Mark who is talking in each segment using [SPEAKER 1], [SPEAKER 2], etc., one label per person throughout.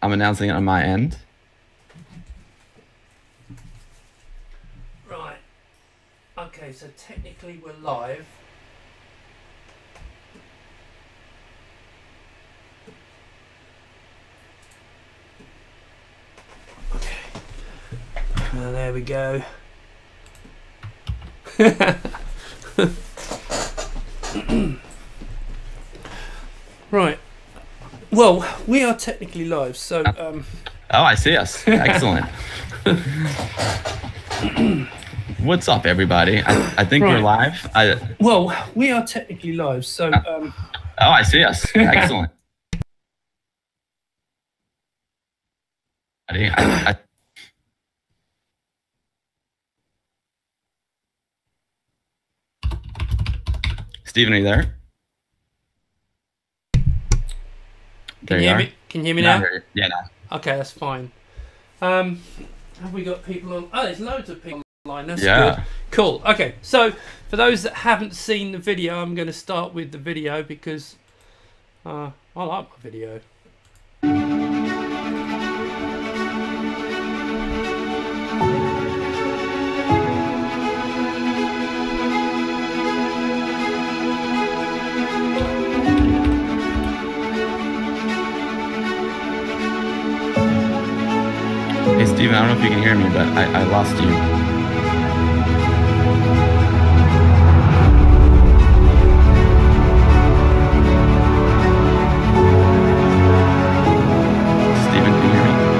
[SPEAKER 1] I'm announcing it on my end.
[SPEAKER 2] Right. Okay, so technically we're live. Okay. There we go. Right. Well, we are technically live, so
[SPEAKER 1] Oh, I see us. Excellent. What's up, everybody? I think we're live.
[SPEAKER 2] Well, we are technically live, so
[SPEAKER 1] Oh, I see us. Excellent. Stephen, are you there?
[SPEAKER 2] Can you hear me? Can you hear me now?
[SPEAKER 1] Yeah, now.
[SPEAKER 2] Okay, that's fine. Have we got people on? Oh, there's loads of people online. That's good. Cool. Okay, so for those that haven't seen the video, I'm going to start with the video because I like my video.
[SPEAKER 1] Hey, Steven, I don't know if you can hear me, but I lost you. Steven, can you hear me?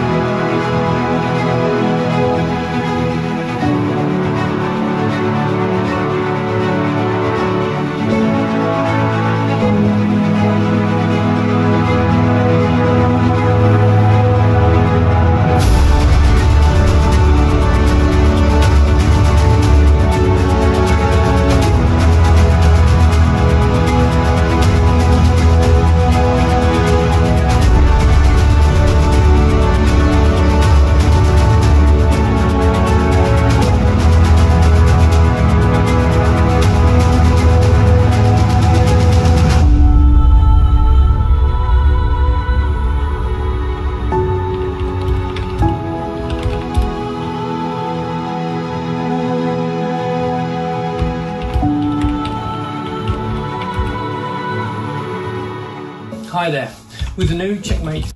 [SPEAKER 2] Hi there, with the new Checkmate.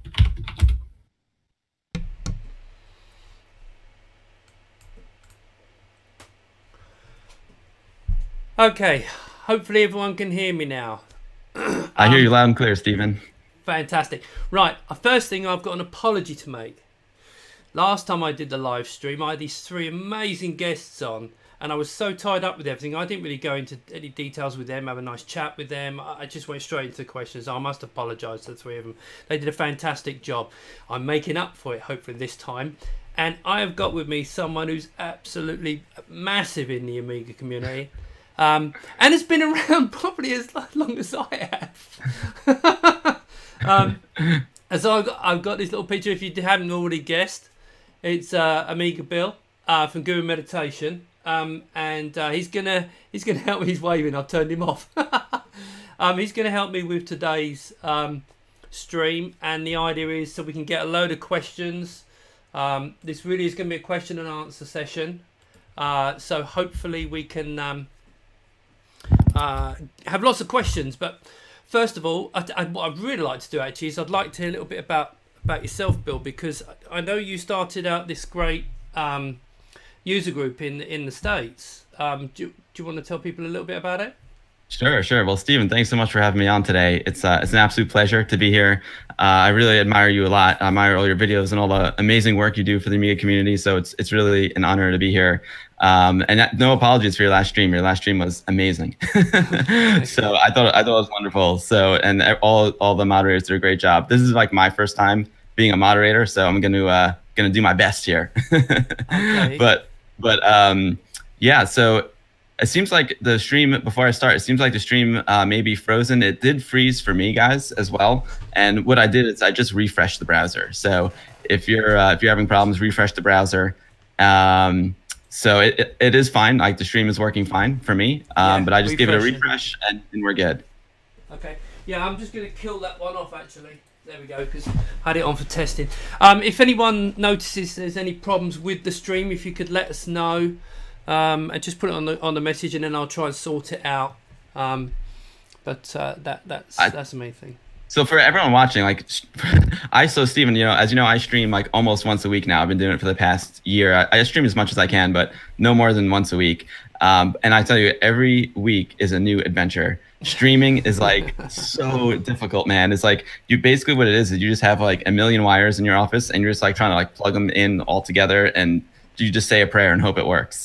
[SPEAKER 2] Okay, hopefully everyone can hear me now.
[SPEAKER 1] I hear you loud and clear, Stephen.
[SPEAKER 2] Fantastic. Right, first thing, I've got an apology to make. Last time I did the live stream, I had these three amazing guests on, and I was so tied up with everything, I didn't really go into any details with them, have a nice chat with them. I just went straight into the questions. I must apologise to the three of them. They did a fantastic job. I'm making up for it, hopefully, this time. And I have got with me someone who's absolutely massive in the Amiga community. And has been around probably as long as I have. And so I've got this little picture, if you hadn't already guessed. It's Amiga Bill from Guru Mediation. And he's gonna help me. He's waving. I've turned him off. He's gonna help me with today's stream, and the idea is so we can get a load of questions. This really is going to be a question and answer session, so hopefully we can have lots of questions. But first of all, what I'd really like to do actually is I'd like to hear a little bit about yourself, Bill, because I know you started out this great user group in the States. Do you want to tell people a little bit about it?
[SPEAKER 1] Sure. Well, Stephen, thanks so much for having me on today. It's an absolute pleasure to be here. I really admire you a lot. I admire all your videos and all the amazing work you do for the Amiga community. So it's really an honor to be here. And no apologies for your last stream. Your last stream was amazing. So I thought it was wonderful. So, and all the moderators did a great job. This is like my first time being a moderator, so I'm gonna do my best here. Okay. But yeah. So it seems like the stream, before I start, it seems like the stream may be frozen. It did freeze for me, guys, as well. And what I did is I just refreshed the browser. So if you're having problems, refresh the browser. So it is fine. Like the stream is working fine for me. But I just gave it a refresh and we're good.
[SPEAKER 2] Okay. Yeah, I'm just going to kill that one off, actually. There we go, because I had it on for testing. If anyone notices there's any problems with the stream, if you could let us know, and just put it on the message, and then I'll try and sort it out. That's the main thing.
[SPEAKER 1] So for everyone watching, like, Steven, as you know, I stream like almost once a week now. I've been doing it for the past year. I stream as much as I can, but no more than once a week. And I tell you, every week is a new adventure. Streaming is like so difficult, man. It's like basically what it is you just have like a million wires in your office, and you're just like trying to like plug them in all together, and you just say a prayer and hope it works.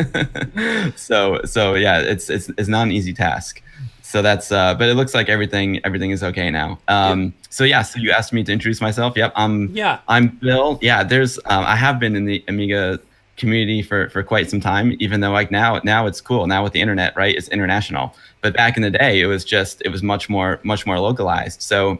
[SPEAKER 1] So yeah, it's not an easy task. So that's but it looks like everything is okay now. So yeah, so you asked me to introduce myself. Yep, I'm Bill. Yeah, there's I have been in the Amiga community for quite some time, even though like now it's cool. Now with the internet, right? It's international. But back in the day, it was much more localized. So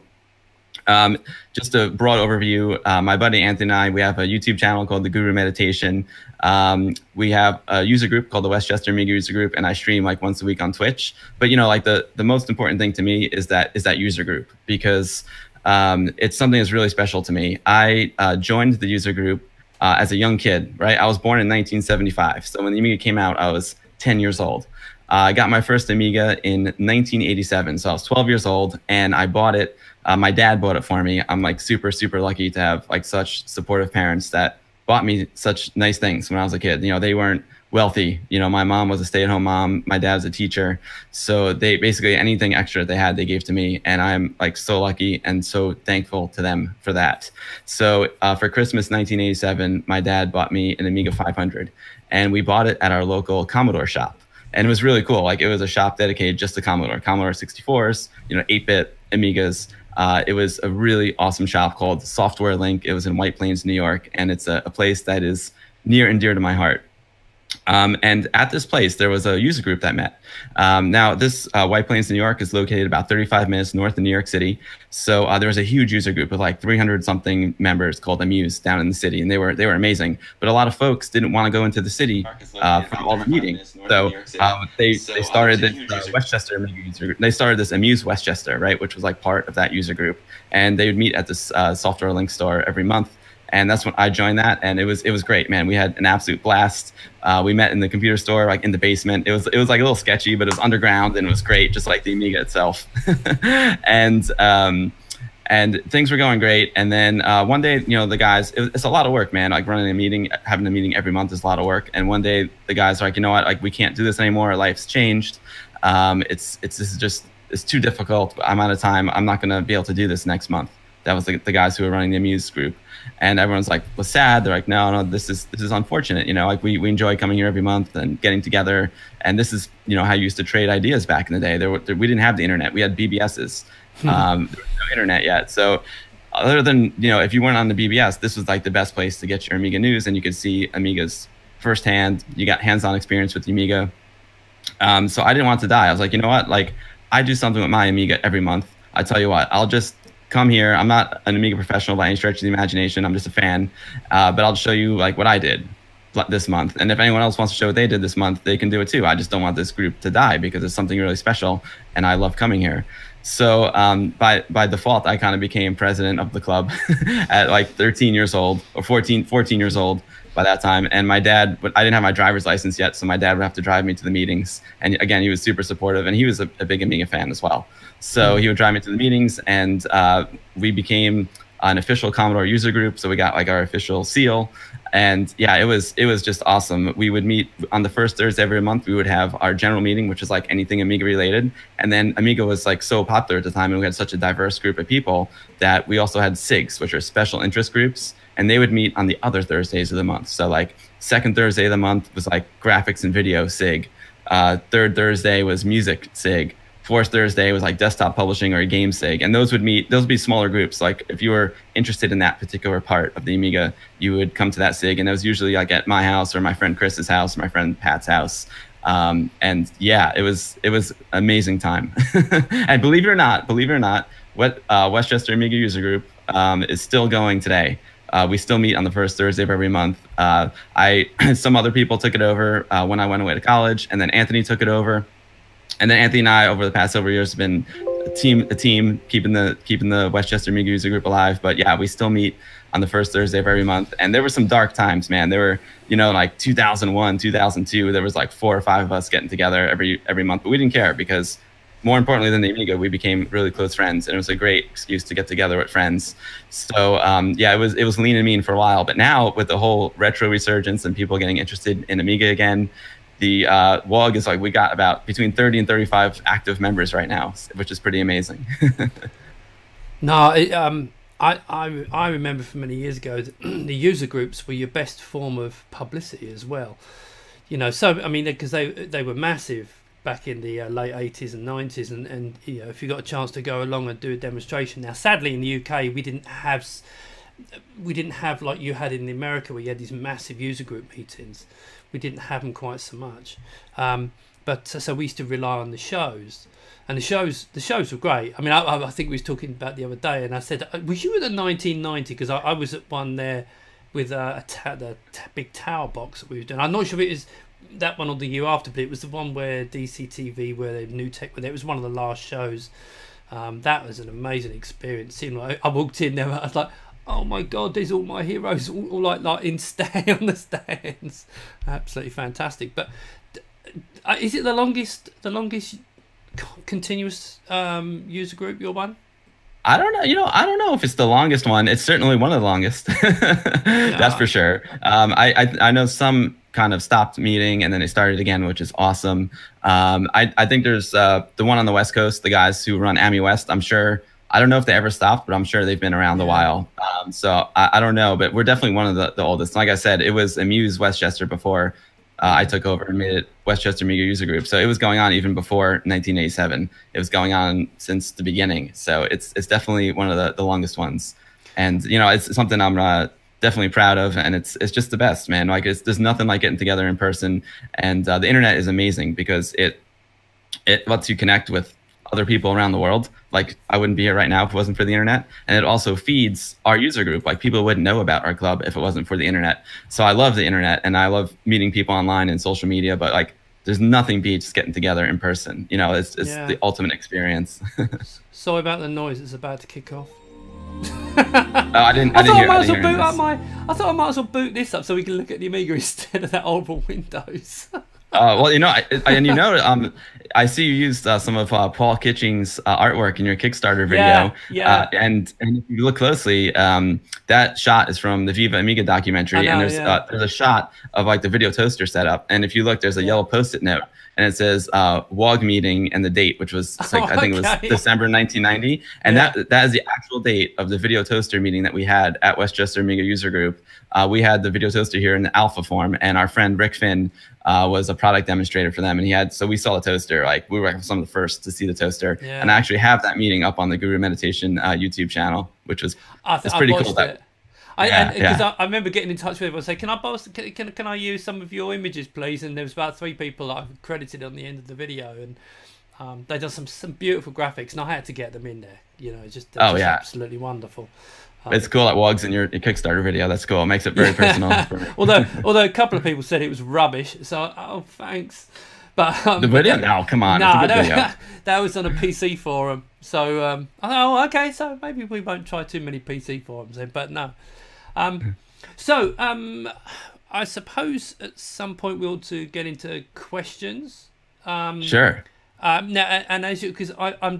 [SPEAKER 1] just a broad overview, my buddy Anthony and I, we have a YouTube channel called the Guru Mediation. We have a user group called the Westchester Amiga user group, and I stream like once a week on Twitch. But like the most important thing to me is that user group, because it's something that's really special to me. I joined the user group as a young kid, right? I was born in 1975. So when the Amiga came out, I was 10 years old. I got my first Amiga in 1987. So I was 12 years old, and I bought it. My dad bought it for me. I'm like super, super lucky to have like such supportive parents that bought me such nice things when I was a kid. They weren't wealthy. My mom was a stay-at-home mom. My dad was a teacher. So they basically anything extra they had, they gave to me. And I'm like so lucky and so thankful to them for that. So for Christmas 1987, my dad bought me an Amiga 500, and we bought it at our local Commodore shop. And it was really cool. Like it was a shop dedicated just to Commodore 64s, 8-bit Amigas. It was a really awesome shop called Software Link. It was in White Plains, New York, and it's a place that is near and dear to my heart. And at this place, there was a user group that met. Now, this White Plains, New York is located about 35 minutes north of New York City. So there was a huge user group with like 300-something members called Amuse down in the city, and they were amazing. But a lot of folks didn't want to go into the city for all the meetings. So they started this Westchester Amiga user group. They started this Amuse Westchester, right, which was like part of that user group. And they would meet at this Software Link store every month. And that's when I joined that, and it was great, man. We had an absolute blast. We met in the computer store, like in the basement. It was like a little sketchy, but it was underground, and it was great, just like the Amiga itself. And things were going great. And then one day, the guys, it's a lot of work, man. Like running a meeting, having a meeting every month is a lot of work. And one day, the guys are like, you know what? Like we can't do this anymore. Our life's changed. It's too difficult. I'm out of time. I'm not gonna be able to do this next month. That was the guys who were running the Amuse group. And everyone's like, was sad. They're like, no, this is unfortunate. Like we enjoy coming here every month and getting together. And this is, how you used to trade ideas back in the day. We didn't have the internet. We had BBSs. There was no internet yet. So other than, if you weren't on the BBS, this was like the best place to get your Amiga news, and you could see Amigas firsthand. You got hands-on experience with the Amiga. So I didn't want to die. I was like, you know what? Like I do something with my Amiga every month. I tell you what, I'll just come here. I'm not an Amiga professional by any stretch of the imagination. I'm just a fan. But I'll show you like what I did this month. And if anyone else wants to show what they did this month, they can do it too. I just don't want this group to die because it's something really special, and I love coming here. So by default, I kind of became president of the club at like 13 years old or 14 years old by that time. And my dad, I didn't have my driver's license yet, so my dad would have to drive me to the meetings. And again, he was super supportive, and he was a big Amiga fan as well. So he would drive me to the meetings, and we became an official Commodore user group. So we got like our official seal. And yeah, it was just awesome. We would meet on the first Thursday every month. We would have our general meeting, which is like anything Amiga related. And then Amiga was like so popular at the time, and we had such a diverse group of people that we also had SIGs, which are special interest groups. And they would meet on the other Thursdays of the month. So like second Thursday of the month was like graphics and video SIG. Third Thursday was music SIG. Fourth Thursday was like desktop publishing or a game SIG. And those would be smaller groups. Like if you were interested in that particular part of the Amiga, you would come to that SIG. And it was usually like at my house or my friend Chris's house or my friend Pat's house. And yeah, it was amazing time. And believe it or not, what Westchester Amiga User Group is still going today. We still meet on the first Thursday of every month. Some other people took it over when I went away to college, and then Anthony took it over. And then Anthony and I, over the past several years, have been a team keeping the Westchester Amiga user group alive. But yeah, we still meet on the first Thursday of every month. And there were some dark times, man. There were, like 2001, 2002, there was like 4 or 5 of us getting together every month, but we didn't care because more importantly than the Amiga, we became really close friends, and it was a great excuse to get together with friends. So yeah, it was lean and mean for a while, but now with the whole retro resurgence and people getting interested in Amiga again, the WOG is like, we got about between 30 and 35 active members right now, which is pretty amazing.
[SPEAKER 2] No, I remember from many years ago that the user groups were your best form of publicity as well. So I mean, because they were massive back in the late 80s and 90s, and if you got a chance to go along and do a demonstration. Now sadly in the UK we didn't have like you had in America where you had these massive user group meetings. We didn't have them quite so much, but so we used to rely on the shows, and the shows were great. I mean, I think we was talking about the other day, and I said, was you at the 1990? Because I was at one there with the big tower box that we were doing. I'm not sure if it is that one or the year after, but it was the one where DCTV, where the new tech, it was one of the last shows. That was an amazing experience. Seemed like I walked in there, I was like, oh my god, there's all my heroes, all like in on the stands. Absolutely fantastic. But is it the longest continuous user group, your one?
[SPEAKER 1] I don't know. I don't know if it's the longest one. It's certainly one of the longest. That's for sure. I know some kind of stopped meeting and then they started again, which is awesome. I think there's the one on the West Coast, the guys who run Ami West. I'm sure. I don't know if they ever stopped, but I'm sure they've been around a while. So I don't know, but we're definitely one of the oldest. Like I said, it was Amuse Westchester before I took over and made it Westchester Amiga User Group. So it was going on even before 1987. It was going on since the beginning. So it's definitely one of the longest ones. And, it's something I'm definitely proud of. And it's just the best, man. Like there's nothing like getting together in person. And the internet is amazing because it lets you connect with other people around the world. Like I wouldn't be here right now if it wasn't for the internet. And it also feeds our user group. Like people wouldn't know about our club if it wasn't for the internet. So I love the internet and I love meeting people online and social media, but like there's nothing beats getting together in person. It's the ultimate experience.
[SPEAKER 2] Sorry about the noise. It's about to kick off.
[SPEAKER 1] I didn't hear. I
[SPEAKER 2] thought I might as well boot this up so we can look at the Amiga instead of that horrible Windows.
[SPEAKER 1] Well, I see you used some of Paul Kitching's artwork in your Kickstarter video.
[SPEAKER 2] Yeah.
[SPEAKER 1] And if you look closely, that shot is from the Viva Amiga documentary. And there's a shot of like the video toaster setup. And if you look, there's a yellow Post-it note. And it says WOG meeting and the date, which was I think it was December 1990. And that is the actual date of the video toaster meeting that we had at Westchester Amiga User Group. We had the video toaster here in the alpha form, and our friend Rick Finn was a product demonstrator for them. And so we saw the toaster, like we were some of the first to see the toaster. Yeah. And I actually have that meeting up on the Guru Mediation YouTube channel, which was pretty cool.
[SPEAKER 2] I remember getting in touch with him and saying, can I use some of your images, please? And there was about 3 people that I've credited on the end of the video, and they done some beautiful graphics, and I had to get them in there. Just absolutely wonderful.
[SPEAKER 1] It's cool that WOG's in your Kickstarter video. That's cool. It makes it very personal.
[SPEAKER 2] although a couple of people said it was rubbish, so thanks. But
[SPEAKER 1] the video? No, come on.
[SPEAKER 2] No, that was on a PC forum. So I thought, okay, so maybe we won't try too many PC forums then. But no. So I suppose at some point we ought to get into questions.
[SPEAKER 1] Sure.
[SPEAKER 2] Now, and as you, because I'm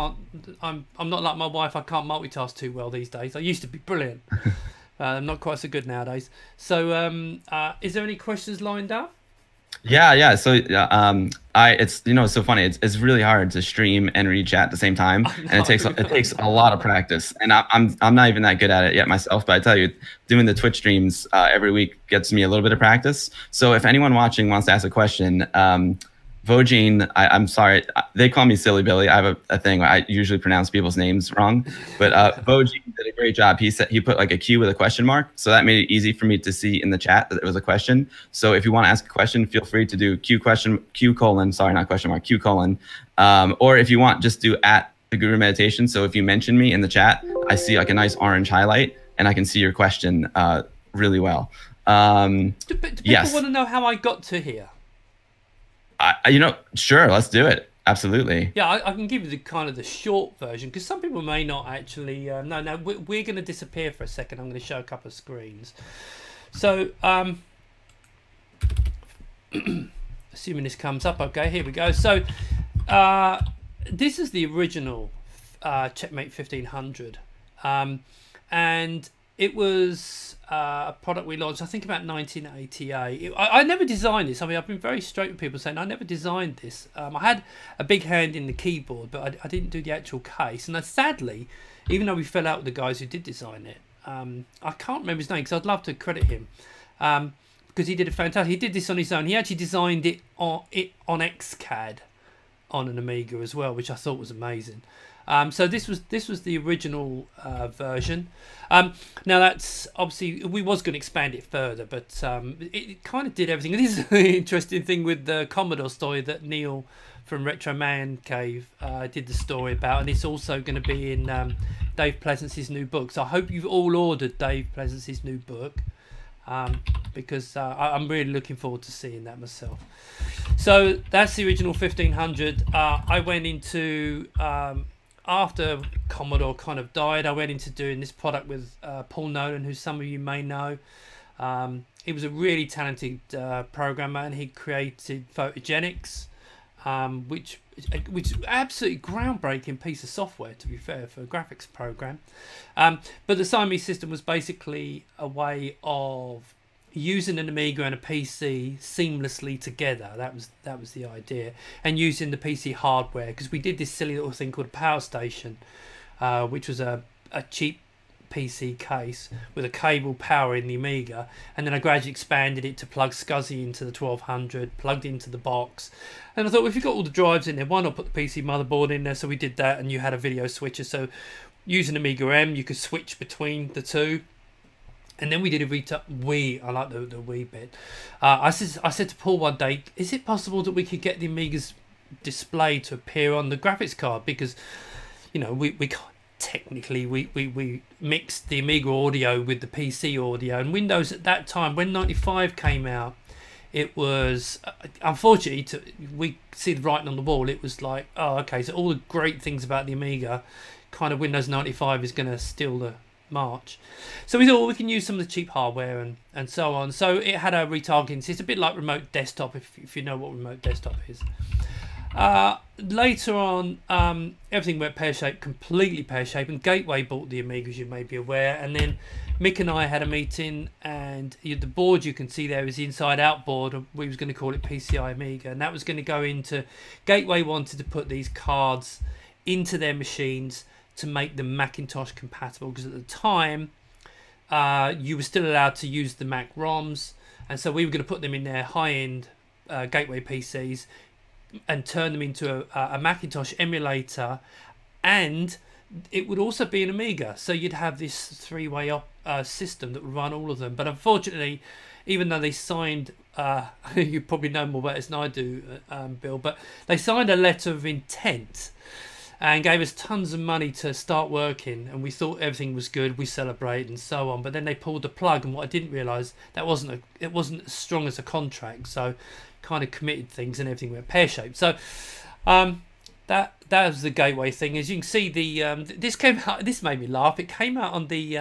[SPEAKER 2] not like my wife. I can't multitask too well these days. I used to be brilliant. I'm not quite so good nowadays. So, is there any questions lined up?
[SPEAKER 1] Yeah. So, it's it's so funny. It's really hard to stream and read chat at the same time, and it takes a lot of practice. And I'm not even that good at it yet myself. But I tell you, doing the Twitch streams every week gets me a little bit of practice. So, if anyone watching wants to ask a question, Vogene, I'm sorry, they call me Silly Billy. I have a thing where I usually pronounce people's names wrong, but Vogene did a great job. He put like a Q with a question mark, so that made it easy for me to see in the chat that it was a question. So if you want to ask a question, feel free to do Q colon, sorry, not question mark, Q colon, or if you want, just do at the Guru Meditation. So if you mention me in the chat, I see like a nice orange highlight, and I can see your question really well.
[SPEAKER 2] Do people want to know how I got to here?
[SPEAKER 1] Sure, let's do it. Absolutely.
[SPEAKER 2] Yeah, I can give you the kind of the short version because some people may not actually. No, we're going to disappear for a second. I'm going to show a couple of screens. So, assuming this comes up, okay, here we go. So, this is the original Checkmate 1500, and it was a product we launched, I think, about 1988. I never designed this. I mean, I've been very straight with people saying I never designed this. I had a big hand in the keyboard, but I didn't do the actual case. And sadly, even though we fell out with the guys who did design it, I can't remember his name because I'd love to credit him. Because he did a fantastic. He did this on his own. He actually designed it on XCAD on an Amiga as well, which I thought was amazing. So this was the original version. Now that's obviously we was going to expand it further, but it kind of did everything. And this is an interesting thing with the Commodore story that Neil from Retro Man Cave did the story about, and it's also going to be in Dave Pleasance's new book. So I hope you've all ordered Dave Pleasance's new book. Because I'm really looking forward to seeing that myself. So that's the original 1500. I went into, after Commodore kind of died, I went into doing this product with Paul Nolan, who some of you may know. He was a really talented programmer, and he created Photogenics, which is absolutely groundbreaking piece of software, to be fair, for a graphics program. But the Siamese system was basically a way of using an Amiga and a PC seamlessly together. That was the idea, and using the PC hardware, because we did this silly little thing called a Power Station, which was a cheap PC case with a cable powering the Amiga, and then I gradually expanded it to plug SCSI into the 1200, plugged into the box, and I thought, well, if you've got all the drives in there, why not put the PC motherboard in there? So we did that, and you had a video switcher, so using Amiga M you could switch between the two. And then we did a Wii. I like the Wii bit. I said to Paul one day, is it possible that we could get the Amiga's display to appear on the graphics card? Because, you know, we can't, technically we mixed the Amiga audio with the PC audio, and Windows at that time, when 95 came out, it was unfortunately, we see the writing on the wall. It was like, oh, okay, so all the great things about the Amiga, kind of Windows 95 is going to steal the march. So we thought, well, we can use some of the cheap hardware and so on. So it had a retargeting. It's a bit like remote desktop, if you know what remote desktop is. Later on, everything went pear-shaped, completely pear-shaped, and Gateway bought the Amiga, as you may be aware. And then Mick and I had a meeting, and the board you can see there is the inside-out board. We was going to call it PCI Amiga, and that was going to go into... Gateway wanted to put these cards into their machines to make them Macintosh compatible, because at the time you were still allowed to use the Mac ROMs, and so we were going to put them in their high-end Gateway PCs and turn them into a Macintosh emulator, and it would also be an Amiga, so you'd have this three-way system that would run all of them. But unfortunately, even though they signed you probably know more about this than I do, Bill, but they signed a letter of intent and gave us tons of money to start working, and we thought everything was good, we celebrated and so on. But then they pulled the plug, and what I didn't realise, it wasn't as strong as a contract, so kind of committed things and everything went pear-shaped. So that was the Gateway thing. As you can see, the this came out, this made me laugh, it came out on the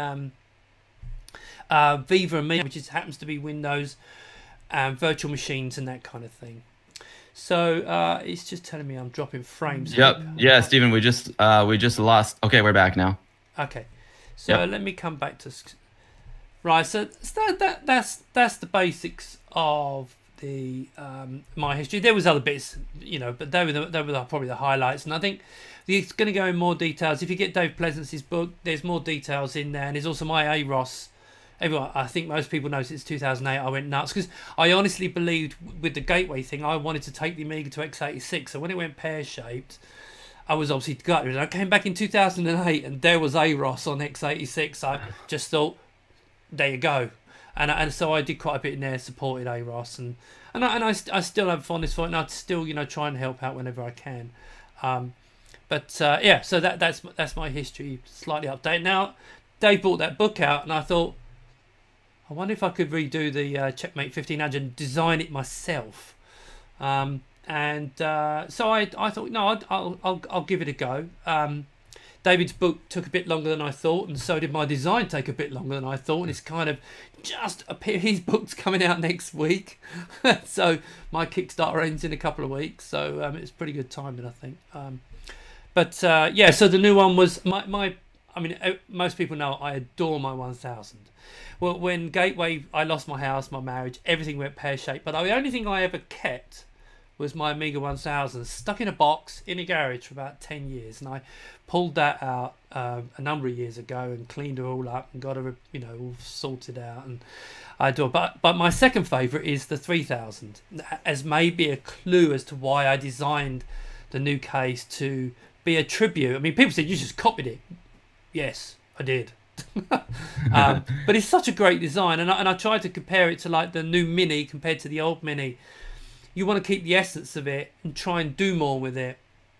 [SPEAKER 2] Viva Amiga, which happens to be Windows and virtual machines and that kind of thing. So it's just telling me I'm dropping frames.
[SPEAKER 1] Yep. Yeah, Stephen, we just lost. Okay, we're back now.
[SPEAKER 2] Okay. So let me come back to... Right, so that's the basics of the my history. There was other bits, you know, but they were probably the highlights. And I think it's going to go in more details. If you get Dave Pleasance's book, there's more details in there. And there's also my AROS. Everyone, I think most people know since 2008 I went nuts, because I honestly believed with the Gateway thing I wanted to take the Amiga to x86. So when it went pear-shaped, I was obviously gutted. I came back in 2008 and there was AROS on x86. I just thought, there you go. And so I did quite a bit in there, supported AROS, and I still have fondness for it, and I still, you know, try and help out whenever I can. Yeah, so that's my history, slightly updated. Now, Dave brought that book out, and I thought, I wonder if I could redo the Checkmate 1500 and design it myself. And And so I thought, no, I'll give it a go. David's book took a bit longer than I thought, and so did my design take a bit longer than I thought. And it's kind of just his book's coming out next week, so my Kickstarter ends in a couple of weeks. So it's pretty good timing, I think. But yeah, so the new one was my. I mean, most people know I adore my 1000. Well, when Gateway, I lost my house, my marriage, everything went pear-shaped. But the only thing I ever kept was my Amiga 1000, stuck in a box in a garage for about 10 years. And I pulled that out a number of years ago and cleaned her all up and got her, you know, all sorted out. And I adore. But my second favourite is the 3000, as maybe a clue as to why I designed the new case to be a tribute. I mean, people said you just copied it. Yes, I did. But it's such a great design, and I tried to compare it to like the new Mini compared to the old Mini. You want to keep the essence of it and try and do more with it.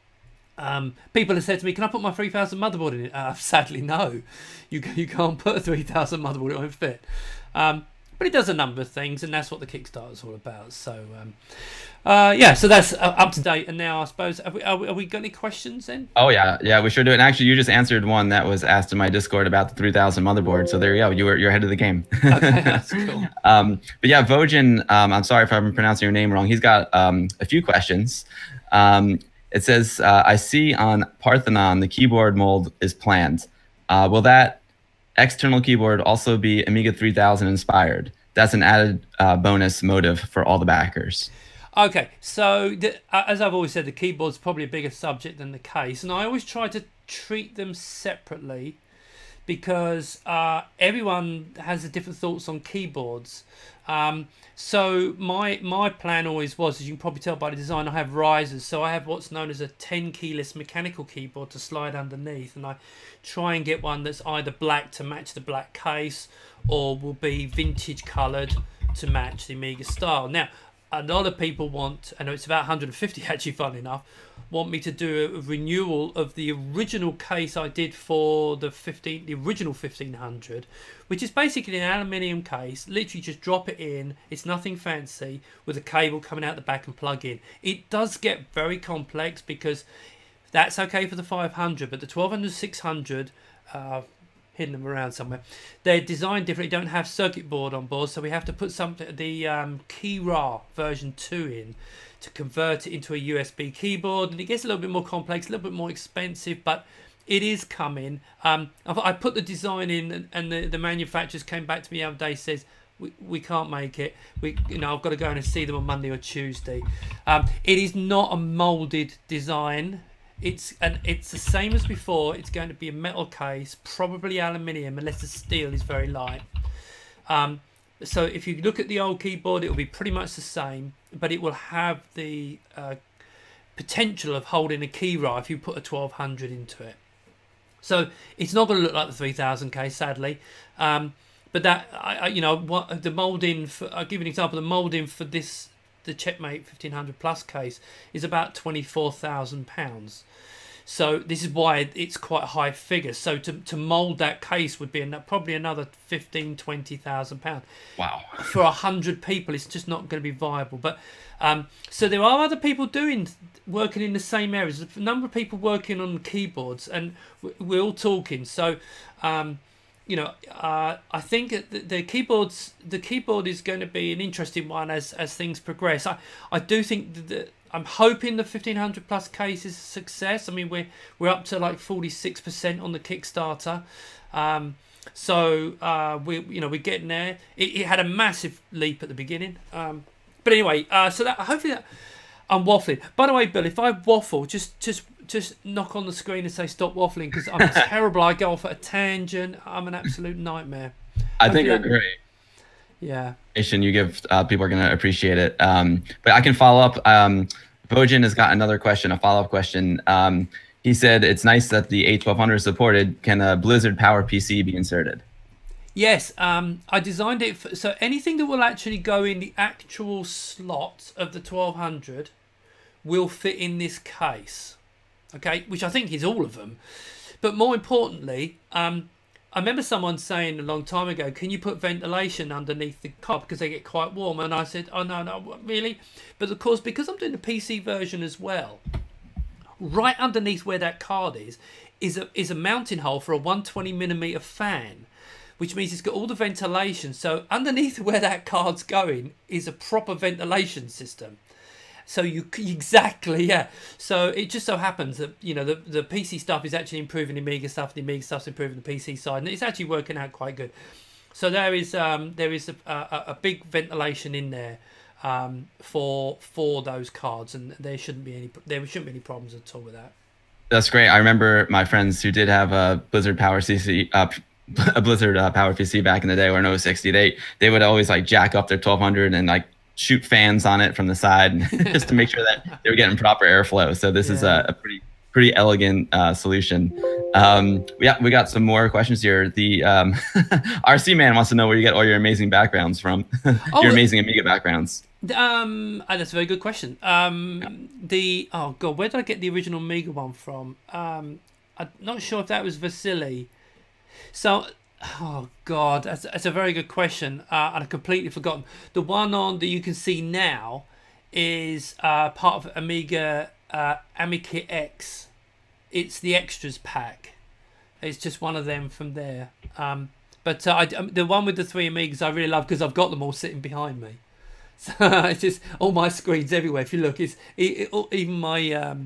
[SPEAKER 2] People have said to me, can I put my 3000 motherboard in it? Sadly, no. You can't put a 3000 motherboard, it won't fit. But it does a number of things, and that's what the Kickstarter is all about. So, yeah, so that's up to date. And now, I suppose, are we got any questions then?
[SPEAKER 1] Oh, yeah, we sure do. And actually, you just answered one that was asked in my Discord about the 3000 motherboard. So there you go. You're ahead of the game.
[SPEAKER 2] Okay, that's cool.
[SPEAKER 1] But yeah, Vojin, I'm sorry if I'm pronouncing your name wrong. He's got a few questions. It says, I see on Parthenon, the keyboard mold is planned. Will that external keyboard also be Amiga 3000 inspired? That's an added bonus motive for all the backers.
[SPEAKER 2] Okay, so as I've always said, the keyboard's probably a bigger subject than the case, and I always try to treat them separately because everyone has different thoughts on keyboards. So my plan always was, as you can probably tell by the design, I have risers. So I have what's known as a 10 keyless mechanical keyboard to slide underneath, and I try and get one that's either black to match the black case or will be vintage coloured to match the Amiga style. Now, a lot of people want, I know it's about 150 actually, fun enough, want me to do a renewal of the original case I did for the original 1500, which is basically an aluminium case. Literally just drop it in. It's nothing fancy, with a cable coming out the back and plug in. It does get very complex because that's okay for the 500, but the 1200, 600, hidden them around somewhere, they're designed differently, don't have circuit board on board, so we have to put something, the Keyra version 2 in to convert it into a USB keyboard, and it gets a little bit more complex, a little bit more expensive, but it is coming. I put the design in, and the manufacturers came back to me the other day, says we can't make it. I've got to go and see them on Monday or Tuesday. It is not a molded design. It's the same as before. It's going to be a metal case, probably aluminium, unless the steel is very light. So if you look at the old keyboard, it will be pretty much the same, but it will have the potential of holding a Keyra if you put a 1200 into it. So it's not going to look like the 3000 case, sadly. But that, the molding, I'll give you an example. The molding for the Checkmate 1500 Plus case is about £24,000. So this is why it's quite a high figure. So to mould that case would be probably another £15,000-20,000.
[SPEAKER 1] Wow.
[SPEAKER 2] For 100 people, it's just not going to be viable. But so there are other people working in the same areas. There's a number of people working on keyboards, and we're all talking. So I think the keyboard is going to be an interesting one as things progress. I do think that I'm hoping the 1500 Plus case is a success. I mean, we're up to like 46% on the Kickstarter, so we're getting there. It had a massive leap at the beginning, but anyway, so that hopefully that I'm waffling. By the way, Bill, if I waffle, just knock on the screen and say stop waffling, because I'm terrible. I go off at a tangent. I'm an absolute nightmare.
[SPEAKER 1] I think you're great.
[SPEAKER 2] Yeah.
[SPEAKER 1] You give people are going to appreciate it. But I can follow up. Vojin has got another question, a follow-up question. He said it's nice that the A1200 is supported. Can a Blizzard Power PC be inserted?
[SPEAKER 2] Yes, I designed it so anything that will actually go in the actual slot of the 1200 will fit in this case. Okay, which I think is all of them. But more importantly, I remember someone saying a long time ago, can you put ventilation underneath the card because they get quite warm? And I said, oh, no, no, really? But of course, because I'm doing the PC version as well, right underneath where that card is a mounting hole for a 120mm fan, which means it's got all the ventilation. So underneath where that card's going is a proper ventilation system. So exactly, yeah. So it just so happens that, you know, the PC stuff is actually improving the Amiga stuff. The Amiga stuff's improving the PC side, and it's actually working out quite good. So there is a big ventilation in there for those cards, and there shouldn't be any problems at all with that.
[SPEAKER 1] That's great. I remember my friends who did have a Blizzard Power CC. A Blizzard Power PC back in the day, or an 060, they would always like jack up their 1200 and like shoot fans on it from the side just to make sure that they were getting proper airflow. So this is a pretty elegant solution. We got some more questions here. The RC man wants to know where you get all your amazing backgrounds from. Your amazing Amiga backgrounds.
[SPEAKER 2] That's a very good question. Oh god, where did I get the original Amiga one from? I'm not sure if that was Vasily. So, oh god, that's a very good question, and I've completely forgotten. The one on that you can see now is part of Amiga X. It's the extras pack. It's just one of them from there. But the one with the 3 Amigas I really love because I've got them all sitting behind me. So it's just all my screens everywhere. If you look, even my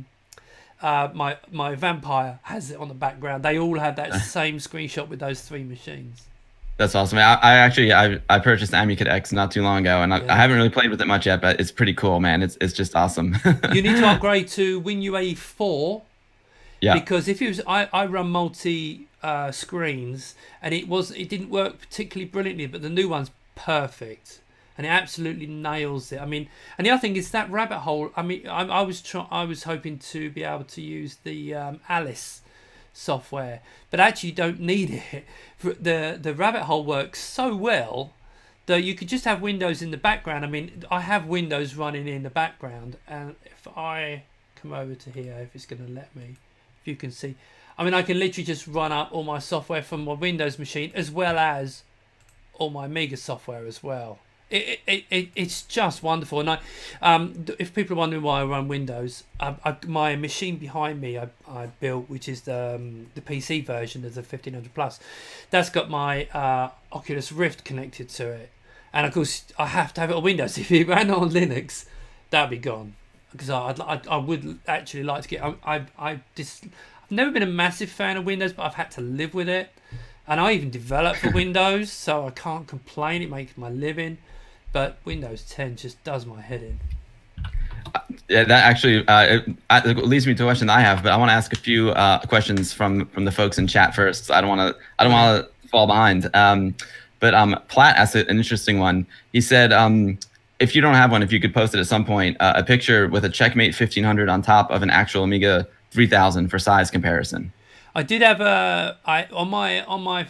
[SPEAKER 2] my vampire has it on the background. They all have that same screenshot with those 3 machines.
[SPEAKER 1] That's awesome. I purchased Amiga X not too long ago, and I haven't really played with it much yet, but it's pretty cool, man. It's just awesome.
[SPEAKER 2] You need to upgrade to WinUAE 4. Yeah. Because if it was, I run multi screens, and it didn't work particularly brilliantly, but the new one's perfect. And it absolutely nails it. I mean, and the other thing is that rabbit hole. I mean, I was hoping to be able to use the Alice software, but actually you don't need it. The rabbit hole works so well that you could just have Windows in the background. I mean, I have Windows running in the background, and if I come over to here, if it's going to let me, if you can see, I mean, I can literally just run up all my software from my Windows machine as well as all my Amiga software as well. It's just wonderful. And if people are wondering why I run Windows, my machine behind me I built, which is the PC version of the 1500 Plus, that's got my Oculus Rift connected to it, and of course I have to have it on Windows. If it ran on Linux, that'd be gone, because I would actually like to get. I've never been a massive fan of Windows, but I've had to live with it, and I even developed for Windows, so I can't complain. It makes my living. But Windows 10 just does my head in.
[SPEAKER 1] Yeah, that actually it leads me to a question I have, but I want to ask a few questions from the folks in chat first. So I don't want to fall behind. But Platt asked an interesting one. He said, if you don't have one, if you could post it at some point, a picture with a Checkmate 1500 on top of an actual Amiga 3000 for size comparison.
[SPEAKER 2] I did have on my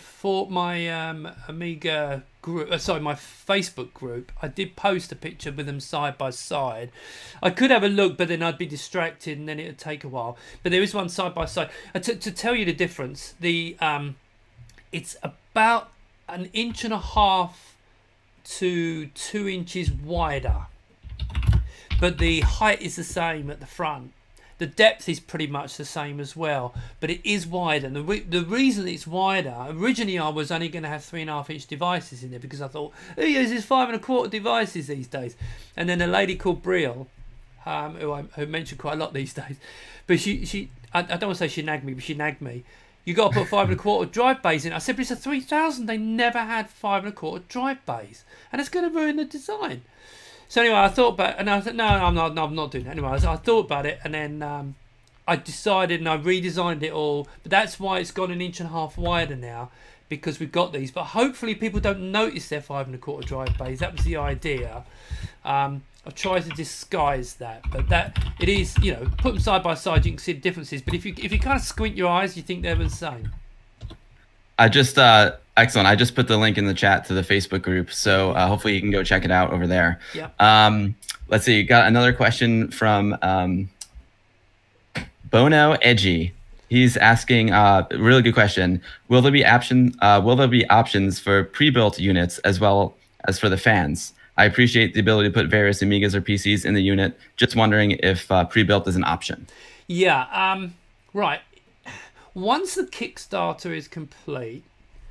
[SPEAKER 2] Amiga group, my Facebook group, I did post a picture with them side by side. I could have a look, but then I'd be distracted, and then it would take a while. But there is one side by side. To tell you the difference, it's about 1.5 inches to 2 inches wider, but the height is the same at the front. The depth is pretty much the same as well, but it is wider. And the reason it's wider, originally I was only going to have 3.5-inch devices in there because I thought, who uses 5.25 devices these days? And then a lady called Brielle, who I mentioned quite a lot these days, but I don't want to say she nagged me, but she nagged me. You got to put 5.25 drive bays in. I said, but it's a 3000. They never had 5.25 drive bays, and it's going to ruin the design. So anyway, I thought about it, and I thought, no, I'm not doing that. Anyway, I thought about it, and then I decided, and I redesigned it all. But that's why it's gone 1.5 inches wider now, because we've got these. But hopefully people don't notice they're 5.25 drive bays. That was the idea. I've tried to disguise that, but that it is, you know, put them side by side, you can see the differences. But if you kind of squint your eyes, you think they're the same.
[SPEAKER 1] Excellent. I just put the link in the chat to the Facebook group, so hopefully you can go check it out over there.
[SPEAKER 2] Yeah.
[SPEAKER 1] Let's see. Got another question from Bono Edgy. He's asking a really good question. Will there be options for pre-built units as well as for the fans? I appreciate the ability to put various Amigas or PCs in the unit. Just wondering if pre-built is an option.
[SPEAKER 2] Yeah. Right. Once the Kickstarter is complete,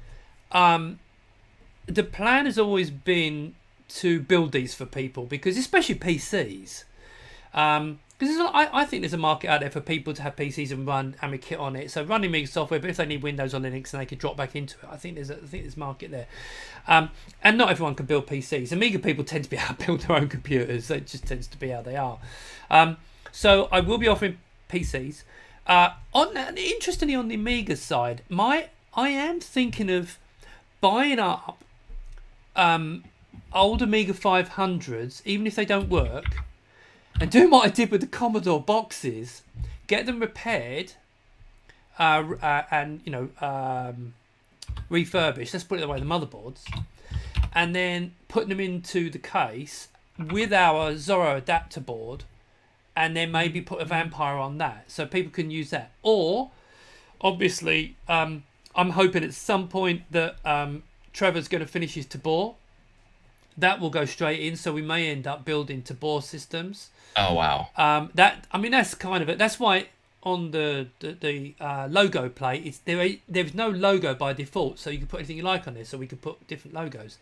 [SPEAKER 2] the plan has always been to build these for people, because especially PCs. Because I think there's a market out there for people to have PCs and run Amiga kit on it. So running Amiga software, but if they need Windows or Linux and they could drop back into it, I think there's a market there. And not everyone can build PCs. Amiga people tend to be able to build their own computers. It just tends to be how they are. So I will be offering PCs. Interestingly, on the Amiga side, I am thinking of buying up old Amiga 500s, even if they don't work, and doing what I did with the Commodore boxes, get them repaired and refurbished. Let's put it away, the motherboards, and then putting them into the case with our Zorro adapter board, and then maybe put a Vampire on that, so people can use that. Or, obviously, I'm hoping at some point that Trevor's going to finish his Tabor. That will go straight in, so we may end up building Tabor systems.
[SPEAKER 1] Oh wow!
[SPEAKER 2] That's kind of it. That's why on the logo plate, there's no logo by default, so you can put anything you like on there. So we could put different logos.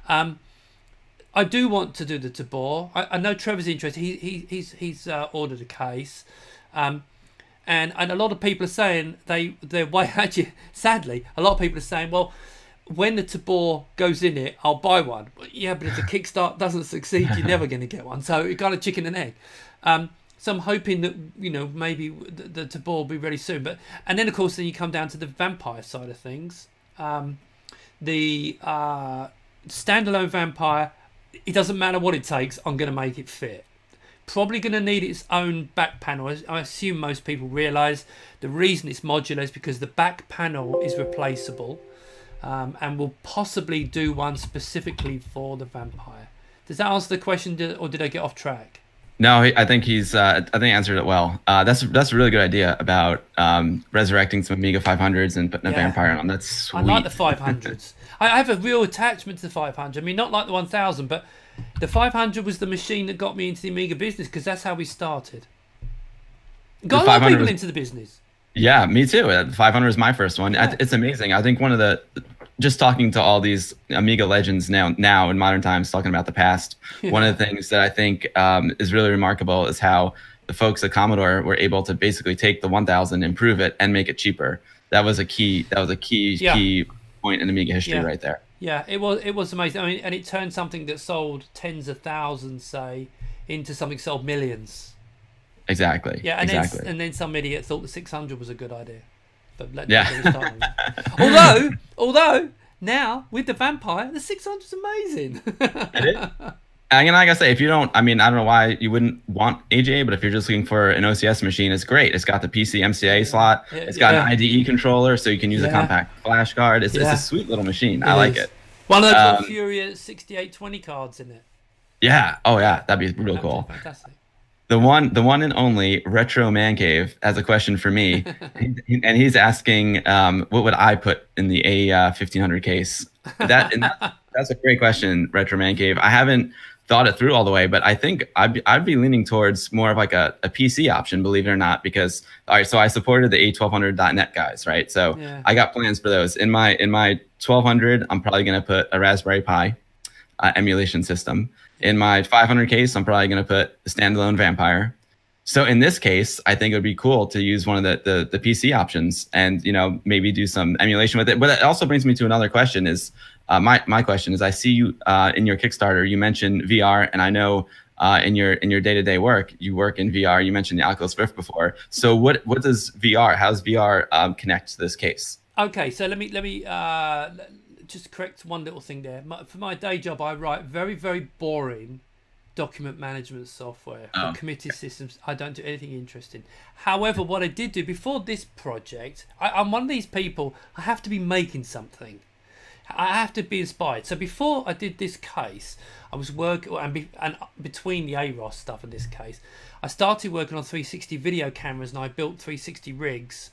[SPEAKER 2] I do want to do the Tabor. I know Trevor's interested. He's ordered a case, and a lot of people are saying they're way actually. Sadly, a lot of people are saying, well, when the Tabor goes in it, I'll buy one. But yeah, but if the Kickstart doesn't succeed, you're never going to get one. So it's kind of chicken and egg. So I'm hoping that maybe the Tabor will be ready soon. And then of course then you come down to the Vampire side of things. The standalone Vampire, it doesn't matter what it takes. I'm going to make it fit. Probably going to need its own back panel. I assume most people realise the reason it's modular is because the back panel is replaceable. And we'll possibly do one specifically for the Vampire. Does that answer the question, or did I get off track?
[SPEAKER 1] No, I think he answered it well. That's a really good idea about resurrecting some Amiga 500s and putting a Vampire on. That's sweet.
[SPEAKER 2] I like the 500s. I have a real attachment to the 500. I mean, not like the 1000, but the 500 was the machine that got me into the Amiga business, because that's how we started. Got a lot of people into the business.
[SPEAKER 1] Yeah, me too. 500 is my first one. Yeah. It's amazing. I think just talking to all these Amiga legends now in modern times, talking about the past, one of the things that I think is really remarkable is how the folks at Commodore were able to basically take the 1000, improve it, and make it cheaper. That was a key point in Amiga history right there.
[SPEAKER 2] Yeah, it was amazing. I mean, and it turned something that sold tens of thousands, say, into something that sold millions.
[SPEAKER 1] Exactly.
[SPEAKER 2] Yeah, and
[SPEAKER 1] exactly.
[SPEAKER 2] And then some idiot thought the 600 was a good idea. But although now with the Vampire, the 600 is amazing.
[SPEAKER 1] It is. And like I say, if you don't, I mean, I don't know why you wouldn't want AJ, but if you're just looking for an OCS machine, it's great. It's got the PC MCA slot. It's got an IDE controller, so you can use a compact flash card. It's a sweet little machine. I like it.
[SPEAKER 2] One of those Furia 6820 cards in it.
[SPEAKER 1] Yeah. Oh yeah, that'd be real cool.
[SPEAKER 2] Fantastic.
[SPEAKER 1] The one and only Retro Man Cave has a question for me, and he's asking, what would I put in the A1500 case? That's a great question, Retro Man Cave. I haven't thought it through all the way, but I think I'd be leaning towards more of like a PC option, believe it or not, because all right, so I supported the A1200.net guys, right? So I got plans for those. In my 1200, I'm probably gonna put a Raspberry Pi emulation system. In my 500 case, I'm probably going to put a standalone Vampire. So in this case, I think it would be cool to use one of the PC options and maybe do some emulation with it. But it also brings me to another question. Is my question is, I see you in your Kickstarter, you mentioned VR, and I know in your day-to-day work, you work in VR. You mentioned the Oculus Rift before. So what does VR? How's VR connect to this case?
[SPEAKER 2] Okay, so let me just correct one little thing there. For my day job, I write very, very boring document management software for committee systems. I don't do anything interesting. However, what I did do before this project, I'm one of these people, I have to be making something. I have to be inspired. So before I did this case, I was working, and between the AROS stuff and this case, I started working on 360 video cameras, and I built 360 rigs.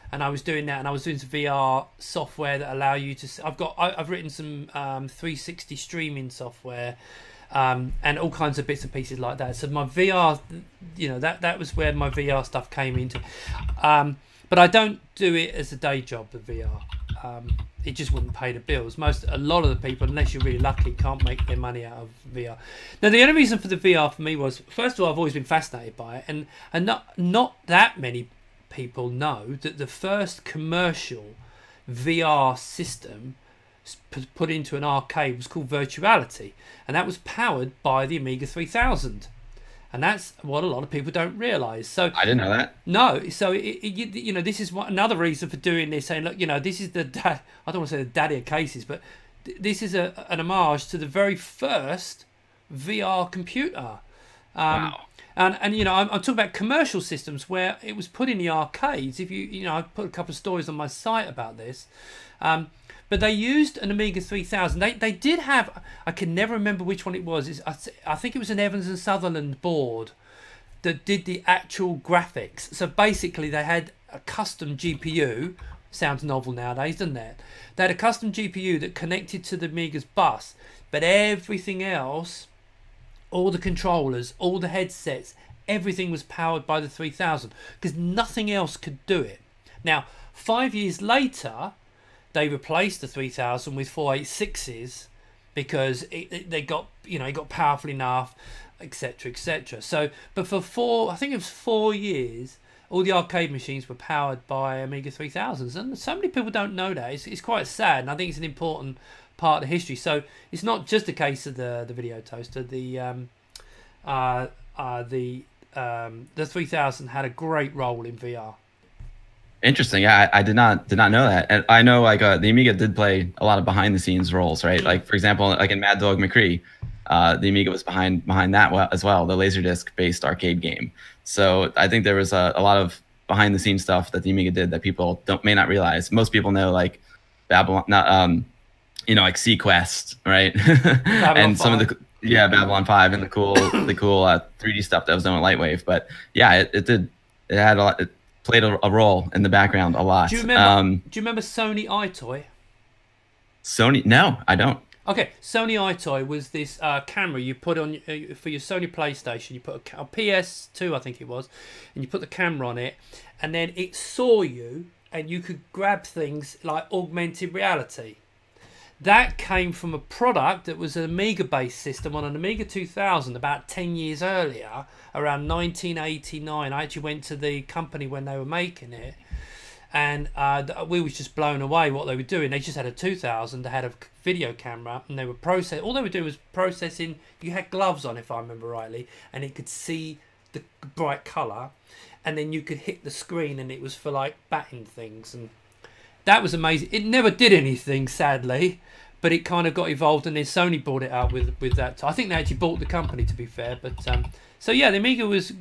[SPEAKER 2] and I was doing that, and I was doing some VR software that allow you to. I've written some 360 streaming software, and all kinds of bits and pieces like that. So my VR, that was where my VR stuff came into. But I don't do it as a day job, the VR. It just wouldn't pay the bills. A lot of the people, unless you're really lucky, can't make their money out of VR. Now, the only reason for the VR for me was, first of all, I've always been fascinated by it, and not that many people know that the first commercial VR system put into an arcade was called Virtuality, and that was powered by the Amiga 3000. And that's what a lot of people don't realise. So
[SPEAKER 1] I didn't know that.
[SPEAKER 2] No, so this is another reason for doing this. Saying, look, this is I don't want to say the daddy of cases, but this is an homage to the very first VR computer.
[SPEAKER 1] Wow.
[SPEAKER 2] And I'm talking about commercial systems where it was put in the arcades. If I've put a couple of stories on my site about this. But they used an Amiga 3000. They did have, I can never remember which one it was. I think it was an Evans and Sutherland board that did the actual graphics. So basically they had a custom GPU. Sounds novel nowadays, doesn't it? They had a custom GPU that connected to the Amiga's bus. But everything else, all the controllers, all the headsets, everything was powered by the 3000. Because nothing else could do it. Now, 5 years later, they replaced the 3000 with 486s because it got powerful enough, etc., etc. So, but I think it was 4 years, all the arcade machines were powered by Amiga 3000s, and so many people don't know that. It's quite sad, and I think it's an important part of history. So it's not just a case of the video toaster. The 3000 had a great role in VR.
[SPEAKER 1] Interesting. Yeah, I did not know that. And I know the Amiga did play a lot of behind the scenes roles, right? Like, for example, like in Mad Dog McCree, the Amiga was behind that as well, the Laserdisc based arcade game. So I think there was a lot of behind the scenes stuff that the Amiga did that people may not realize. Most people know like Babylon, like Sequest, right? And some of the Babylon 5 and the cool 3D stuff that was done with Lightwave. But yeah, it had a lot. It played a role in the background a lot.
[SPEAKER 2] Do you remember Sony iToy?
[SPEAKER 1] Sony? No, I don't.
[SPEAKER 2] Okay, Sony iToy was this camera you put on for your Sony PlayStation. You put a PS2, I think it was, and you put the camera on it, and then it saw you, and you could grab things like augmented reality. That came from a product that was an Amiga-based system on an Amiga 2000 about 10 years earlier, around 1989. I actually went to the company when they were making it, and we was just blown away what they were doing. They just had a 2000, they had a video camera, and they were all they were doing was processing. You had gloves on, if I remember rightly, and it could see the bright colour, and then you could hit the screen, and it was for like batting things, and that was amazing. It never did anything, sadly, but it kind of got evolved, and then Sony bought it out with that. I think they actually bought the company, to be fair. But so yeah, the Amiga was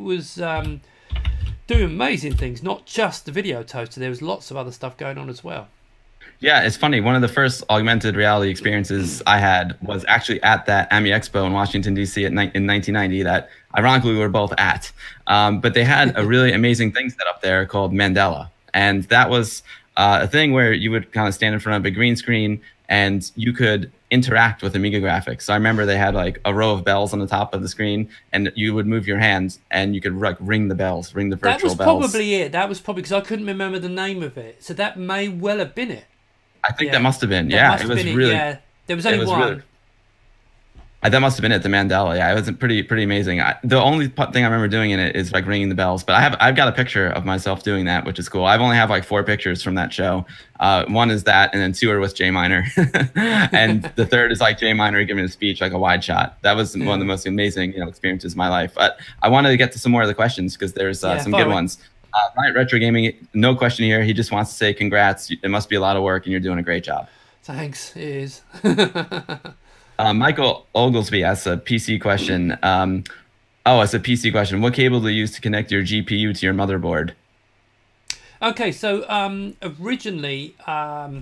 [SPEAKER 2] doing amazing things, not just the video toaster. There was lots of other stuff going on as well.
[SPEAKER 1] Yeah, it's funny. One of the first augmented reality experiences I had was actually at that AMI Expo in Washington, D.C. in 1990 that, ironically, we were both at. But they had a really amazing thing set up there called Mandela. And that was a thing where you would kind of stand in front of a green screen and you could interact with Amiga graphics. So I remember they had like a row of bells on the top of the screen, and you would move your hands and you could like ring the bells, ring the virtual bells.
[SPEAKER 2] That was probably it. That was probably because I couldn't remember the name of it. So that may well have been it.
[SPEAKER 1] I think that must have been. Yeah, it was really.
[SPEAKER 2] Yeah, there was only one. Really,
[SPEAKER 1] that must have been it, the Mandela. Yeah, it was pretty amazing. The only thing I remember doing in it is like ringing the bells. But I've got a picture of myself doing that, which is cool. I've only have like 4 pictures from that show. One is that, and then 2 are with Jay Miner, and the third is like Jay Miner giving a speech, like a wide shot. That was one of the most amazing experiences of my life. But I wanted to get to some more of the questions because there's some good ones. Riot Retro Gaming, no question here. He just wants to say congrats. It must be a lot of work, and you're doing a great job.
[SPEAKER 2] Thanks. It is.
[SPEAKER 1] Michael Oglesby asks a PC question. It's a PC question. What cable do you use to connect your GPU to your motherboard?
[SPEAKER 2] Okay, so originally, bear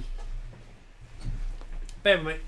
[SPEAKER 2] with me.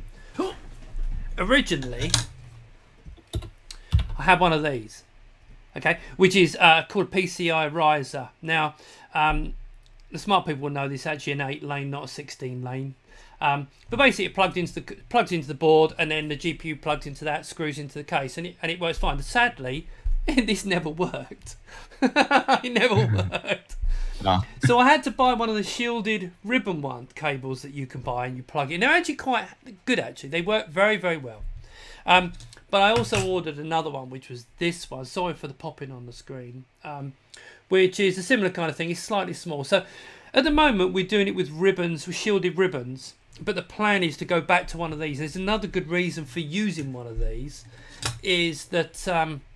[SPEAKER 2] Originally, I had one of these, okay, which is called PCI riser. Now, the smart people will know this is actually an 8-lane, not a 16-lane. But basically, it plugs into the board, and then the GPU plugs into that, screws into the case, and it works fine. But sadly, this never worked. It never worked.
[SPEAKER 1] No.
[SPEAKER 2] So I had to buy one of the shielded ribbon cables that you can buy, and you plug in. They're actually quite good. Actually, they work very, very well. But I also ordered another one, which was this one. Sorry for the popping on the screen. Which is a similar kind of thing. It's slightly small. So at the moment, we're doing it with ribbons, with shielded ribbons. But the plan is to go back to one of these. There's another good reason for using one of these, is that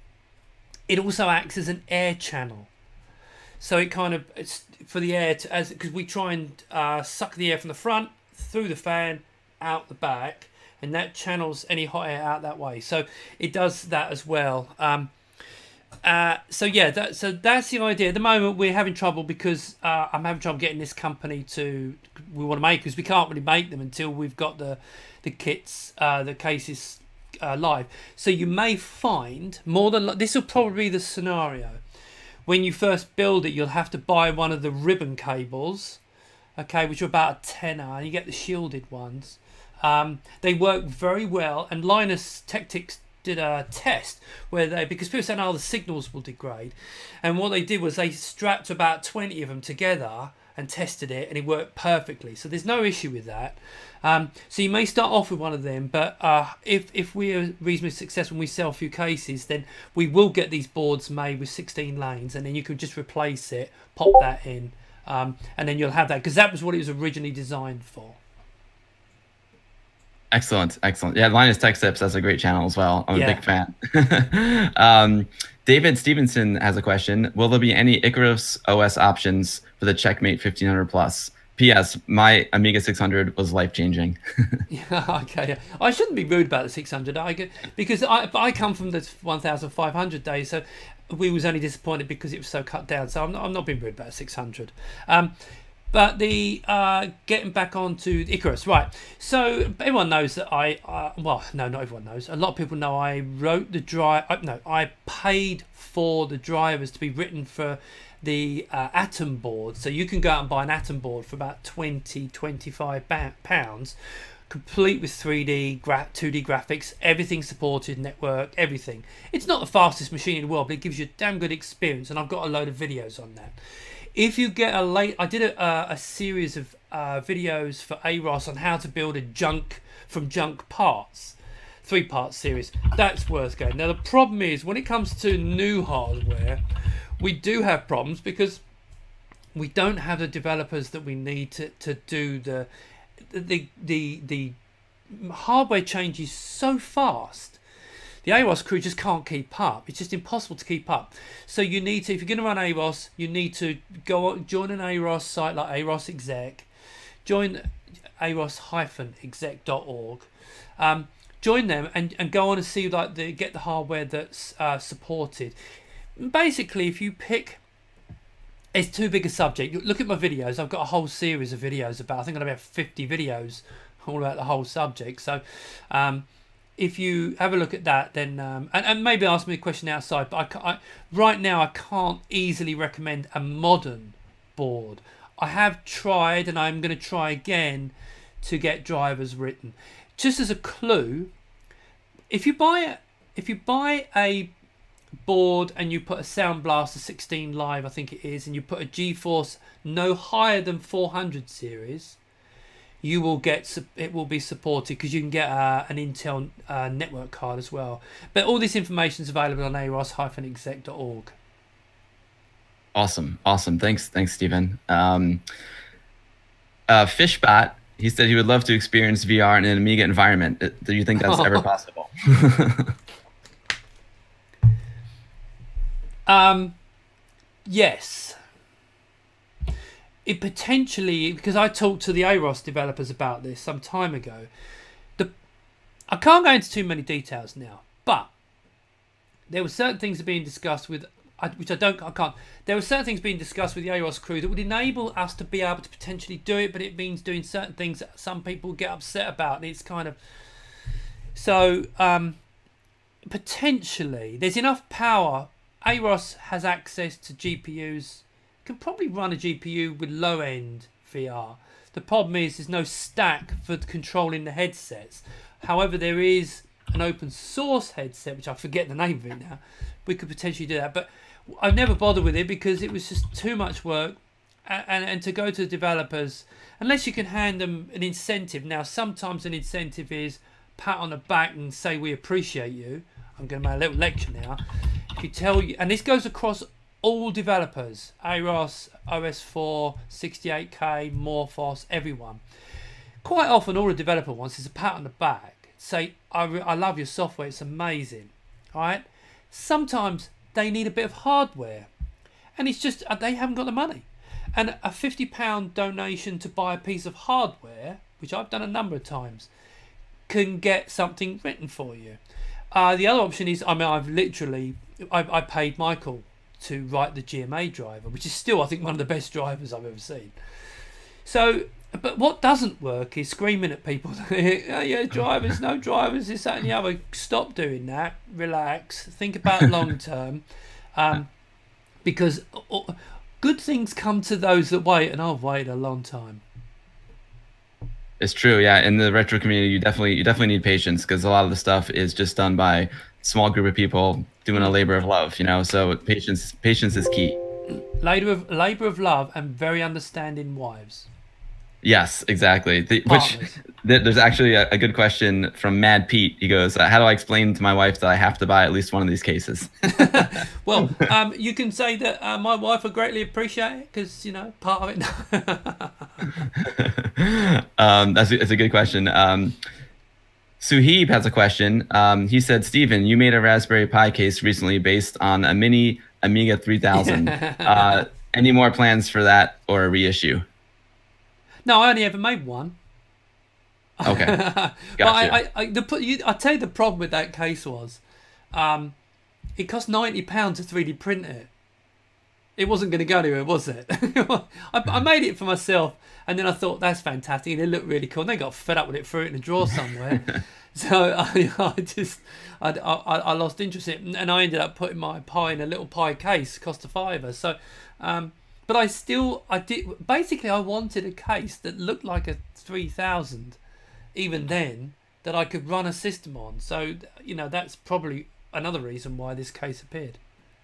[SPEAKER 2] it also acts as an air channel. So it kind of, it's for the air, because we try and suck the air from the front, through the fan, out the back. And that channels any hot air out that way. So it does that as well. So yeah, so that's the idea. At the moment, we're having trouble because I'm having trouble getting this company we want to make, because we can't really make them until we've got the kits, the cases live. So you may find this will probably be the scenario. When you first build it, you'll have to buy one of the ribbon cables, okay, which are about a tenner, and you get the shielded ones. They work very well, and Linus Tech Tips did a test where because people said, oh, the signals will degrade, and what they did was they strapped about 20 of them together and tested it, and it worked perfectly. So there's no issue with that. So you may start off with one of them, but if we are reasonably successful and we sell a few cases, then we will get these boards made with 16 lanes, and then you can just replace it, pop that in, and then you'll have that, because that was what it was originally designed for.
[SPEAKER 1] Excellent, excellent. Yeah, Linus Tech Tips, that's a great channel as well. I'm a big fan. David Stevenson has a question. Will there be any Icarus OS options for the Checkmate 1500 Plus? P.S. My Amiga 600 was life-changing.
[SPEAKER 2] Yeah, okay. Yeah. I shouldn't be rude about the 600, because I come from the 1500 days, so we was only disappointed because it was so cut down. So I'm not being rude about 600. But the getting back onto Icarus, right? So everyone knows that well, no, not everyone knows. A lot of people know I wrote the I paid for the drivers to be written for the Atom board. So you can go out and buy an Atom board for about £25, complete with 3D, 2D graphics, everything supported, network, everything. It's not the fastest machine in the world, but it gives you a damn good experience, and I've got a load of videos on that. If you get I did a series of videos for AROS on how to build a junk parts, 3-part series. That's worth going. Now the problem is, when it comes to new hardware, we do have problems because we don't have the developers that we need to do the hardware changes so fast. The AROS crew just can't keep up. It's just impossible to keep up. So you need to, if you're going to run AROS, you need to join an AROS site like AROS Exec, join aros-exec.org, join them and go on and see get the hardware that's supported. Basically, if you pick, it's too big a subject. Look at my videos. I've got a whole series of videos about, I think I've got about 50 videos all about the whole subject. So if you have a look at that, then and maybe ask me a question outside, but right now I can't easily recommend a modern board. I have tried, and I'm going to try again to get drivers written. Just as a clue, if you buy a board and you put a Sound Blaster 16 Live, I think it is, and you put a GeForce no higher than 400 series, you will get, it will be supported, because you can get an Intel network card as well. But all this information is available on aros-exec.org.
[SPEAKER 1] Awesome, awesome. Thanks, Stephen. Fishbat, he said he would love to experience VR in an Amiga environment. Do you think that's ever possible?
[SPEAKER 2] Yes. It potentially, because I talked to the AROS developers about this some time ago. I can't go into too many details now, but there were certain things being discussed with, there were certain things being discussed with the AROS crew that would enable us to be able to potentially do it, but it means doing certain things that some people get upset about, and it's kind of, so potentially there's enough power AROS has access to GPUs, can probably run a GPU with low-end VR. The problem is there's no stack for controlling the headsets. However, there is an open source headset, which I forget the name of it now. We could potentially do that, but I've never bothered with it because it was just too much work. And to go to the developers, unless you can hand them an incentive. Now, sometimes an incentive is pat on the back and say we appreciate you. I'm going to make a little lecture now. If you tell you, and this goes across all developers, AROS, OS4, 68K, Morphos, everyone. Quite often, all a developer wants is a pat on the back. Say, I love your software, it's amazing. All right. Sometimes they need a bit of hardware, and it's just they haven't got the money. And a £50 donation to buy a piece of hardware, which I've done a number of times, can get something written for you. The other option is, I mean, I paid Michael to write the GMA driver, which is still, I think, one of the best drivers I've ever seen. So, but what doesn't work is screaming at people, oh, yeah, drivers, no drivers, this, that and the other. Stop doing that. Relax. Think about long term. Because good things come to those that wait, and I've waited a long time.
[SPEAKER 1] It's true, yeah. In the retro community, you definitely need patience because a lot of the stuff is just done by a small group of people doing a labor of love, you know. So patience is key.
[SPEAKER 2] Labor of love and very understanding wives.
[SPEAKER 1] Yes, exactly. There's actually a good question from Mad Pete. He goes, how do I explain to my wife that I have to buy at least one of these cases?
[SPEAKER 2] Well, you can say that my wife would greatly appreciate it because, you know, part of it.
[SPEAKER 1] That's a good question. Suheeb has a question. He said, Stephen, you made a Raspberry Pi case recently based on a mini Amiga 3000. Any more plans for that or a reissue?
[SPEAKER 2] No, I only ever made one.
[SPEAKER 1] Okay.
[SPEAKER 2] But I tell you the problem with that case was, it cost £90 to 3D print it. It wasn't going to go anywhere, was it? I made it for myself, and then I thought that's fantastic, and it looked really cool. And they got fed up with it, threw it in a drawer somewhere. So I lost interest in it, and I ended up putting my Pi in a little Pi case, cost a £5. So. But basically I wanted a case that looked like a 3000 even then that I could run a system on. So, you know, that's probably another reason why this case appeared.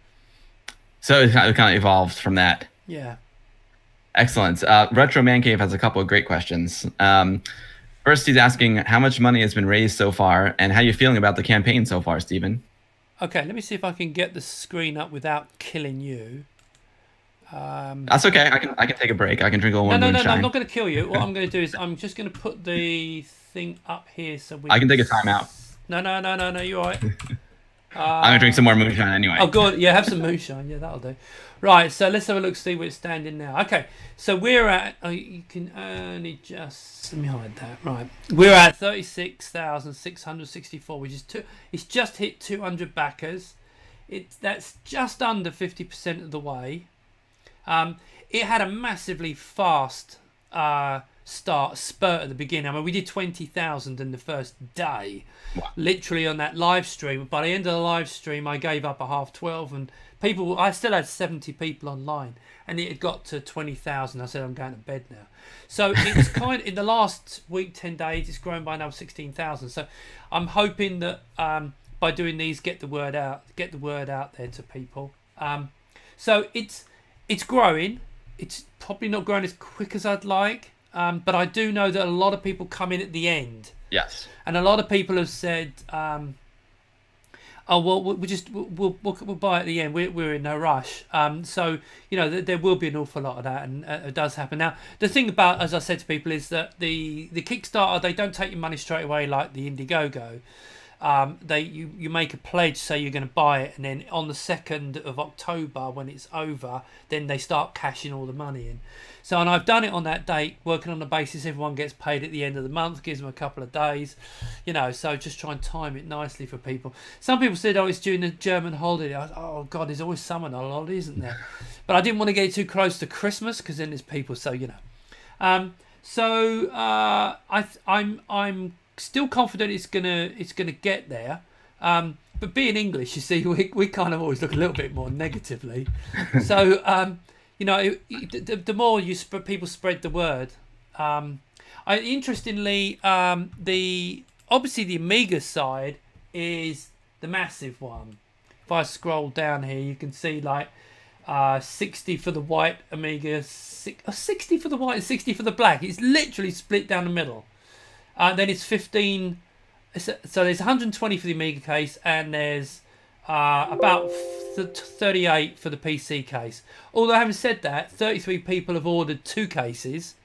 [SPEAKER 1] So it kind of evolved from that.
[SPEAKER 2] Yeah.
[SPEAKER 1] Excellent. Retro Man Cave has a couple of great questions. First, he's asking how much money has been raised so far and how you're feeling about the campaign so far, Stephen.
[SPEAKER 2] Okay, let me see if I can get the screen up without killing you.
[SPEAKER 1] That's okay. I can take a break. I can drink a little more moonshine.
[SPEAKER 2] No, I'm not going to kill you. What I'm going to do is I'm just going to put the thing up here so
[SPEAKER 1] I can take a timeout.
[SPEAKER 2] No, you're all right.
[SPEAKER 1] I'm going to drink some more moonshine anyway.
[SPEAKER 2] Oh, good. Yeah, have some moonshine. Yeah, that'll do. Right, so let's have a look, see where it's standing now. Okay, so we're at, you can only just, let me hide that. Right, we're at 36,664, which is it's just hit 200 backers. That's just under 50% of the way. It had a massively fast spurt at the beginning. I mean, we did 20,000 in the first day, wow. Literally on that live stream. By the end of the live stream, I gave up at 12:30, and I still had 70 people online, and it had got to 20,000. I said, I'm going to bed now. So it's in the last week, 10 days, it's grown by another 16,000. So I'm hoping that by doing these, get the word out there to people. So it's growing. It's probably not growing as quick as I'd like, but I do know that a lot of people come in at the end.
[SPEAKER 1] Yes. And
[SPEAKER 2] a lot of people have said, "Oh well, we'll buy at the end. We're in no rush." So you know there will be an awful lot of that, and it does happen. Now the thing about, as I said to people, is that the Kickstarter, they don't take your money straight away like the Indiegogo. You make a pledge, say you're going to buy it, and then on the 2nd of October when it's over, then they start cashing all the money in. So, and I've done it on that date, working on the basis everyone gets paid at the end of the month, gives them a couple of days, you know, so just try and time it nicely for people. Some people said, oh, it's during the German holiday. Oh God, there's always summer holiday, isn't there? But I didn't want to get too close to Christmas because then there's people, so you know. I'm still confident it's gonna get there, But being English, you see, we kind of always look a little bit more negatively. So, you know, the more people spread the word. Interestingly, obviously the Amiga side is the massive one. If I scroll down here, you can see like 60 for the white Amiga, 60 for the white and 60 for the black. It's literally split down the middle. Then it's 15. So there's 120 for the Amiga case, and there's about 38 for the PC case. Although having said that, 33 people have ordered 2 cases,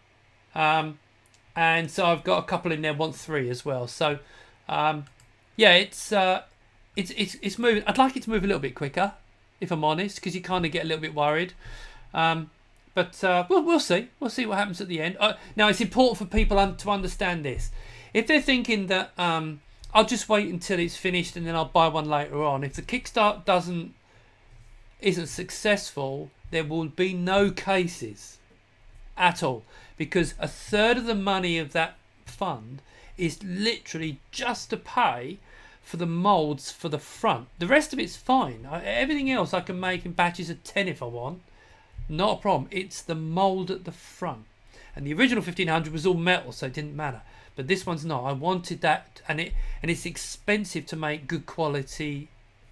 [SPEAKER 2] and so I've got a couple in there want 3 as well. So yeah, it's moving. I'd like it to move a little bit quicker, if I'm honest, because you kind of get a little bit worried. But we'll see. We'll see what happens at the end. Now, it's important for people to understand this. If they're thinking that I'll just wait until it's finished and then I'll buy one later on, if the Kickstart isn't successful, there will be no cases at all, because a third of the money of that fund is literally just to pay for the molds for the front. The rest of it's fine. Everything else I can make in batches of 10 if I want. Not a problem. It's the mold at the front. And the original 1500 was all metal, so it didn't matter. But this one's not. I wanted that, and it's expensive to make good quality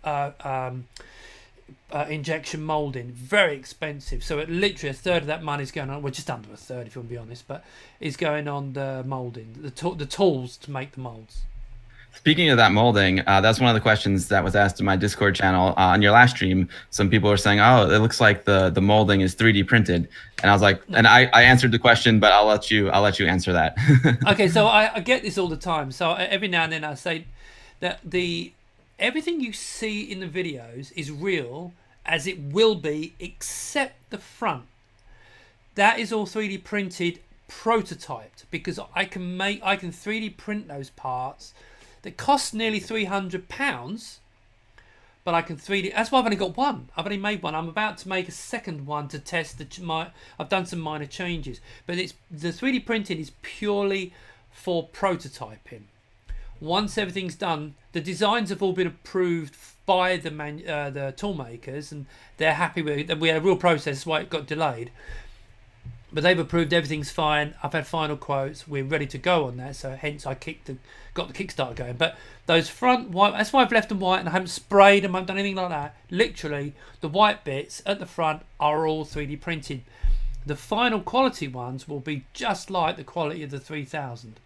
[SPEAKER 2] injection molding. Very expensive. So literally a third of that money is going on. Well, just under a third, if you want to be honest, but is going on the molding, the tools to make the molds.
[SPEAKER 1] Speaking of that molding, that's one of the questions that was asked in my Discord channel on your last stream. Some people were saying, "Oh, it looks like the molding is 3D printed," and I was like, and I answered the question, but I'll let you answer that.
[SPEAKER 2] Okay, so I get this all the time. So every now and then I say that everything you see in the videos is real, as it will be, except the front. That is all 3D printed, prototyped, because I can 3D print those parts. That costs nearly £300, but I can 3D. That's why I've only got one. I've only made one. I'm about to make a second one to test I've done some minor changes, but the 3D printing is purely for prototyping. Once everything's done, the designs have all been approved by the tool makers, and they're happy with it. We had a real process, that's why it got delayed. But they've approved everything's fine. I've had final quotes. We're ready to go on that. So hence I got the Kickstarter going. But those front white, that's why I've left them white, and I haven't sprayed them. I haven't done anything like that. Literally, the white bits at the front are all 3D printed. The final quality ones will be just like the quality of the 3000.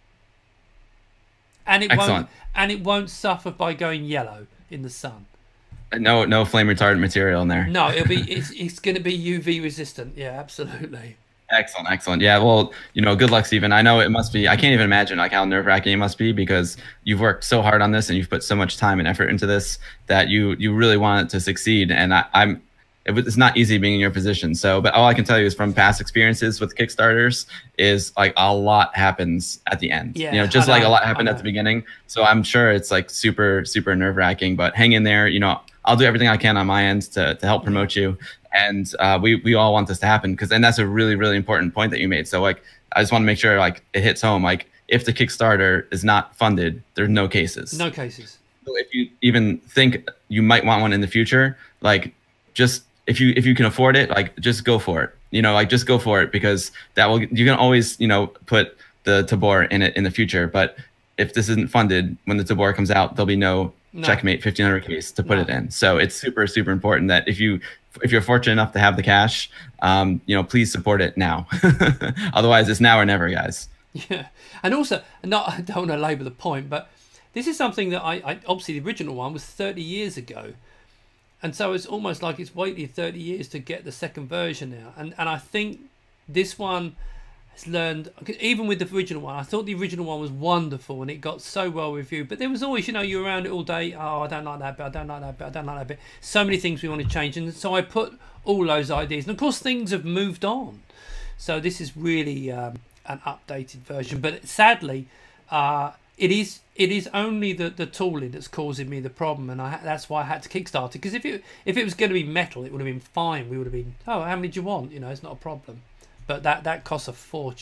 [SPEAKER 2] And it won't suffer by going yellow in the sun.
[SPEAKER 1] No flame retardant material in there.
[SPEAKER 2] No, it's going to be UV resistant. Yeah, absolutely.
[SPEAKER 1] Excellent. Yeah, well, good luck, Stephen. I know it must be. I can't even imagine like how nerve-wracking it must be, because you've worked so hard on this and you've put so much time and effort into this that you really want it to succeed. And it's not easy being in your position. So, but all I can tell you is from past experiences with Kickstarters is like a lot happens at the end.
[SPEAKER 2] Yeah,
[SPEAKER 1] just like a lot happened at the beginning. So I'm sure it's like super nerve-wracking. But hang in there. I'll do everything I can on my end to help promote you. And we all want this to happen, and that's a really, really important point that you made. So like, I just want to make sure like it hits home. Like, if the Kickstarter is not funded, there's no cases.
[SPEAKER 2] No cases.
[SPEAKER 1] So if you even think you might want one in the future, like, just if you can afford it, like, just go for it. Just go for it, because you can always put the tabor in it in the future. But if this isn't funded, when the tabor comes out, there'll be no Checkmate 1500 case to put it in. So it's super important that if you're fortunate enough to have the cash, please support it now. Otherwise, it's now or never, guys.
[SPEAKER 2] Yeah, and also, I don't want to labour the point, but this is something that I obviously the original one was 30 years ago, and so it's almost like it's waited 30 years to get the second version now. And I think this one has learned, even with the original one, I thought the original one was wonderful and it got so well reviewed, but there was always, you're around it all day, oh, I don't like that bit, I don't like that bit, I don't like that bit. So many things we want to change, and so I put all those ideas, and of course things have moved on. So this is really an updated version, but sadly it is only the tooling that's causing me the problem, and that's why I had to Kickstart it, because if it was going to be metal, it would have been fine. We would have been, oh, how many do you want? It's not a problem. But that costs a fortune.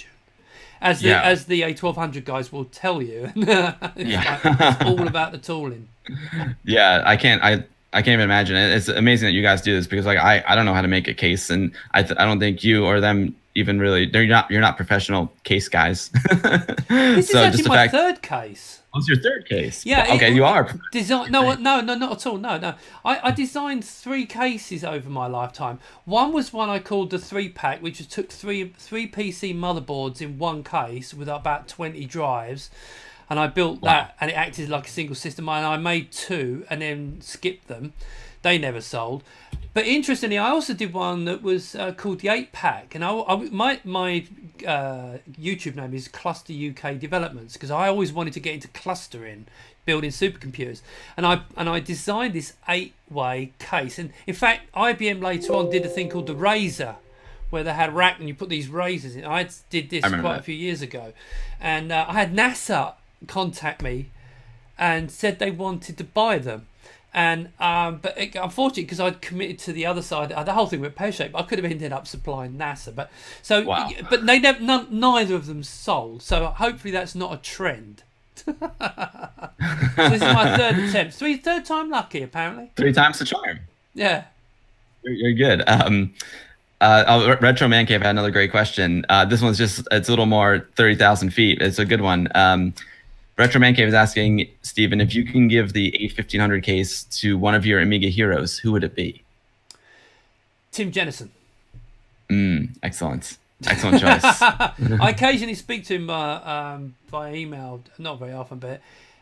[SPEAKER 2] as the A1200 guys will tell you. It's all about the tooling.
[SPEAKER 1] Yeah, I can't even imagine it. It's amazing that you guys do this, because like I don't know how to make a case, and I don't think you or them even really, you're not professional case guys.
[SPEAKER 2] This is actually my third case.
[SPEAKER 1] Oh, it's your third case.
[SPEAKER 2] Yeah.
[SPEAKER 1] Okay, you are.
[SPEAKER 2] No, not at all. No. I designed 3 cases over my lifetime. One was one I called the 3-pack, which took three PC motherboards in one case with about 20 drives. And I built that, and it acted like a single system. And I made 2 and then skipped them. They never sold. But interestingly, I also did one that was called the 8-pack. And my YouTube name is Cluster UK Developments, because I always wanted to get into clustering, building supercomputers. And I designed this 8-way case. And in fact, IBM later on did a thing called the Razor, where they had a rack and you put these razors in. I did this quite a few years ago. And I had NASA contact me and said they wanted to buy them, and but unfortunately, because I'd committed to the other side, the whole thing went pear-shaped. I could have ended up supplying NASA, but they neither of them sold, so hopefully that's not a trend. So this is my third attempt. Third time lucky, apparently.
[SPEAKER 1] 3 times the charm.
[SPEAKER 2] Yeah,
[SPEAKER 1] you're good. Retro Man Cave had another great question. This one's it's a little more 30,000 feet. It's a good one. Retro Man Cave is asking, Stephen, if you can give the A1500 case to one of your Amiga heroes, who would it be?
[SPEAKER 2] Tim Jennison.
[SPEAKER 1] Excellent choice.
[SPEAKER 2] I occasionally speak to him by email, not very often, but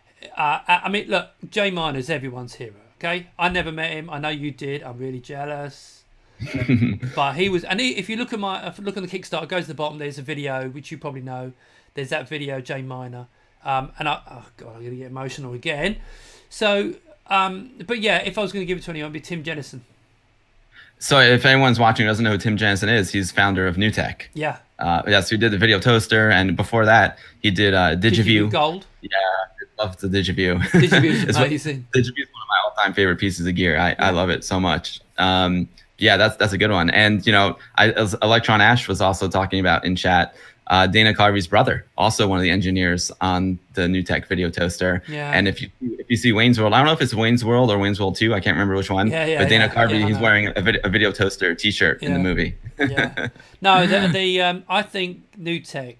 [SPEAKER 2] I mean, look, Jay Miner's everyone's hero. Okay, I never met him. I know you did. I'm really jealous. But he was, and if you look at on the Kickstarter, it goes to the bottom. There's a video which you probably know. There's that video, Jay Miner. And oh god, I'm gonna get emotional again. So, but yeah, if I was going to give it to anyone, it'd be Tim Jennison. So,
[SPEAKER 1] if anyone's watching who doesn't know who Tim Jennison is, he's founder of NewTek.
[SPEAKER 2] Yeah.
[SPEAKER 1] Yes, who did the video toaster, and before that, he did DigiView
[SPEAKER 2] Gold.
[SPEAKER 1] Yeah, I love the DigiView.
[SPEAKER 2] DigiView is amazing.
[SPEAKER 1] DigiView is one of my all-time favorite pieces of gear. I love it so much. Yeah, that's a good one. And as Electron Ash was also talking about in chat, Dana Carvey's brother, also one of the engineers on the NewTek video toaster.
[SPEAKER 2] Yeah.
[SPEAKER 1] And if you see Wayne's World, I don't know if it's Wayne's World or Wayne's World 2, I can't remember which one.
[SPEAKER 2] Yeah,
[SPEAKER 1] but Dana Carvey, he's wearing a video toaster T-shirt in the movie.
[SPEAKER 2] Yeah. No, I think NewTek.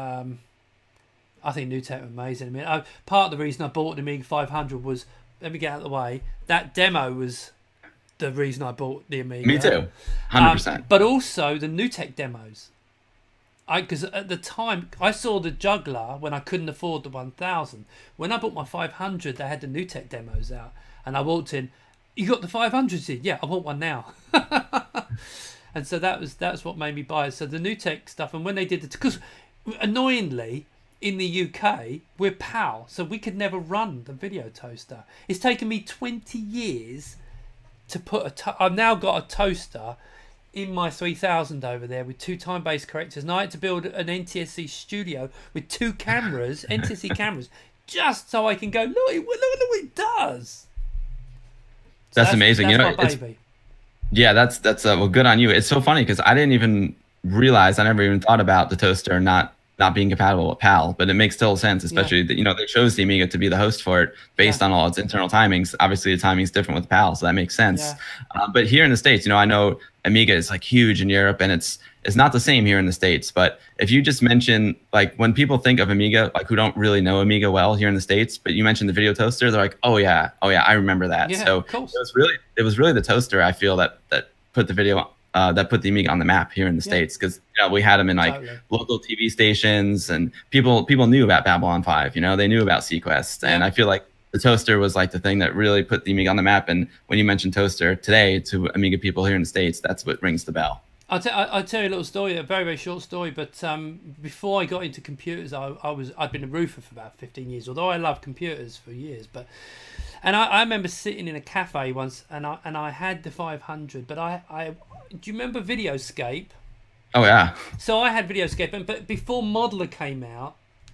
[SPEAKER 2] I think NewTek was amazing. I mean, part of the reason I bought the Amiga 500 was, let me get out of the way, that demo was the reason I bought the Amiga.
[SPEAKER 1] Me too, 100%.
[SPEAKER 2] But also the NewTek demos. Because at the time, I saw the Juggler when I couldn't afford the 1000. When I bought my 500, they had the NewTek demos out. And I walked in, you got the 500s in? Yeah, I want one now. And so that's what made me buy it. So the NewTek stuff, and when they did it, because annoyingly, in the UK, we're PAL, so we could never run the video toaster. It's taken me 20 years to put I've now got a toaster in my 3000 over there with 2 time-based correctors, and I had to build an NTSC studio with 2 cameras, NTSC cameras, just so I can go, look what it does. So
[SPEAKER 1] that's amazing.
[SPEAKER 2] That's my baby.
[SPEAKER 1] Yeah, that's well, good on you. It's so funny because I didn't even realize, I never even thought about the toaster not being compatible with PAL, but it makes total sense, especially that they chose the Amiga to be the host for it based on all its internal timings. Obviously, the timing's different with PAL, so that makes sense. Yeah. But here in the States, I know Amiga is like huge in Europe, and it's not the same here in the States. But if you just mention, like, when people think of Amiga, like, who don't really know Amiga well here in the States, but you mentioned the video toaster, they're like, oh yeah, I remember that.
[SPEAKER 2] Yeah,
[SPEAKER 1] so it was really the toaster, I feel, that put the video that put the Amiga on the map here in the States, because we had them in like local TV stations, and people knew about Babylon 5. They knew about Sequest, and I feel like the toaster was like the thing that really put the Amiga on the map. And when you mention toaster today to Amiga people here in the States, that's what rings the bell.
[SPEAKER 2] I'll tell you a little story, a very, very short story. But before I got into computers, I'd been a roofer for about 15 years. Although I loved computers for years, and I remember sitting in a cafe once, and I had the 500. But do you remember Videoscape?
[SPEAKER 1] Oh yeah.
[SPEAKER 2] So I had Videoscape, but before Modeler came out,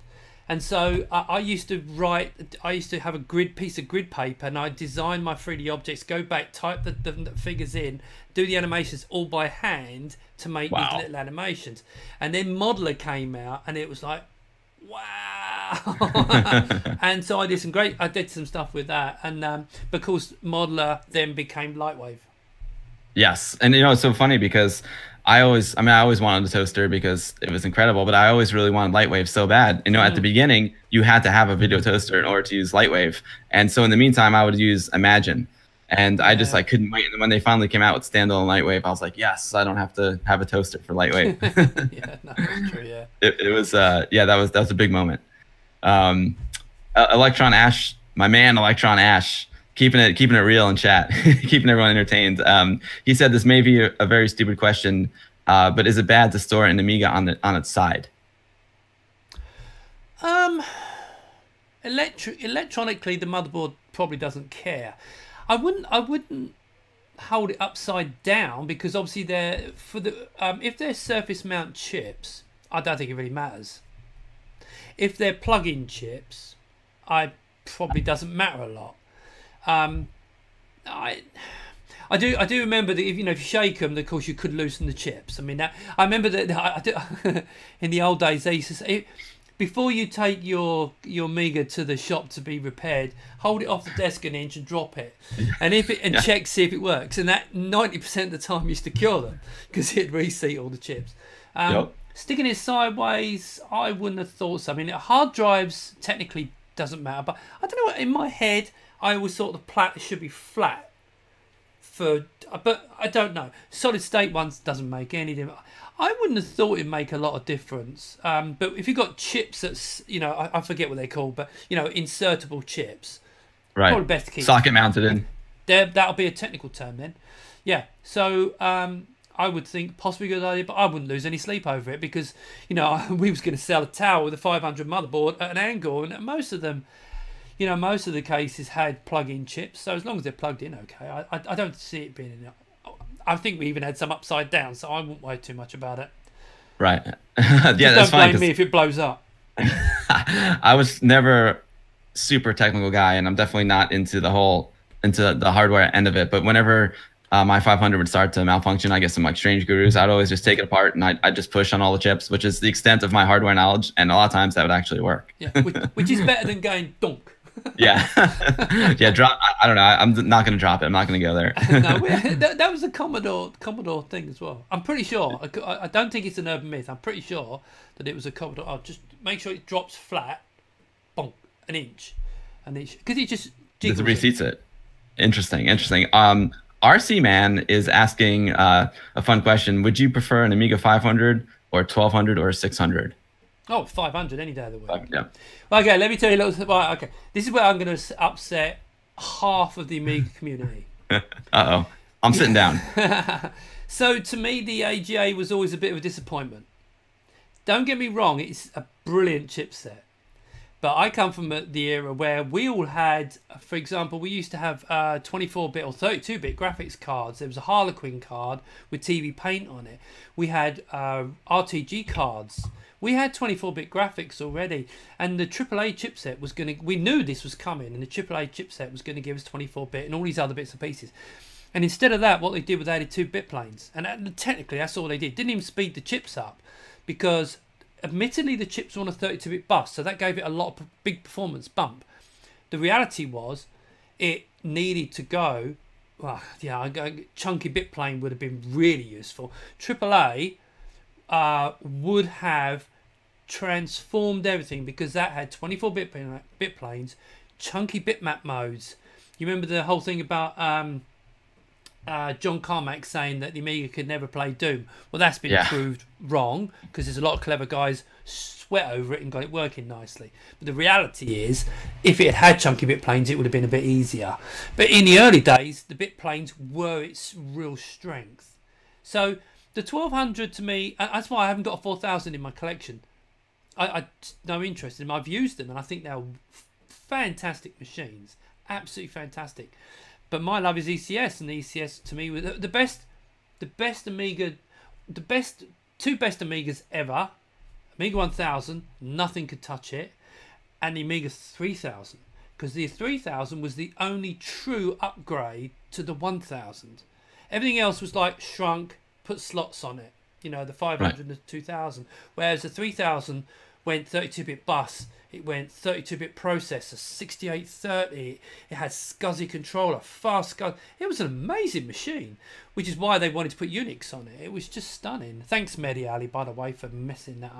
[SPEAKER 2] And so I used to have a piece of grid paper, and I design my 3D objects, go back, type the figures in, do the animations all by hand to make these little animations. And then Modeler came out, and it was like, wow. And so I did some stuff with that. And because Modeler then became Lightwave.
[SPEAKER 1] Yes. And it's so funny because I always wanted a toaster because it was incredible, but I always really wanted Lightwave so bad. At the beginning, you had to have a video toaster in order to use Lightwave. And so in the meantime, I would use Imagine. And I just couldn't wait. And when they finally came out with standalone Lightwave, I was like, yes, I don't have to have a toaster for Lightwave.
[SPEAKER 2] Yeah, no, that's true, yeah.
[SPEAKER 1] It was, that was a big moment. Electron Ash, my man, Electron Ash, keeping it real in chat, keeping everyone entertained. He said this may be a very stupid question, but is it bad to store an Amiga on its side?
[SPEAKER 2] Electronically, the motherboard probably doesn't care. I wouldn't hold it upside down, because obviously if they're surface mount chips, I don't think it really matters. If they're plug-in chips, probably doesn't matter a lot. I do remember that if you shake them, of course you could loosen the chips. I mean, I remember that in the old days they used to say, before you take your Amiga to the shop to be repaired, hold it off the desk an inch and drop it, and check, see if it works. And that 90% of the time used to cure them, because it'd reseat all the chips. Sticking it sideways, I wouldn't have thought so. I mean, hard drives technically doesn't matter, but I don't know. In my head, I always thought it should be flat. But I don't know. Solid state ones doesn't make any difference. I wouldn't have thought it'd make a lot of difference. But if you've got chips that's, I forget what they're called, but insertable chips,
[SPEAKER 1] right?
[SPEAKER 2] Probably best to keep
[SPEAKER 1] socket mounted in.
[SPEAKER 2] That'll be a technical term then. Yeah. So I would think possibly a good idea, but I wouldn't lose any sleep over it, because we was going to sell a tower with a 500 motherboard at an angle, and most of them. Most of the cases had plug-in chips, so as long as they're plugged in, okay. I don't see it being. I think we even had some upside down, so I wouldn't worry too much about it.
[SPEAKER 1] Right. Yeah, that's fine.
[SPEAKER 2] Don't blame me if it blows up.
[SPEAKER 1] I was never super technical guy, and I'm definitely not into the hardware end of it. But whenever my 500 would start to malfunction, I get some strange gurus. I'd always just take it apart, and I'd just push on all the chips, which is the extent of my hardware knowledge. And a lot of times that would actually work.
[SPEAKER 2] Yeah, which is better than going donk.
[SPEAKER 1] Yeah. Yeah, drop. I don't know. I'm not going to drop it. I'm not going to go there.
[SPEAKER 2] No, that was a Commodore thing as well. I'm pretty sure. I don't think it's an urban myth. I'm pretty sure that it was a Commodore. Oh, just make sure it drops flat, bonk, an inch, because it just jiggles.
[SPEAKER 1] It resets it. Interesting. RC Man is asking a fun question. Would you prefer an Amiga 500 or 1200 or 600?
[SPEAKER 2] Oh, 500 any day of the week.
[SPEAKER 1] Yeah.
[SPEAKER 2] Okay, let me tell you a little. Right, okay, this is where I'm going to upset half of the Amiga community.
[SPEAKER 1] Uh-oh. I'm sitting down.
[SPEAKER 2] So to me, the AGA was always a bit of a disappointment. Don't get me wrong, it's a brilliant chipset. But I come from the era where we all had, for example, we used to have 24-bit or 32-bit graphics cards. There was a Harlequin card with TV Paint on it. We had RTG cards. We had 24-bit graphics already, and the AAA chipset was going to. We knew this was coming, and the AAA chipset was going to give us 24-bit and all these other bits and pieces. And instead of that, what they did was they added 2-bit planes, and technically that's all they did. Didn't even speed the chips up, because admittedly the chips were on a 32-bit bus, so that gave it a lot of big performance bump. The reality was, it needed to go. Well, yeah, a chunky bit plane would have been really useful. AAA. Would have transformed everything, because that had 24-bit planes, chunky bitmap modes. You remember the whole thing about John Carmack saying that the Amiga could never play Doom? Well, that's been proved wrong, because there's a lot of clever guys sweat over it and got it working nicely. But the reality is, if it had chunky bit planes, it would have been a bit easier. But in the early days, the bit planes were its real strength. So the 1200 to me, that's why I haven't got a 4000 in my collection. I no interest in them. I've used them, and I think they're fantastic machines, absolutely fantastic. But my love is ECS, and the ECS to me was the best Amiga, two best Amigas ever. Amiga 1000, nothing could touch it, and the Amiga 3000, because the 3000 was the only true upgrade to the 1000. Everything else was like shrunk, put slots on it, you know, the 500 and the 2000, whereas the 3000 went 32-bit bus, it went 32-bit processor, 6830, it had SCSI controller, fast SCSI. It was an amazing machine, which is why they wanted to put Unix on it. It was just stunning. Thanks, Mehdi Ali, by the way, for messing that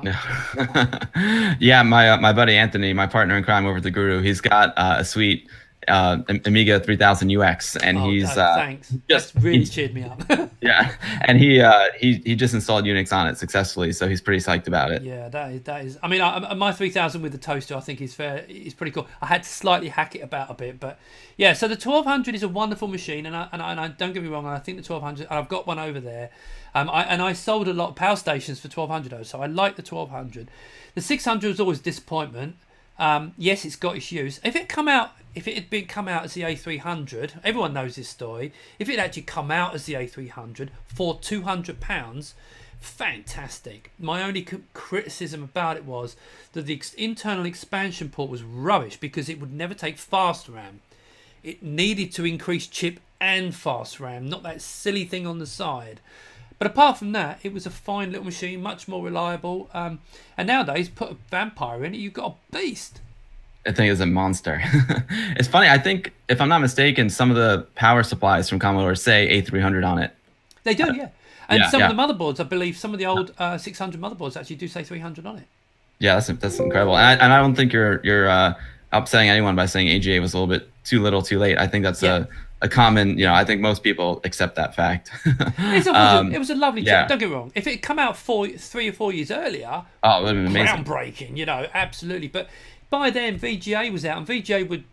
[SPEAKER 1] up. Yeah, my buddy Anthony, my partner in crime over at the Guru, he's got a sweet Amiga 3000 UX, and he's
[SPEAKER 2] thanks. That's really cheered me up.
[SPEAKER 1] Yeah, and he just installed Unix on it successfully, so he's pretty psyched about it.
[SPEAKER 2] Yeah, that is. I mean, my 3000 with the toaster, I think is fair. It's pretty cool. I had to slightly hack it about a bit, but yeah. So the 1200 is a wonderful machine, and I don't get me wrong. I think the 1200, and I've got one over there. I sold a lot of power stations for 1200 though, so I like the 1200. The 600 was always a disappointment. Yes, it's got its use. If it come out as the A300, everyone knows this story. If it actually come out as the A300 for £200, fantastic. My only criticism about it was that the internal expansion port was rubbish because it would never take fast RAM. It needed to increase chip and fast RAM, not that silly thing on the side. But apart from that, it was a fine little machine, much more reliable. And nowadays, put a Vampire in it, you've got a beast.
[SPEAKER 1] I think it's a monster. It's funny. I think, if I'm not mistaken, some of the power supplies from Commodore say A300 on it.
[SPEAKER 2] They do, yeah. And some of the motherboards, I believe, some of the old 600 motherboards actually do say 300 on it.
[SPEAKER 1] Yeah, that's incredible. And I don't think you're upsetting anyone by saying AGA was a little bit too little, too late. I think that's a common, I think most people accept that fact.
[SPEAKER 2] It was a lovely chip. Don't get me wrong. If it had come out 3 or 4 years earlier,
[SPEAKER 1] it would have been amazing.
[SPEAKER 2] Groundbreaking, absolutely. But by then, VGA was out, and VGA would,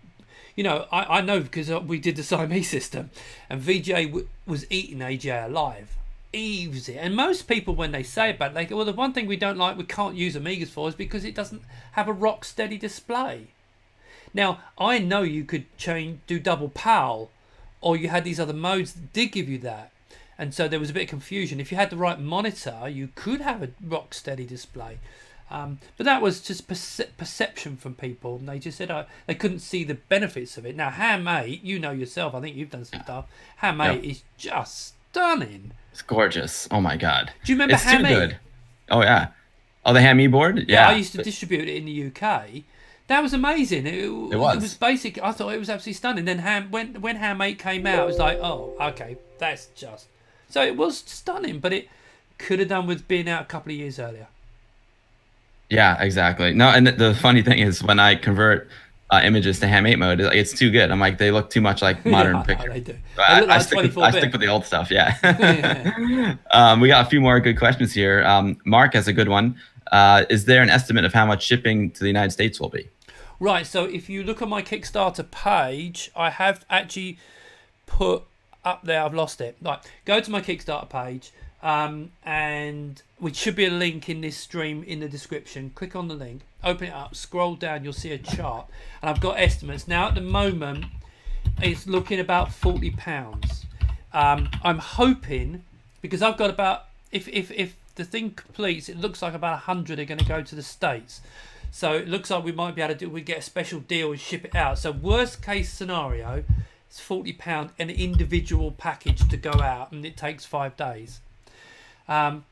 [SPEAKER 2] I know because we did the Siamese system, and VGA was eating AGA alive. Eaves it. And most people, when they say about it, they go, well, the one thing we can't use Amigas for is because it doesn't have a rock steady display. Now, I know you could do double PAL, or you had these other modes that did give you that. And so there was a bit of confusion. If you had the right monitor, you could have a rock steady display. But that was just perception from people. And they just said they couldn't see the benefits of it. Now, Ham 8, you know yourself, I think you've done some stuff. Ham 8 is just stunning.
[SPEAKER 1] It's gorgeous. Oh, my God.
[SPEAKER 2] Do you remember Ham 8?
[SPEAKER 1] Good. Oh, yeah. Oh, the Ham E board?
[SPEAKER 2] Yeah, I used to distribute it in the UK. That was amazing. It was. It was basic. I thought it was absolutely stunning. Then when Ham 8 came out, it was like, oh, okay, that's just. So it was stunning, but it could have done with being out a couple of years earlier.
[SPEAKER 1] Yeah, exactly. No, and the funny thing is when I convert images to Ham 8 mode, it's too good. I'm like, they look too much like modern pictures.
[SPEAKER 2] They do.
[SPEAKER 1] I stick with the old stuff, yeah. We got a few more good questions here. Mark has a good one. Is there an estimate of how much shipping to the United States will be?
[SPEAKER 2] Right, so if you look at my Kickstarter page, I have actually put up there, I've lost it. Right, go to my Kickstarter page, and which should be a link in this stream in the description. Click on the link, open it up, scroll down, you'll see a chart, and I've got estimates. Now at the moment, it's looking about £40. I'm hoping, because I've got about, if the thing completes, it looks like about 100 are going to go to the States. So it looks like we might be able to we get a special deal and ship it out. So worst case scenario, it's £40 an individual package to go out, and it takes 5 days. But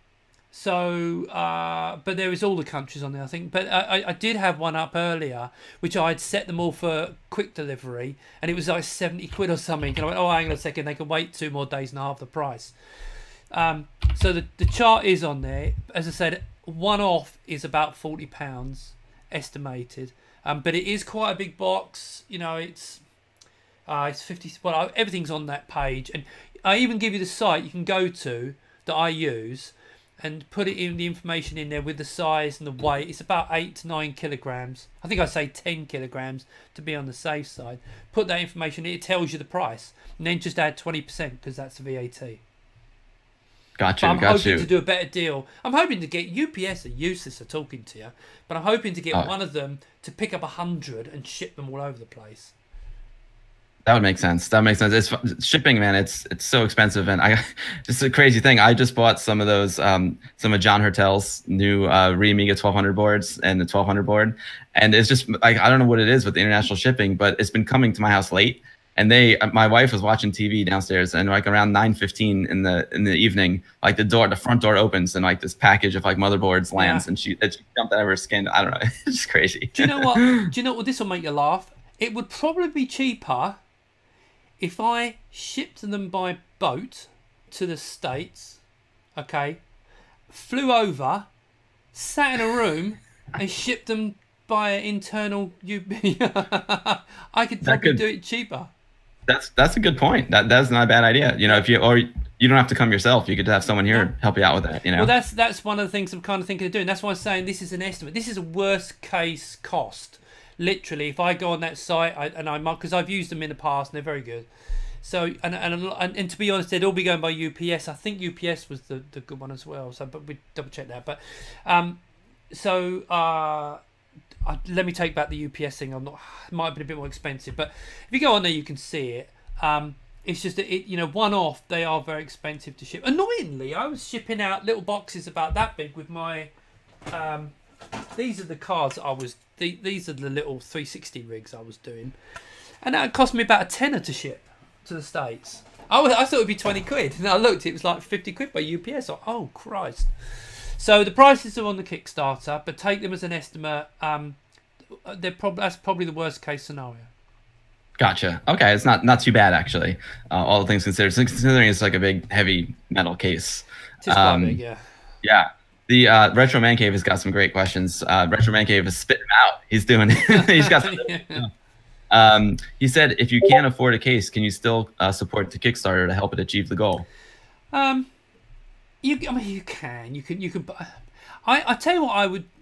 [SPEAKER 2] there is all the countries on there, I think. But I did have one up earlier, which I had set them all for quick delivery, and it was like 70 quid or something. And I went, oh, hang on a second, they can wait 2 more days and half the price. So the chart is on there. As I said, one off is about £40 estimated, but it is quite a big box. It's 50. Well, everything's on that page, and I even give you the site you can go to that I use, and put it in the information in there with the size and the weight. It's about 8 to 9 kilograms. I think I say 10 kilograms to be on the safe side. Put that information in, it tells you the price, and then just add 20% because that's the VAT.
[SPEAKER 1] Got you.
[SPEAKER 2] I'm hoping to do a better deal. I'm hoping to get UPS are useless at talking to you, but I'm hoping to get one of them to pick up 100 and ship them all over the place.
[SPEAKER 1] That would make sense. That makes sense. It's shipping, man. It's so expensive, and I just a crazy thing. I just bought some of those, some of John Hertel's new Amiga 1200 boards and the 1200 board, and it's just like I don't know what it is with the international shipping, but it's been coming to my house late. And my wife was watching TV downstairs, and like around 9:15 in the evening, like the front door opens, and like this package of like motherboards lands, and she jumped out of her skin. I don't know. It's just crazy.
[SPEAKER 2] Do you know what? Do you know what? This will make you laugh. It would probably be cheaper if I shipped them by boat to the States, okay, flew over, sat in a room, and shipped them by internal I could probably do it cheaper.
[SPEAKER 1] That's a good point. That's not a bad idea. You know, if you don't have to come yourself, you could have someone here help you out with that. You know.
[SPEAKER 2] Well, that's one of the things I'm kind of thinking of doing. That's why I'm saying this is an estimate. This is a worst case cost. Literally, if I go on that site because I've used them in the past and they're very good. So and to be honest, they'd all be going by UPS. I think UPS was the good one as well. So, but we double check that. But let me take back the UPS thing. It might have been a bit more expensive, but if you go on there, you can see it. It's just that one off. They are very expensive to ship. Annoyingly, I was shipping out little boxes about that big with my. These are the cards that I was. These are the little 360 rigs I was doing, and that cost me about a tenner to ship to the States. I thought it would be 20 quid, and I looked. It was like 50 quid by UPS. Oh Christ! So the prices are on the Kickstarter, but take them as an estimate. That's probably the worst case scenario.
[SPEAKER 1] Gotcha. Okay, it's not too bad actually. All things considered, considering it's like a big heavy metal case.
[SPEAKER 2] It's quite big, yeah.
[SPEAKER 1] Yeah. The Retro Man Cave has got some great questions. Retro Man Cave is spitting them out. He's doing. He's got. Some, he said, if you can't afford a case, can you still support the Kickstarter to help it achieve the goal?
[SPEAKER 2] You can. I tell you what, I would.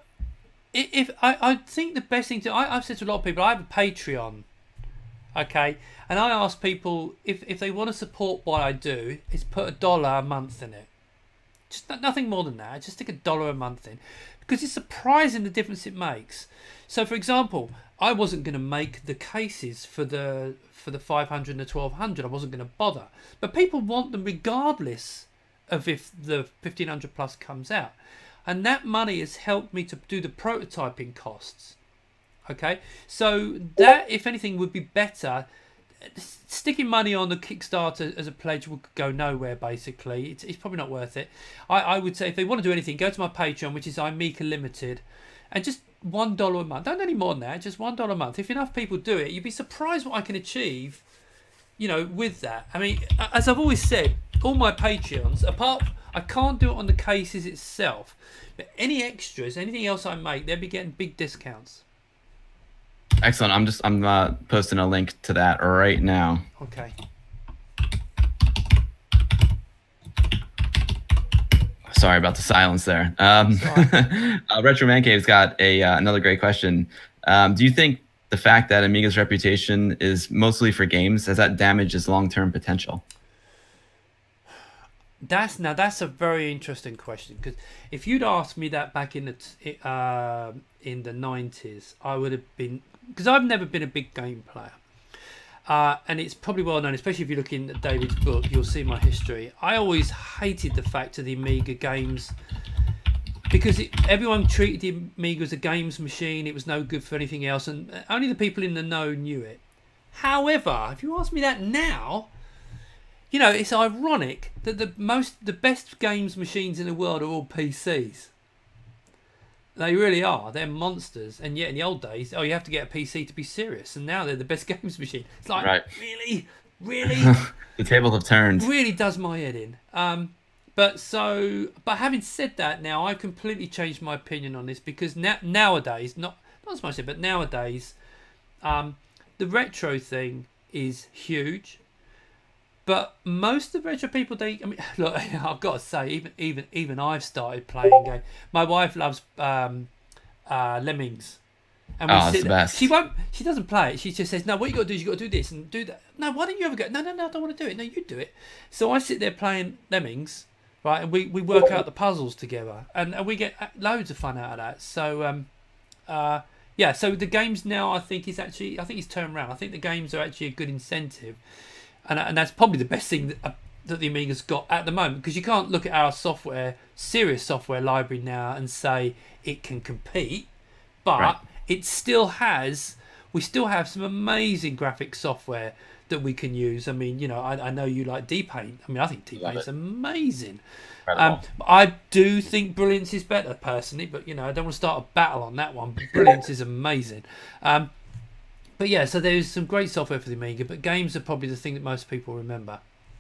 [SPEAKER 2] I think the best thing I've said to a lot of people, I have a Patreon, okay, and I ask people if they want to support what I do, is put $1 a month in it. Just nothing more than that. Just stick $1 a month in, because it's surprising the difference it makes. So, for example, I wasn't going to make the cases for the 500 and the 1200. I wasn't going to bother, but people want them regardless of if the 1500 plus comes out, and that money has helped me to do the prototyping costs. Okay, so that, if anything, would be better. Sticking money on the Kickstarter as a pledge would go nowhere. Basically, it's probably not worth it. I would say if they want to do anything, go to my Patreon, which is Amiga Limited, and just $1 a month. Don't any more than that. Just $1 a month. If enough people do it, you'd be surprised what I can achieve. With that. I mean, as I've always said, all my Patreons, I can't do it on the cases itself, but any extras, anything else I make, they'll be getting big discounts.
[SPEAKER 1] Excellent. I'm posting a link to that right now.
[SPEAKER 2] Okay.
[SPEAKER 1] Sorry about the silence there. Retro Man Cave's got another great question. Do you think the fact that Amiga's reputation is mostly for games, has that damaged its long-term potential?
[SPEAKER 2] That's a very interesting question, because if you'd asked me that back in the 90s, I would have been, because I've never been a big game player, and it's probably well known, especially if you look in David's book, you'll see my history. I always hated the fact of the Amiga games, because everyone treated the Amiga as a games machine. It was no good for anything else, and only the people in the know knew it. However, if you ask me that now, it's ironic that the best games machines in the world are all PCs. They really are. They're monsters. And yet in the old days, you have to get a PC to be serious. And now they're the best games machine. It's like, right. Really?
[SPEAKER 1] The tables have turned.
[SPEAKER 2] Really does my head in. But having said that, now I've completely changed my opinion on this, because nowadays, not as much, but nowadays, the retro thing is huge. But most of the retro people, look, I've got to say, even I've started playing games. My wife loves Lemmings, and
[SPEAKER 1] it's the best.
[SPEAKER 2] She doesn't play it. She just says, "No, what you got to do is you got to do this and do that." No, why don't you ever go? No, I don't want to do it. No, you do it. So I sit there playing Lemmings, right, and we work out the puzzles together, and we get loads of fun out of that. So Yeah, so the games now, I think it's turned around. I think the games are actually a good incentive, and that's probably the best thing that the Amiga's got at the moment, because you can't look at our serious software library now and say it can compete, but
[SPEAKER 1] Right.
[SPEAKER 2] we still have some amazing graphic software that we can use. I mean, you know, I know you like D-Paint. I mean, I think D-Paint's amazing. I do think Brilliance is better personally, but you know, I don't want to start a battle on that one. But Brilliance is amazing. But yeah, so there's some great software for the Amiga, but games are probably the thing that most people remember.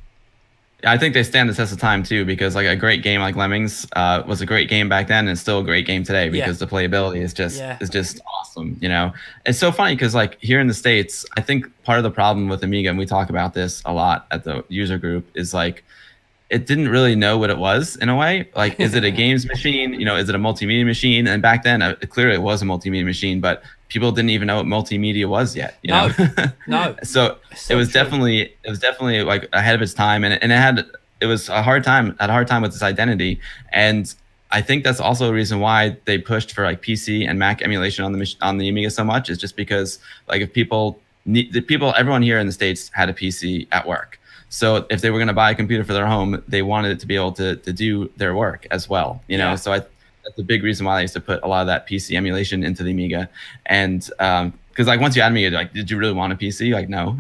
[SPEAKER 1] I think they stand the test of time too, because like a great game like Lemmings was a great game back then, and it's still a great game today because the playability is just awesome. You know, it's so funny because like here in the States, I think part of the problem with Amiga, and we talk about this a lot at the user group, is like it didn't really know what it was in a way. Like, is it a games machine? You know, is it a multimedia machine? And back then, clearly it was a multimedia machine, but people didn't even know what multimedia was yet. You know?
[SPEAKER 2] No.
[SPEAKER 1] So it was definitely like ahead of its time, and it was a hard time with its identity. And I think that's also a reason why they pushed for like PC and Mac emulation on the Amiga so much, is just because like if everyone here in the States had a PC at work. So if they were going to buy a computer for their home, they wanted it to be able to do their work as well, you know? So that's a big reason why they used to put a lot of that PC emulation into the Amiga. And because like once you had Amiga, like, did you really want a PC? Like, no.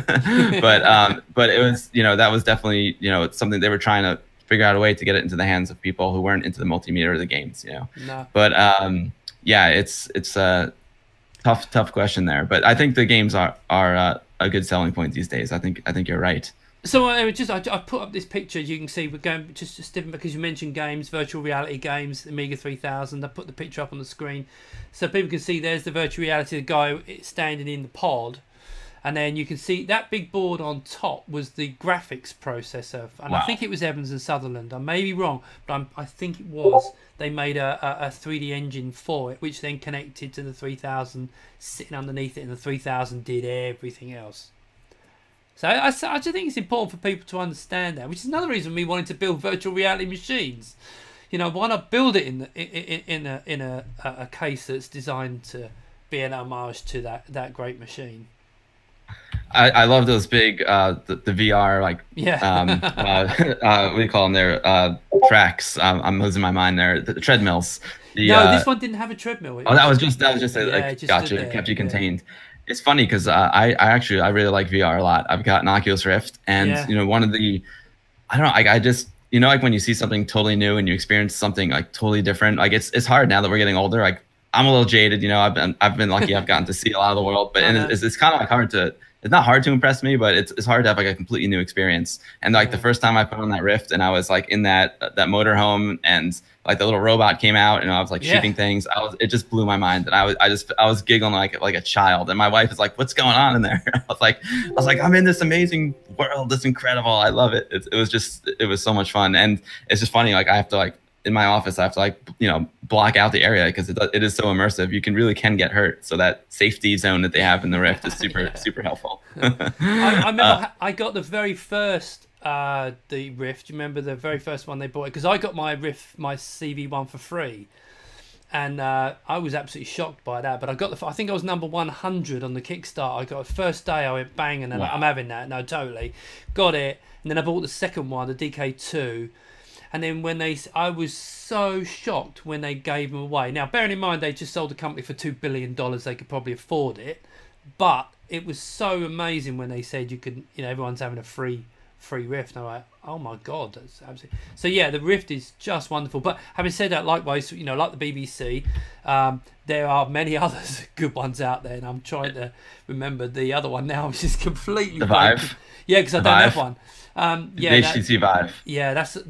[SPEAKER 1] But it was, you know, that was definitely, you know, something they were trying to figure out a way to get it into the hands of people who weren't into the multimedia or the games, you know?
[SPEAKER 2] No.
[SPEAKER 1] But yeah, it's a tough question there. But I think the games are a good selling point these days. I think you're right.
[SPEAKER 2] So I put up this picture. As you can see, we're going just different because you mentioned games, virtual reality games, Amiga 3000. I put the picture up on the screen so people can see. There's the virtual reality, the guy standing in the pod, and then you can see that big board on top was the graphics processor, and wow. I think it was Evans and Sutherland. I may be wrong, but I think it was. They made a 3D engine for it, which then connected to the 3000 sitting underneath it, and the 3000 did everything else. So I just think it's important for people to understand that, which is another reason me wanting to build virtual reality machines. You know, why not build it in a case that's designed to be an homage to that great machine.
[SPEAKER 1] I love those big the VR like what do you call them there, tracks. I'm losing my mind there. The treadmills.
[SPEAKER 2] No, this one didn't have a treadmill.
[SPEAKER 1] That was just gotcha, kept you contained. It's funny because I really like VR a lot. I've got an Oculus Rift, and you know, one of the, I don't know, I just, you know, like when you see something totally new and you experience something like totally different, like it's hard now that we're getting older. Like I'm a little jaded, you know. I've been lucky. I've gotten to see a lot of the world, but it's kind of like hard to. It's not hard to impress me, but it's hard to have like a completely new experience. And like the first time I put on that Rift and I was like in that motorhome, and like the little robot came out and I was like shooting things. It just blew my mind, and I was giggling like a child. And my wife is like, "What's going on in there?" I was like, "I'm in this amazing world. It's incredible. I love it." It was so much fun, and it's just funny. Like I have to like. In my office, I have to like, you know, block out the area because it is so immersive. You can get hurt. So that safety zone that they have in the Rift is super helpful.
[SPEAKER 2] I remember I got the very first the Rift. Do you remember the very first one they bought? Because I got my Rift, my CV1 for free, and I was absolutely shocked by that. But I think I was number 100 on the Kickstarter. I got it first day. I went bang, and then I'm having that. No, totally got it. And then I bought the second one, the DK2. And then I was so shocked when they gave them away. Now, bearing in mind, they just sold the company for $2 billion. They could probably afford it. But it was so amazing when they said you could, you know, everyone's having a free Rift. And I'm like, oh my God, that's absolutely. So yeah, the Rift is just wonderful. But having said that, likewise, you know, like the BBC, there are many others good ones out there. And I'm trying to remember the other one now, which is completely
[SPEAKER 1] the Vive.
[SPEAKER 2] Yeah, because I don't have one.
[SPEAKER 1] The HTC Vive.
[SPEAKER 2] Yeah,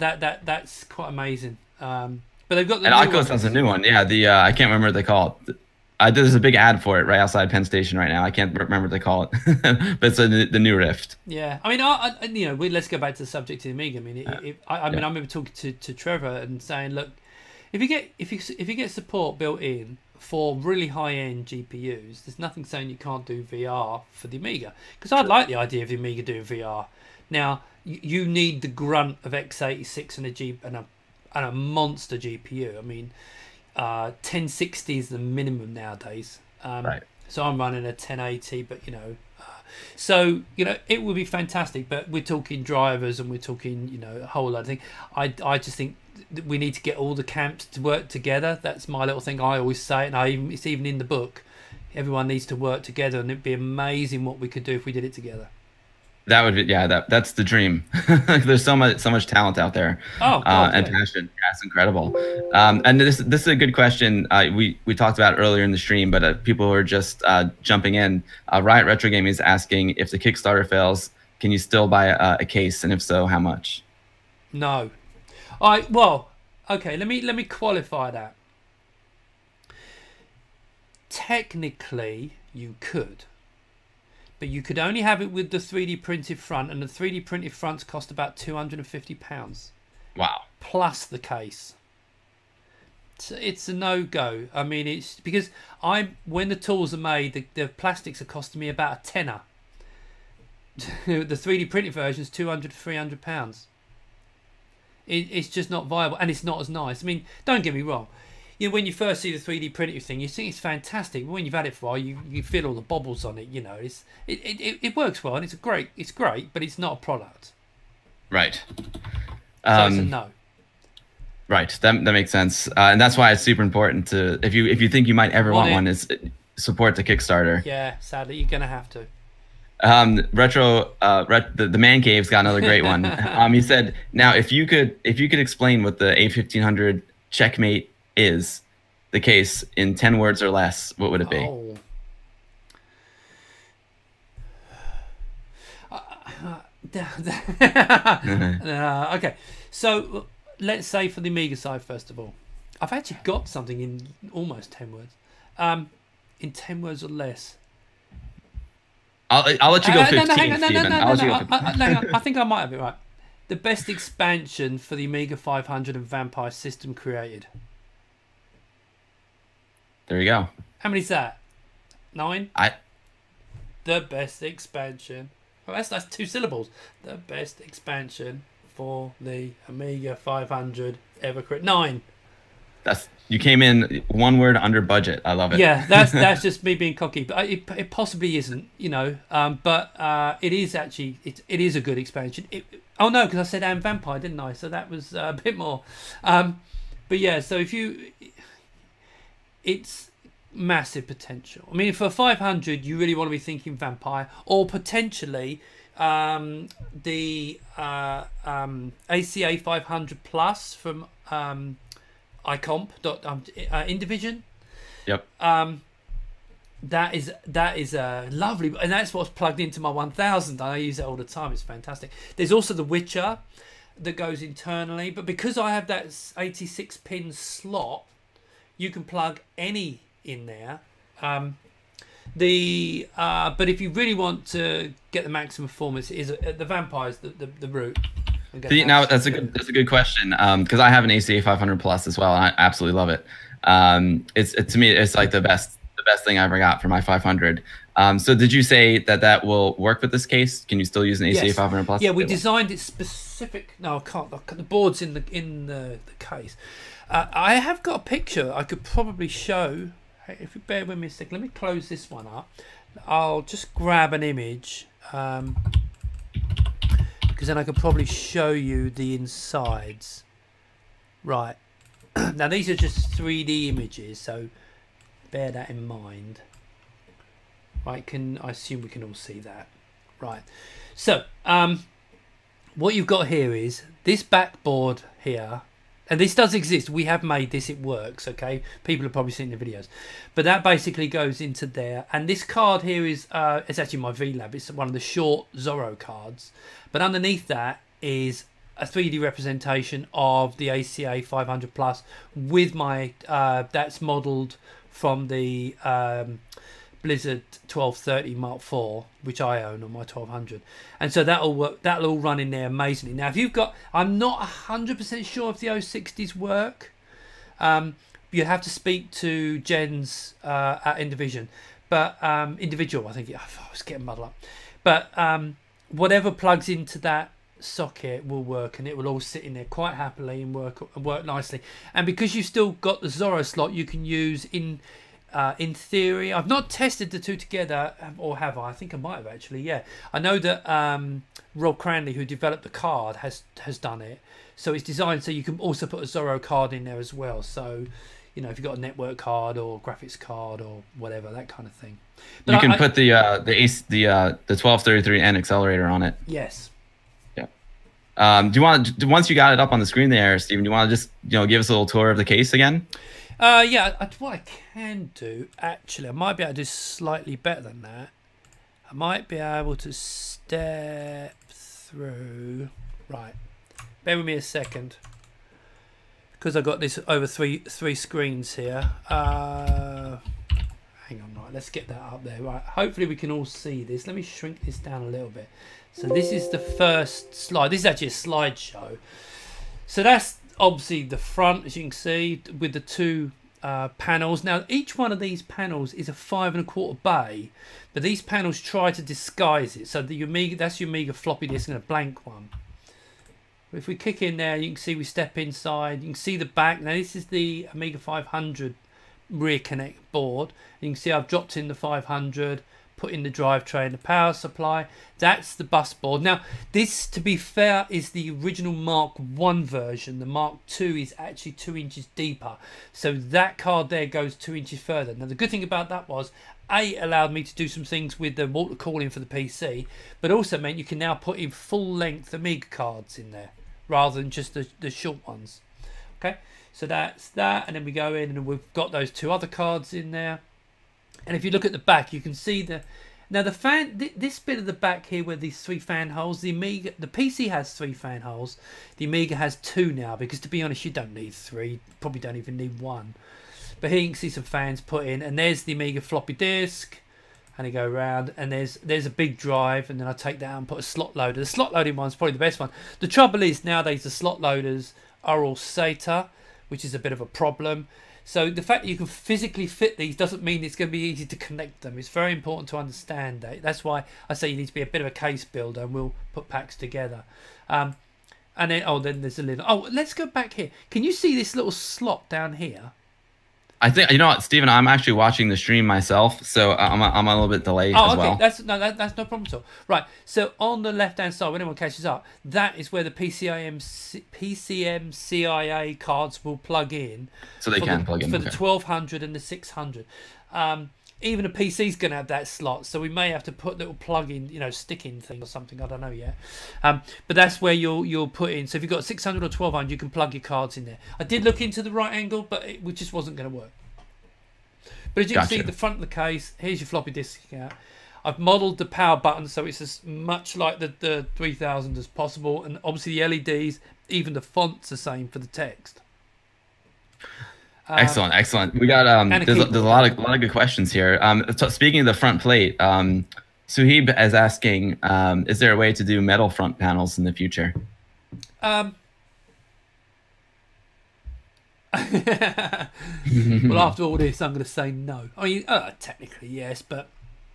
[SPEAKER 2] that's quite amazing. But they've got the
[SPEAKER 1] and Oculus has a new one. Yeah, I can't remember what they call it. There's a big ad for it right outside Penn Station right now. I can't remember what they call it, but it's the new Rift.
[SPEAKER 2] Yeah, I mean, you know, let's go back to the subject of the Amiga. I mean, I remember talking to Trevor and saying, look, if you get support built in for really high-end GPUs, there's nothing saying you can't do VR for the Amiga. Because I like the idea of the Amiga doing VR. Now, you need the grunt of x86 and a monster GPU. I mean, 1060 is the minimum nowadays.
[SPEAKER 1] Right.
[SPEAKER 2] So I'm running a 1080, but so it would be fantastic. But we're talking drivers and we're talking a whole lot of things. I just think that we need to get all the camps to work together. That's my little thing. I always say it, and it's even in the book. Everyone needs to work together, and it'd be amazing what we could do if we did it together.
[SPEAKER 1] That would be, yeah, that's the dream. There's so much talent out there.
[SPEAKER 2] Oh, God,
[SPEAKER 1] and passion. Yeah, it's incredible. And this is a good question. We talked about earlier in the stream, but people who are just jumping in, Riot Retro Gaming is asking, if the Kickstarter fails, can you still buy a case, and if so, how much?
[SPEAKER 2] No. Well, okay. Let me qualify that. Technically, you could. But you could only have it with the 3D printed front, and the 3D printed fronts cost about £250.
[SPEAKER 1] Wow.
[SPEAKER 2] Plus the case. So it's a no-go. I mean, it's because when the tools are made, the plastics are costing me about a tenner. The 3D printed version is £200 to £300. It's just not viable, and it's not as nice. I mean, don't get me wrong. When you first see the 3D printed thing, you think it's fantastic. But when you've had it for a while, you feel all the bobbles on it. It works well, and it's great, but it's not a product.
[SPEAKER 1] Right.
[SPEAKER 2] So it's a no.
[SPEAKER 1] Right. That makes sense, and that's why it's super important to, if you think you might ever want one, is support the Kickstarter.
[SPEAKER 2] Yeah. Sadly, you're gonna have to.
[SPEAKER 1] The Man Cave's got another great one. He said, now if you could explain what the A1500 Checkmate is, the case, in 10 words or less, what would it be?
[SPEAKER 2] Okay, so let's say for the Amiga side, first of all, I've actually got something in almost 10 words. In 10 words or less.
[SPEAKER 1] I'll let you go 15,
[SPEAKER 2] hang on,
[SPEAKER 1] Stephen.
[SPEAKER 2] I think I might have it right. The best expansion for the Amiga 500 and Vampire system created.
[SPEAKER 1] There you go.
[SPEAKER 2] How many is that? 9? The best expansion. Well, that's 2 syllables. The best expansion for the Amiga 500 ever created. 9. You came in 1 word under budget. I love it. Yeah, that's just me being cocky, but it possibly isn't, but it is actually it is a good expansion. Oh no, because I said and Vampire, didn't I? So that was a bit more. But yeah, so it's massive potential. I mean, for 500, you really want to be thinking Vampire, or potentially the ACA 500 Plus from icomp. Indivision.
[SPEAKER 1] Yep.
[SPEAKER 2] That is a lovely, and that's what's plugged into my 1000. I use it all the time. It's fantastic. There's also the Witcher that goes internally, but because I have that 86 pin slot, you can plug any in there. But if you really want to get the maximum performance, the Vampire's the route.
[SPEAKER 1] Now that's a good question, because I have an ACA 500 Plus as well, and I absolutely love it. To me, it's like the best thing I ever got for my 500. So did you say that will work with this case? Can you still use an ACA 500 Plus?
[SPEAKER 2] Yeah, we designed it specific. No, I can't. The board's in the case. I have got a picture I could probably show. Hey, if you bear with me a second, let me close this one up. I'll just grab an image. Because then I could probably show you the insides. Right. Now these are just 3D images, so bear that in mind. Right, I assume we can all see that. Right. So, what you've got here is this backboard here, and this does exist. We have made this, it works, okay? People have probably seen the videos. But that basically goes into there. And this card here is it's actually my VLab. It's one of the short Zorro cards. But underneath that is a 3D representation of the ACA 500 Plus with my, that's modelled from the Blizzard 1230 Mark IV, which I own on my 1200. And so that'll work, that'll all run in there amazingly. Now, if you've got, I'm not 100% sure if the 060s work. You have to speak to Jen's at Indivision, but Individual, I think, I was getting muddled up. But whatever plugs into that socket will work, and it will all sit in there quite happily and work nicely. And because you've still got the Zorro slot, you can use in in theory. I've not tested the two together, or have I? I think I might have actually. Yeah, I know that Rob Cranley, who developed the card, has done it. So it's designed so you can also put a Zorro card in there as well. So, you know, if you've got a network card or graphics card or whatever, that kind of thing. But
[SPEAKER 1] you can put the 1233N accelerator on it.
[SPEAKER 2] Yes.
[SPEAKER 1] Yeah. Do you want to, once you got it up on the screen there, Stephen? Do you want to just give us a little tour of the case again?
[SPEAKER 2] Yeah. What I can do actually, I might be able to do slightly better than that. I might be able to step through. Right. Bear with me a second, because I've got this over three screens here. Hang on, right, let's get that up there. Right, hopefully we can all see this. Let me shrink this down a little bit. So this is the first slide. This is actually a slideshow. So that's obviously the front, as you can see, with the two panels. Now each one of these panels is a 5 1/4 bay, but these panels try to disguise it. So the Amiga, that's your Amiga floppy disk and a blank one. If we kick in there, you can see we step inside. You can see the back. Now this is the Amiga 500 rear connect board. You can see I've dropped in the 500, put in the drivetrain, the power supply. That's the bus board. Now this, to be fair, is the original Mark 1 version. The Mark 2 is actually 2 inches deeper. So that card there goes 2 inches further. Now the good thing about that was, it allowed me to do some things with the water cooling for the PC, but also meant you can now put in full length Amiga cards in there, rather than just the short ones. Okay, so that's that, and then we go in and we've got those two other cards in there. And if you look at the back, you can see the fan, this bit of the back here where these 3 fan holes. The PC has 3 fan holes. The Amiga has 2 now, because to be honest, you don't need 3. Probably don't even need 1. But here you can see some fans put in, and there's the Amiga floppy disk. And I go around, and there's a big drive, and then I take that out and put a slot loader. The slot loading one's probably the best one. The trouble is nowadays the slot loaders are all SATA, which is a bit of a problem. So the fact that you can physically fit these doesn't mean it's going to be easy to connect them. It's very important to understand that. That's why I say you need to be a bit of a case builder, and we'll put packs together. And then there's a little. Oh, let's go back here. Can you see this little slot down here?
[SPEAKER 1] I think, you know what, Stephen, I'm actually watching the stream myself, so I'm a little bit delayed as well.
[SPEAKER 2] That's no problem at all. Right, so on the left-hand side, when anyone catches up, that is where the PCM CIA cards will plug in.
[SPEAKER 1] So they can plug in.
[SPEAKER 2] For the 1200 and the 600. Even a PC's going to have that slot, so we may have to put little plug-in, stick-in thing or something. I don't know yet. But that's where you'll put in. So if you've got 600 or 1200, you can plug your cards in there. I did look into the right angle, but it just wasn't going to work. But as you can see, the front of the case, here's your floppy disk out. I've modelled the power button so it's as much like the 3000 as possible, and obviously the LEDs, even the font's the same for the text.
[SPEAKER 1] Excellent. We got there's a lot of good questions here. So speaking of the front plate, Suhaib is asking, is there a way to do metal front panels in the future?
[SPEAKER 2] Well, after all this, I'm going to say no. I mean, technically yes, but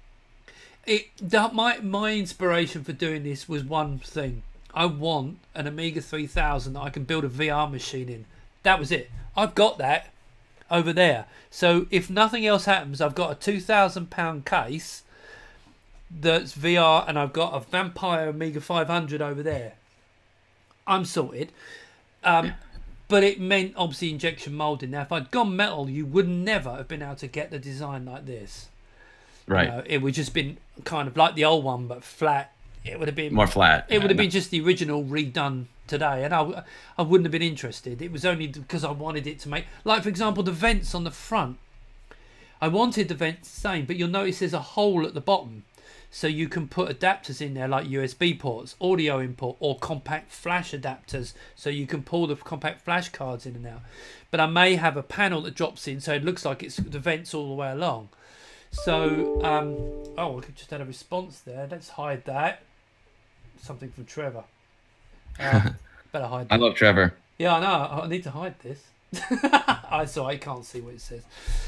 [SPEAKER 2] my inspiration for doing this was one thing. I want an Amiga 3000 that I can build a VR machine in. That was it. I've got that over there. So if nothing else happens, I've got a £2,000 case that's VR, and I've got a Vampire Amiga 500 over there. I'm sorted. But it meant obviously injection molding. Now, if I'd gone metal, you would never have been able to get the design like this.
[SPEAKER 1] Right.
[SPEAKER 2] It would just been kind of like the old one, but flat. It would have been
[SPEAKER 1] more flat.
[SPEAKER 2] It would have been just the original redone today, and I wouldn't have been interested. It was only because I wanted it to make, like for example, the vents on the front. I wanted the vents the same, but you'll notice there's a hole at the bottom, so you can put adapters in there like USB ports, audio input, or compact flash adapters, so you can pull the compact flash cards in and out. But I may have a panel that drops in, so it looks like it's the vents all the way along. So oh, we just had a response there. Let's hide that. Something from Trevor. Better hide that.
[SPEAKER 1] I love Trevor.
[SPEAKER 2] Yeah, I know. I need to hide this. I can't see what it says.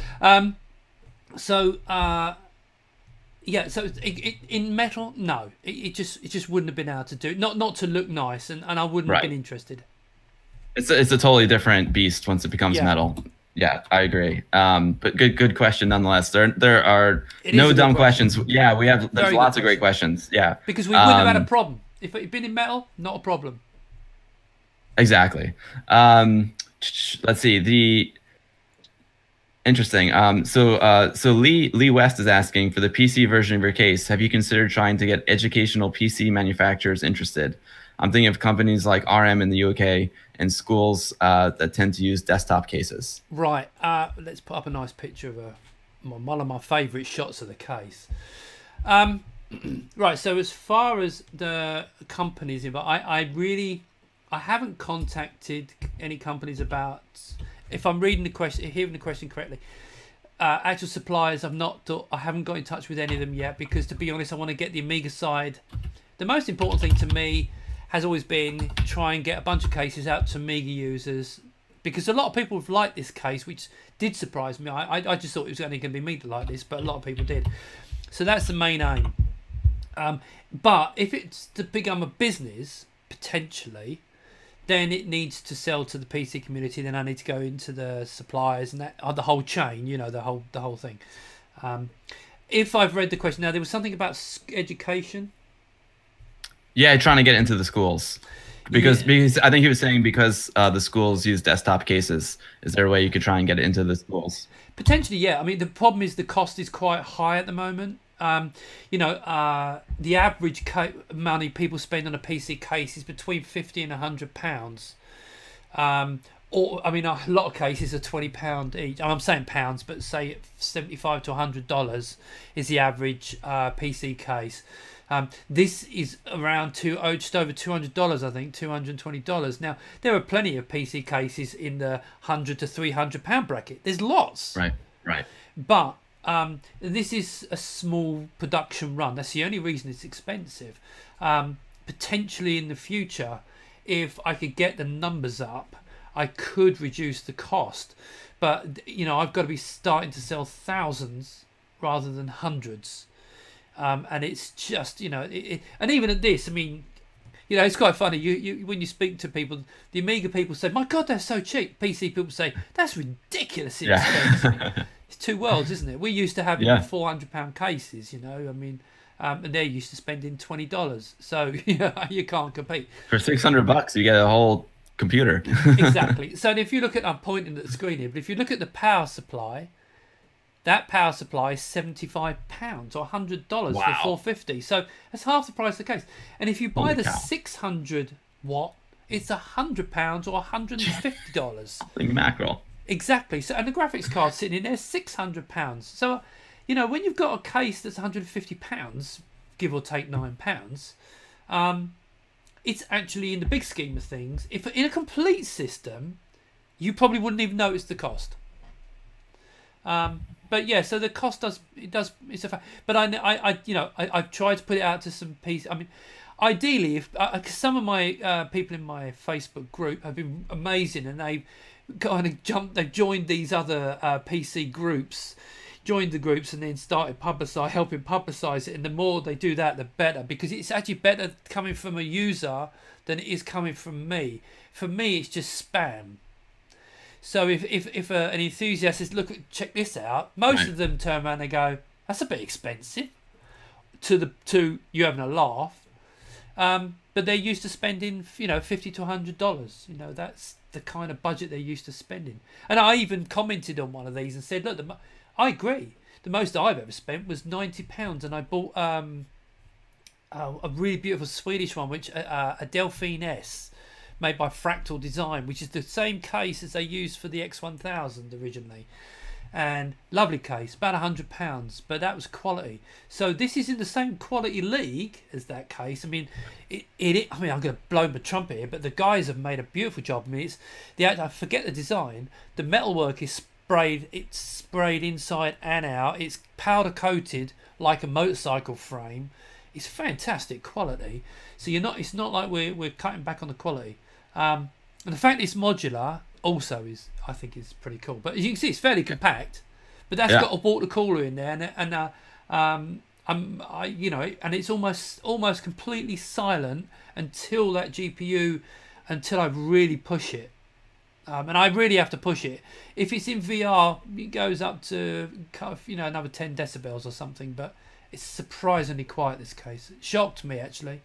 [SPEAKER 2] Yeah. So in metal, no. It just wouldn't have been able to do. Not to look nice, and I wouldn't have been interested.
[SPEAKER 1] It's a totally different beast once it becomes metal. Yeah, I agree. But good question nonetheless. There are
[SPEAKER 2] It is
[SPEAKER 1] no
[SPEAKER 2] a good
[SPEAKER 1] dumb
[SPEAKER 2] question.
[SPEAKER 1] questions. Yeah, there's
[SPEAKER 2] Very good
[SPEAKER 1] lots of great
[SPEAKER 2] question.
[SPEAKER 1] questions. Yeah.
[SPEAKER 2] Because we wouldn't have had a
[SPEAKER 1] Um,
[SPEAKER 2] problem. If it had been in metal, not a problem.
[SPEAKER 1] exactly. Um, let's see. The Interesting. So Lee West is asking, for the PC version of your case, have you considered trying to get educational PC manufacturers interested? I'm thinking of companies like RM in the UK and schools that tend to use desktop cases.
[SPEAKER 2] Right. Let's put up a nice picture of one of my favourite shots of the case. Right. So as far as the companies involved, I haven't contacted any companies about. If I'm hearing the question correctly, actual suppliers, I haven't got in touch with any of them yet, because to be honest, I want to get the Amiga side. The most important thing to me has always been try and get a bunch of cases out to Amiga users, because a lot of people have liked this case, which did surprise me. I just thought it was only going to be me to like this, but a lot of people did. So that's the main aim. But if it's to become a business, potentially, then it needs to sell to the PC community. Then I need to go into the suppliers and that the whole chain, the whole thing. If I've read the question now, there was something about education.
[SPEAKER 1] Yeah, trying to get into the schools. Because I think he was saying, because the schools use desktop cases, is there a way you could try and get it into the schools?
[SPEAKER 2] Potentially, yeah. I mean, the problem is the cost is quite high at the moment. The average money people spend on a PC case is between £50 and £100. Or I mean, a lot of cases are £20 each. I'm saying pounds, but say $75 to $100 is the average PC case. This is around just over $200, I think, $220. Now, there are plenty of PC cases in the £100 to £300 bracket. There's lots.
[SPEAKER 1] Right.
[SPEAKER 2] But this is a small production run. That's the only reason it's expensive. Potentially in the future, if I could get the numbers up, I could reduce the cost. But, I've got to be starting to sell thousands rather than hundreds. And it's just, and even at this, I mean, it's quite funny. You when you speak to people, the Amiga people say, "My God, they're so cheap." PC people say, "That's ridiculously expensive." It's two worlds, isn't it? We used to have £400 cases, I mean, and they're used to spending $20. So you can't compete.
[SPEAKER 1] For $600, you get a whole computer.
[SPEAKER 2] Exactly. So if you look at, I'm pointing at the screen here, but if you look at the power supply. That power supply is £75 or $100 for 450. So that's half the price of the case. And if you buy the 600 watt, it's £100 or $150.
[SPEAKER 1] Holy mackerel.
[SPEAKER 2] Exactly. So, and the graphics card sitting in there is £600. So, when you've got a case that's £150, give or take £9, it's actually, in the big scheme of things, if in a complete system, you probably wouldn't even notice the cost. But yeah, so the cost it's a fact. But I've tried to put it out to some pieces. I mean, ideally, if some of my people in my Facebook group have been amazing, and they've they've joined these other PC groups, joined the groups, and then started helping publicise it. And the more they do that, the better, because it's actually better coming from a user than it is coming from me. For me, it's just spam. So if an enthusiast says, check this out, most of them turn around and go, that's a bit expensive, to you having a laugh. But they're used to spending, $50 to $100. That's the kind of budget they're used to spending. And I even commented on one of these and said, look, I agree. The most I've ever spent was £90, and I bought a really beautiful Swedish one, which a Delphine S, made by Fractal Design, which is the same case as they used for the X1000 originally, and lovely case, about £100, but that was quality. So this is in the same quality league as that case. I mean, I mean, I'm going to blow my trumpet here, but the guys have made a beautiful job. I mean, I forget the design. The metalwork is sprayed. It's sprayed inside and out. It's powder coated like a motorcycle frame. It's fantastic quality. So it's not like we're cutting back on the quality. And the fact it's modular also I think is pretty cool. But as you can see, it's fairly compact. But that's got a water cooler in there, and it's almost completely silent until that GPU, until I really push it. And I really have to push it. If it's in VR, it goes up to, you know, another 10 decibels or something, but it's surprisingly quiet this case. It shocked me, actually.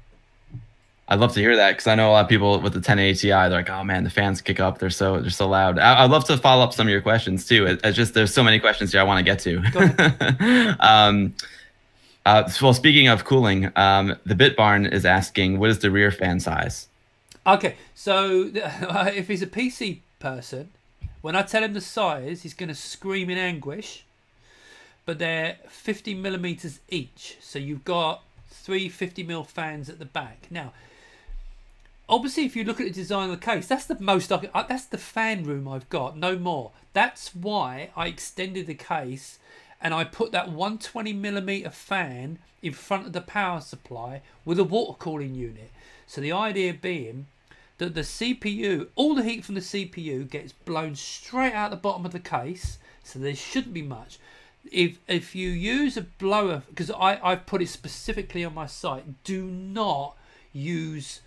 [SPEAKER 1] I'd love to hear that, because I know a lot of people with the 1080 Ti, they're like, oh man, the fans kick up, they're so loud. I'd love to follow up some of your questions too. It's just, there's so many questions here I want to get to.
[SPEAKER 2] Go ahead.
[SPEAKER 1] Well, speaking of cooling, the Bit Barn is asking, what is the rear fan size?
[SPEAKER 2] Okay, so if he's a PC person, when I tell him the size, he's going to scream in anguish. But they're 50 millimeters each, so you've got 3 50mm fans at the back. Now, obviously, if you look at the design of the case, that's the most. That's the fan room I've got, no more. That's why I extended the case and I put that 120mm fan in front of the power supply with a water cooling unit. So the idea being that the CPU, all the heat from the CPU gets blown straight out the bottom of the case, so there shouldn't be much. If you use a blower, because I've put it specifically on my site, do not use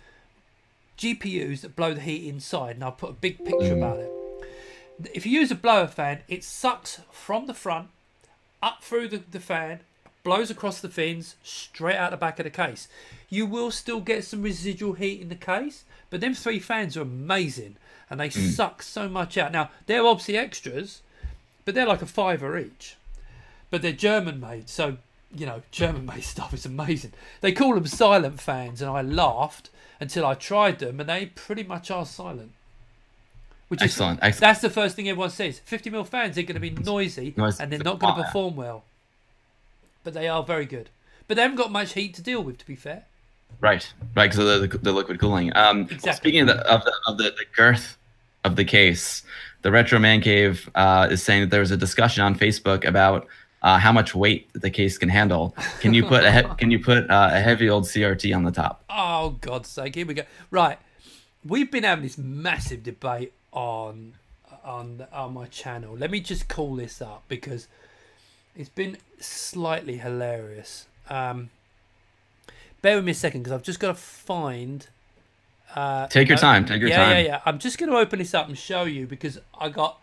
[SPEAKER 2] GPUs that blow the heat inside, and I've put a big picture about it. If you use a blower fan, it sucks from the front up through the fan, blows across the fins, straight out the back of the case. You will still get some residual heat in the case, but them 3 fans are amazing, and they suck so much out. Now, they're obviously extras, but they're like a £5 each. But they're German made, so, you know, German made stuff is amazing. They call them silent fans, and I laughed until I tried them, and they pretty much are silent. Which
[SPEAKER 1] Excellent.
[SPEAKER 2] Is, that's the first thing everyone says. 50mm fans are going to be noisy, and they're not going to perform well. But they are very good. But they haven't got much heat to deal with, to be fair.
[SPEAKER 1] Right, because of the liquid cooling.
[SPEAKER 2] Exactly.
[SPEAKER 1] Speaking of the girth of the case, the Retro Man Cave is saying that there was a discussion on Facebook about how much weight the case can handle. Can you put a heavy old CRT on the top?
[SPEAKER 2] Oh, God's sake! Here we go. Right, we've been having this massive debate on my channel. Let me just call this up because it's been slightly hilarious. Bear with me a second because I've just got to find.
[SPEAKER 1] Take your time. Take your time.
[SPEAKER 2] Yeah. I'm just going to open this up and show you because I got.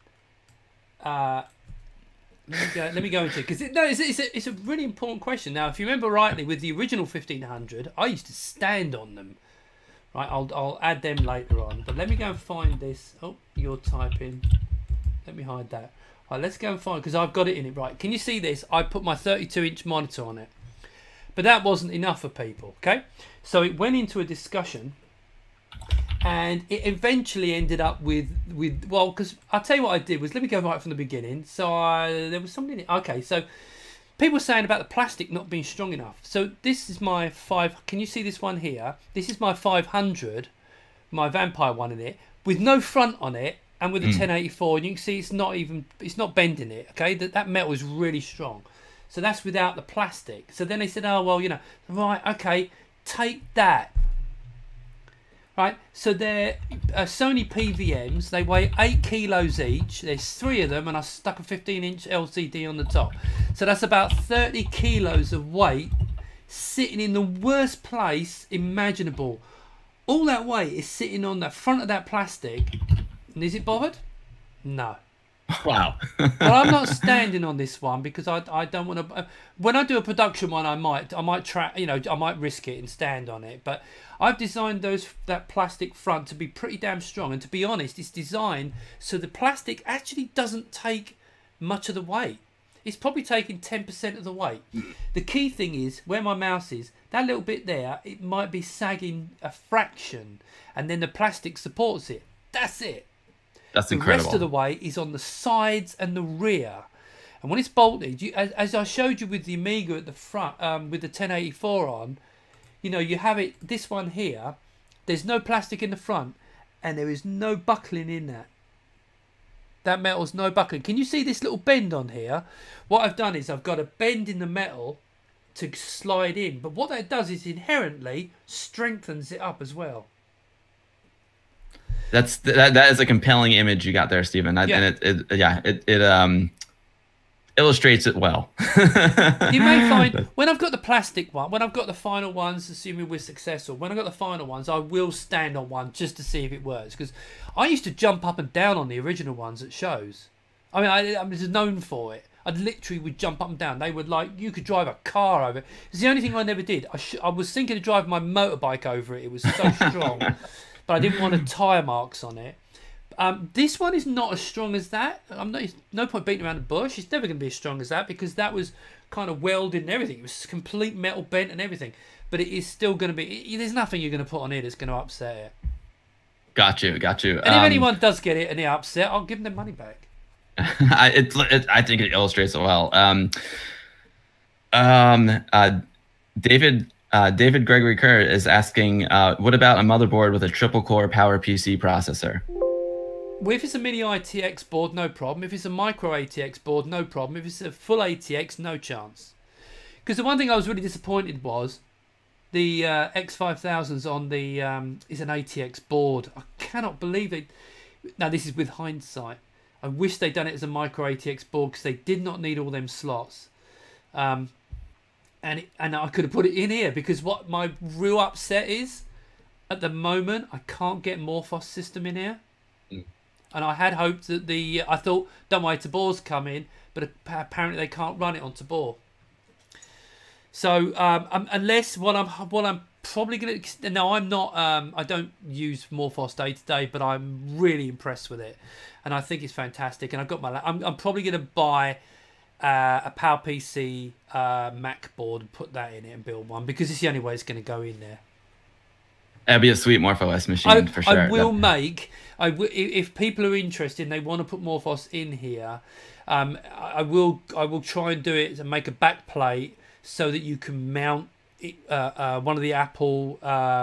[SPEAKER 2] Let me go into it because it's a really important question. Now, if you remember rightly, with the original 1500, I used to stand on them. Right, I'll add them later on. But let me go and find this. Oh, you're typing. Let me hide that. All right, let's go and find, because I've got it in it. Right, can you see this? I put my 32-inch monitor on it. But that wasn't enough for people, okay? So it went into a discussion, and it eventually ended up with well, because I'll tell you what I did was, let me go right from the beginning. So there was something, okay, so people were saying about the plastic not being strong enough. So this is my can you see this one here? This is my 500, my Vampire one in it, with no front on it, and with a 1084, and you can see it's not bending it, okay? That metal is really strong. So that's without the plastic. So then they said, oh, well, you know, right, okay, take that. Right, so they're Sony PVMs. They weigh 8 kilos each. There's 3 of them, and I stuck a 15-inch LCD on the top. So that's about 30 kilos of weight sitting in the worst place imaginable. All that weight is sitting on the front of that plastic. And is it bothered? No.
[SPEAKER 1] Wow.
[SPEAKER 2] Well, I'm not standing on this one because I don't want to. When I do a production one, I might try, you know, I might risk it and stand on it. But I've designed that plastic front to be pretty damn strong, and to be honest, it's designed so the plastic actually doesn't take much of the weight. It's probably taking 10% of the weight. The key thing is where my mouse is. That little bit there, it might be sagging a fraction, and then the plastic supports it. That's it.
[SPEAKER 1] That's incredible.
[SPEAKER 2] The rest of the weight is on the sides and the rear. And when it's bolted, as I showed you with the Amiga at the front, with the 1084 on, you know, you have it, this one here, there's no plastic in the front, and there is no buckling in that. That metal's no buckling. Can you see this little bend on here? What I've done is I've got a bend in the metal to slide in. But what that does is inherently strengthens it up as well. That
[SPEAKER 1] is a compelling image you got there, Stephen. And illustrates it well.
[SPEAKER 2] You may find when I've got the plastic one, when I've got the final ones, assuming we're successful, when I've got the final ones, I will stand on one just to see if it works. Because I used to jump up and down on the original ones at shows. I mean, I was known for it. I literally would jump up and down. They would like, you could drive a car over it. It's the only thing I never did. I was thinking of driving my motorbike over it. It was so strong. But I didn't want the tyre marks on it. This one is not as strong as that. No point beating around the bush. It's never going to be as strong as that because that was kind of welded and everything. It was complete metal bent and everything. But it is still going to be... There's nothing you're going to put on it that's going to upset it.
[SPEAKER 1] Got you.
[SPEAKER 2] And if anyone does get it and they're upset, I'll give them their money back.
[SPEAKER 1] I think it illustrates it well. David Gregory Kerr is asking, what about a motherboard with a triple core PowerPC processor?
[SPEAKER 2] Well, if it's a mini ATX board, no problem. If it's a micro ATX board, no problem. If it's a full ATX, no chance. Because the one thing I was really disappointed was the X5000s on the is an ATX board. I cannot believe it. Now this is with hindsight. I wish they'd done it as a micro ATX board because they did not need all them slots. And I could have put it in here because what my real upset is, at the moment, I can't get Morphos system in here. And I had hoped that I thought, don't worry, Tabor's come in, but apparently they can't run it on Tabor. So unless what I'm probably going to... No, I'm not... I don't use Morphos day to day, but I'm really impressed with it. And I think it's fantastic. And I've got my... I'm probably going to buy a PowerPC Mac board and put that in it and build one because it's the only way it's going to go in there.
[SPEAKER 1] That'd be a sweet MorphOS machine for sure.
[SPEAKER 2] I will make... if people are interested and they want to put Morphos in here, I will try and do it and make a back plate so that you can mount one of the Apple...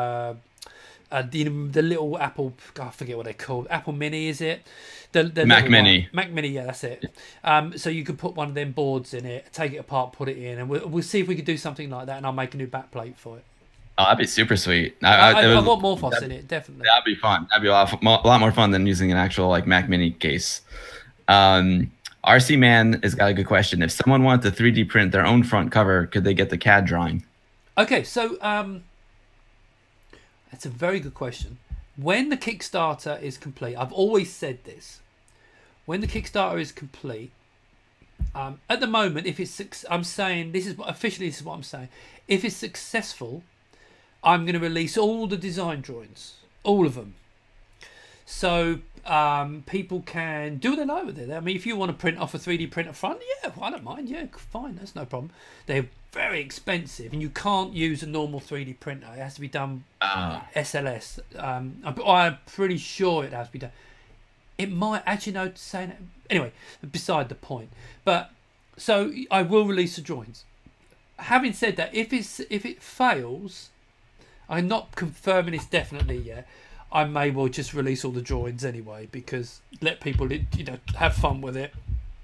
[SPEAKER 2] the little Apple, I forget what they're called. Apple Mini, is it? The
[SPEAKER 1] Mac Mini.
[SPEAKER 2] Mac Mini, yeah, that's it. So you could put one of them boards in it, take it apart, put it in, and we'll see if we could do something like that, and I'll make a new backplate for it.
[SPEAKER 1] Oh, that'd be super sweet.
[SPEAKER 2] I want Morphos in it, definitely.
[SPEAKER 1] That'd be fun. That'd be a lot more fun than using an actual like Mac Mini case. RC Man has got a good question. If someone wanted to 3D print their own front cover, could they get the CAD drawing?
[SPEAKER 2] Okay, so that's a very good question. When the Kickstarter is complete, I've always said this. When the Kickstarter is complete, at the moment, if it's, I'm saying this is what I'm saying. If it's successful, I'm going to release all the design drawings, all of them. So people can do what they like with it. I mean, if you want to print off a 3D printer front, yeah, I don't mind. Yeah, fine, that's no problem. They're very expensive, and you can't use a normal 3D printer. It has to be done SLS. I'm pretty sure it has to be done. It might actually know saying it. Anyway, beside the point. But so I will release the drawings. Having said that, if it fails, I'm not confirming this definitely yet. I may well just release all the drawings anyway because let people have fun with it.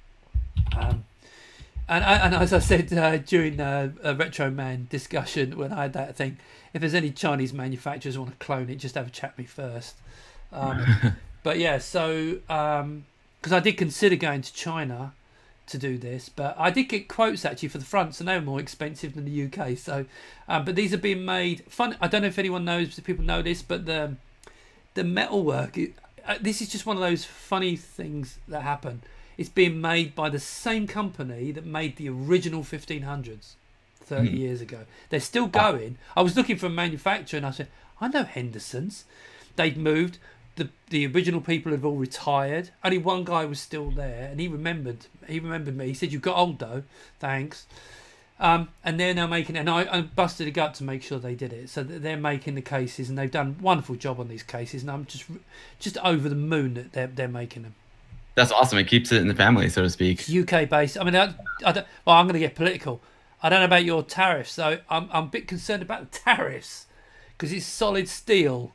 [SPEAKER 2] And as I said during a Retro Man discussion when I had that thing, if there's any Chinese manufacturers who want to clone it, just have a chat with me first. But yeah, so because I did consider going to China to do this, but I did get quotes actually for the fronts, and they were more expensive than the UK. So, but these are being made. Fun. I don't know if anyone knows, if people know this, but the metalwork. This is just one of those funny things that happen. It's being made by the same company that made the original 1500s 30 years ago. They're still going. I was looking for a manufacturer, and I said, I know Henderson's. They'd moved. The original people had all retired. Only one guy was still there, and he remembered me. He said, "You got old though, thanks." And they're now making, and I busted a gut to make sure they did it. So they're making the cases, and they've done a wonderful job on these cases. And I'm just over the moon that they're making them.
[SPEAKER 1] That's awesome. It keeps it in the family, so to speak.
[SPEAKER 2] It's UK based. I mean, I don't, well, I'm going to get political. I don't know about your tariffs, so I'm a bit concerned about the tariffs because it's solid steel.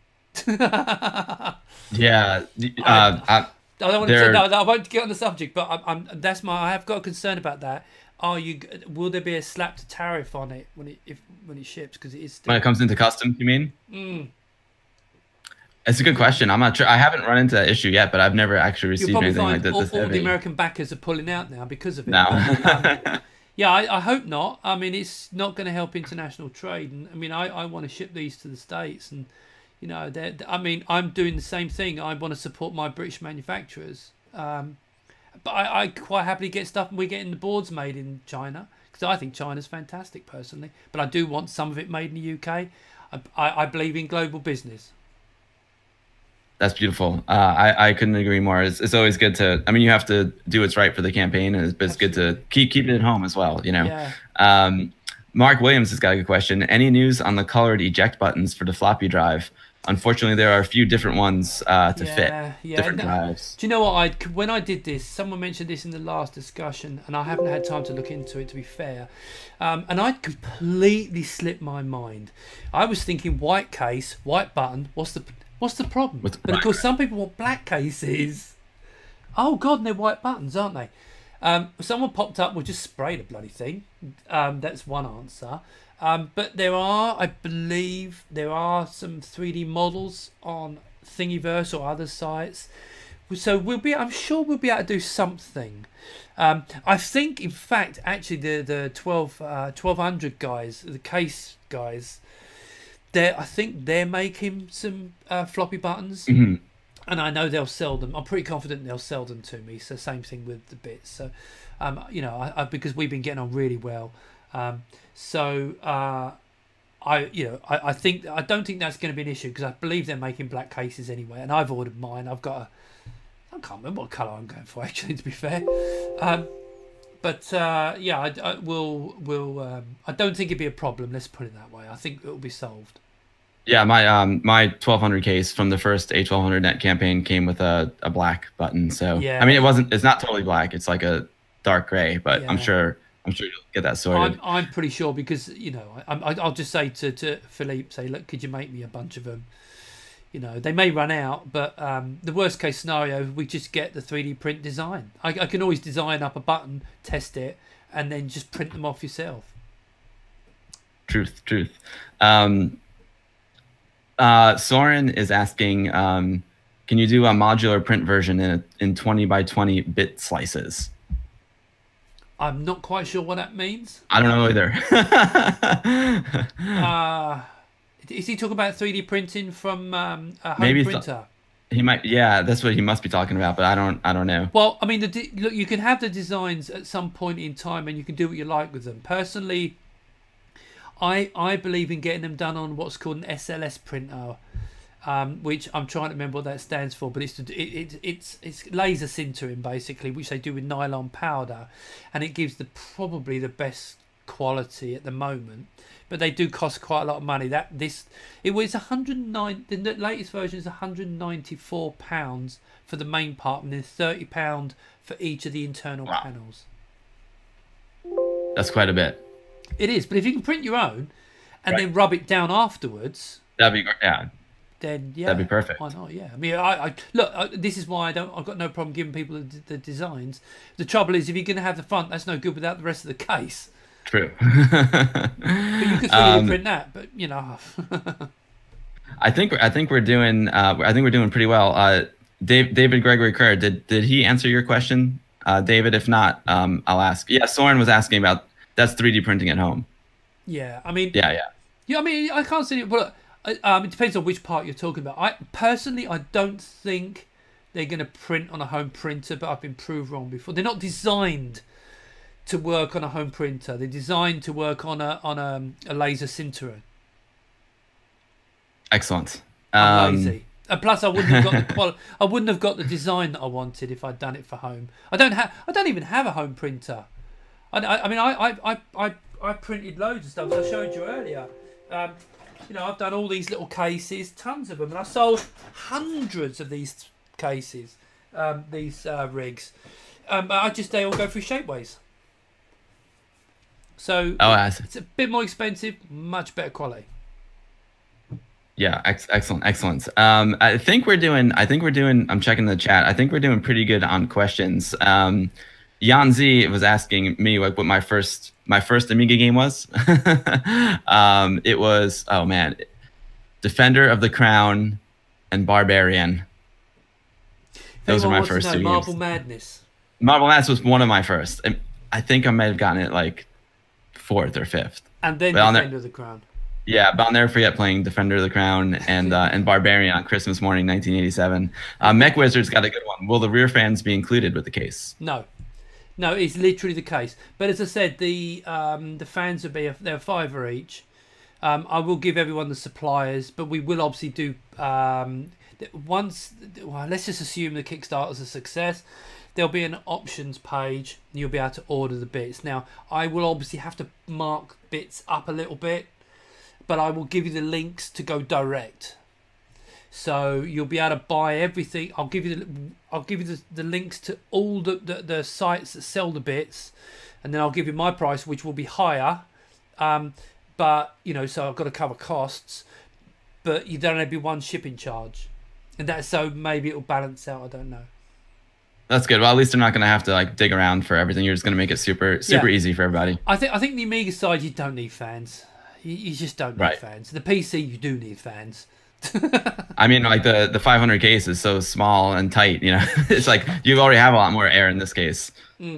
[SPEAKER 1] Yeah,
[SPEAKER 2] I don't want to say, no, I won't get on the subject, but I have got a concern about that. Will there be a slapped tariff on it when it ships? Because it is still...
[SPEAKER 1] When it comes into customs, you mean? It's a good question. I'm not sure. I haven't run into that issue yet, but I've never actually
[SPEAKER 2] You'll
[SPEAKER 1] received
[SPEAKER 2] probably
[SPEAKER 1] anything like
[SPEAKER 2] find
[SPEAKER 1] that.
[SPEAKER 2] all the American backers are pulling out now because of it.
[SPEAKER 1] No.
[SPEAKER 2] But, yeah, I hope not. I mean, it's not going to help international trade. And I mean, I want to ship these to the States, and you know, I mean, I'm doing the same thing. I want to support my British manufacturers, but I quite happily get stuff, and we're getting the boards made in China because I think China's fantastic personally. But I do want some of it made in the UK. I believe in global business.
[SPEAKER 1] That's beautiful. I couldn't agree more. It's always good to. I mean, you have to do what's right for the campaign, and it's good to keep it at home as well. You know.
[SPEAKER 2] Yeah.
[SPEAKER 1] Mark Williams has got a good question. Any news on the colored eject buttons for the floppy drive? Unfortunately, there are a few different ones to fit different drives.
[SPEAKER 2] Do you know what? When I did this, someone mentioned this in the last discussion, and I haven't had time to look into it, to be fair. And I'd completely slipped my mind. I was thinking white case, white button. What's the problem? But of course, some people want black cases. Oh God, and they're white buttons, aren't they? Someone popped up, well, just spray the bloody thing. That's one answer. But I believe there are some 3D models on Thingiverse or other sites. So I'm sure we'll be able to do something. I think, in fact, actually the 1200 guys, the case guys, I think they're making some floppy buttons.
[SPEAKER 1] Mm-hmm.
[SPEAKER 2] And I know they'll sell them. I'm pretty confident they'll sell them to me. So same thing with the bits. So, you know, because we've been getting on really well. I don't think that's going to be an issue because I believe they're making black cases anyway. And I've ordered mine. I can't remember what colour I'm going for actually, to be fair. Yeah, I don't think it'd be a problem. Let's put it that way. I think it'll be solved.
[SPEAKER 1] Yeah, my 1200 case from the first A1200 net campaign came with a black button. So yeah. I mean, it's not totally black. It's like a dark gray, but yeah. I'm sure you'll get that sorted.
[SPEAKER 2] I'm pretty sure because, you know, I'll just say to Philippe, say, look, could you make me a bunch of them? You know, they may run out, but the worst case scenario, we just get the 3D print design. I can always design up a button, test it, and then just print them off yourself.
[SPEAKER 1] Truth. Soren is asking, can you do a modular print version in 20 by 20 bit slices?
[SPEAKER 2] I'm not quite sure what that means.
[SPEAKER 1] I don't know either.
[SPEAKER 2] Is he talking about 3D printing from a home printer?
[SPEAKER 1] He might. Yeah, that's what he must be talking about, but I don't know.
[SPEAKER 2] Well, I mean, look, you can have the designs at some point in time, and you can do what you like with them. Personally, I believe in getting them done on what's called an SLS printer, which I'm trying to remember what that stands for, but it's laser sintering basically, which they do with nylon powder, and it gives probably the best quality at the moment. But they do cost quite a lot of money. It was 109. The latest version is £194 for the main part, and then £30 for each of the internal panels.
[SPEAKER 1] That's quite a bit.
[SPEAKER 2] It is, but if you can print your own and then rub it down afterwards,
[SPEAKER 1] that'd be great. Yeah.
[SPEAKER 2] Then yeah,
[SPEAKER 1] that'd be perfect.
[SPEAKER 2] Why not? Yeah. I mean, look. This is why I've got no problem giving people the designs. The trouble is, if you're going to have the front, that's no good without the rest of the case.
[SPEAKER 1] True.
[SPEAKER 2] But you could 3D print that, but you know.
[SPEAKER 1] I think we're doing pretty well. David Gregory Kerr, did he answer your question? David, if not, I'll ask. Yeah, Soren was asking about that's 3D printing at home.
[SPEAKER 2] Yeah, I mean.
[SPEAKER 1] Yeah.
[SPEAKER 2] I mean, I can't see it, but it depends on which part you're talking about. I don't think they're going to print on a home printer, but I've been proved wrong before. They're not designed to work on a home printer. They're designed to work on a laser sinterer.
[SPEAKER 1] Excellent.
[SPEAKER 2] I'm lazy. And plus, I wouldn't have got the I wouldn't have got the design that I wanted if I'd done it for home. I don't even have a home printer. I mean, I printed loads of stuff, as I showed you earlier. You know, I've done all these little cases, tons of them, and I sold hundreds of these cases, these rigs. They all go through Shapeways. So it's a bit more expensive, much better quality.
[SPEAKER 1] Yeah, excellent. I think we're doing. I'm checking the chat. I think we're doing pretty good on questions. Jan Z was asking me like what my first Amiga game was. It was, oh man, Defender of the Crown and Barbarian. Those are my first two
[SPEAKER 2] Marble
[SPEAKER 1] games.
[SPEAKER 2] Madness.
[SPEAKER 1] Marble Madness was one of my first. And I think I might have gotten it like fourth or fifth.
[SPEAKER 2] And then
[SPEAKER 1] But
[SPEAKER 2] Defender of the Crown.
[SPEAKER 1] yeah, but I'll never forget playing Defender of the Crown and Barbarian on Christmas morning, 1987. Mech Wizard's got a good one. Will the rear fans be included with the case?
[SPEAKER 2] No. No, it's literally the case. But as I said, the fans will be they're $5 each. I will give everyone the suppliers, but we will obviously do once. Well, let's just assume the Kickstarter's a success. There'll be an options page, and you'll be able to order the bits. Now, I will obviously have to mark bits up a little bit, but I will give you the links to go direct. So you'll be able to buy everything. I'll give you the links to all the sites that sell the bits, and then I'll give you my price, which will be higher. But you know, so I've got to cover costs. But you don't have to be one shipping charge, and that's so maybe it'll balance out. I don't know.
[SPEAKER 1] That's good. Well, at least they're not going to have to like dig around for everything. You're just going to make it super easy for everybody.
[SPEAKER 2] I think the Amiga side you don't need fans. You just don't need fans. The PC you do need fans.
[SPEAKER 1] I mean, like the 500 case is so small and tight. You know, it's like you already have a lot more air in this case.
[SPEAKER 2] The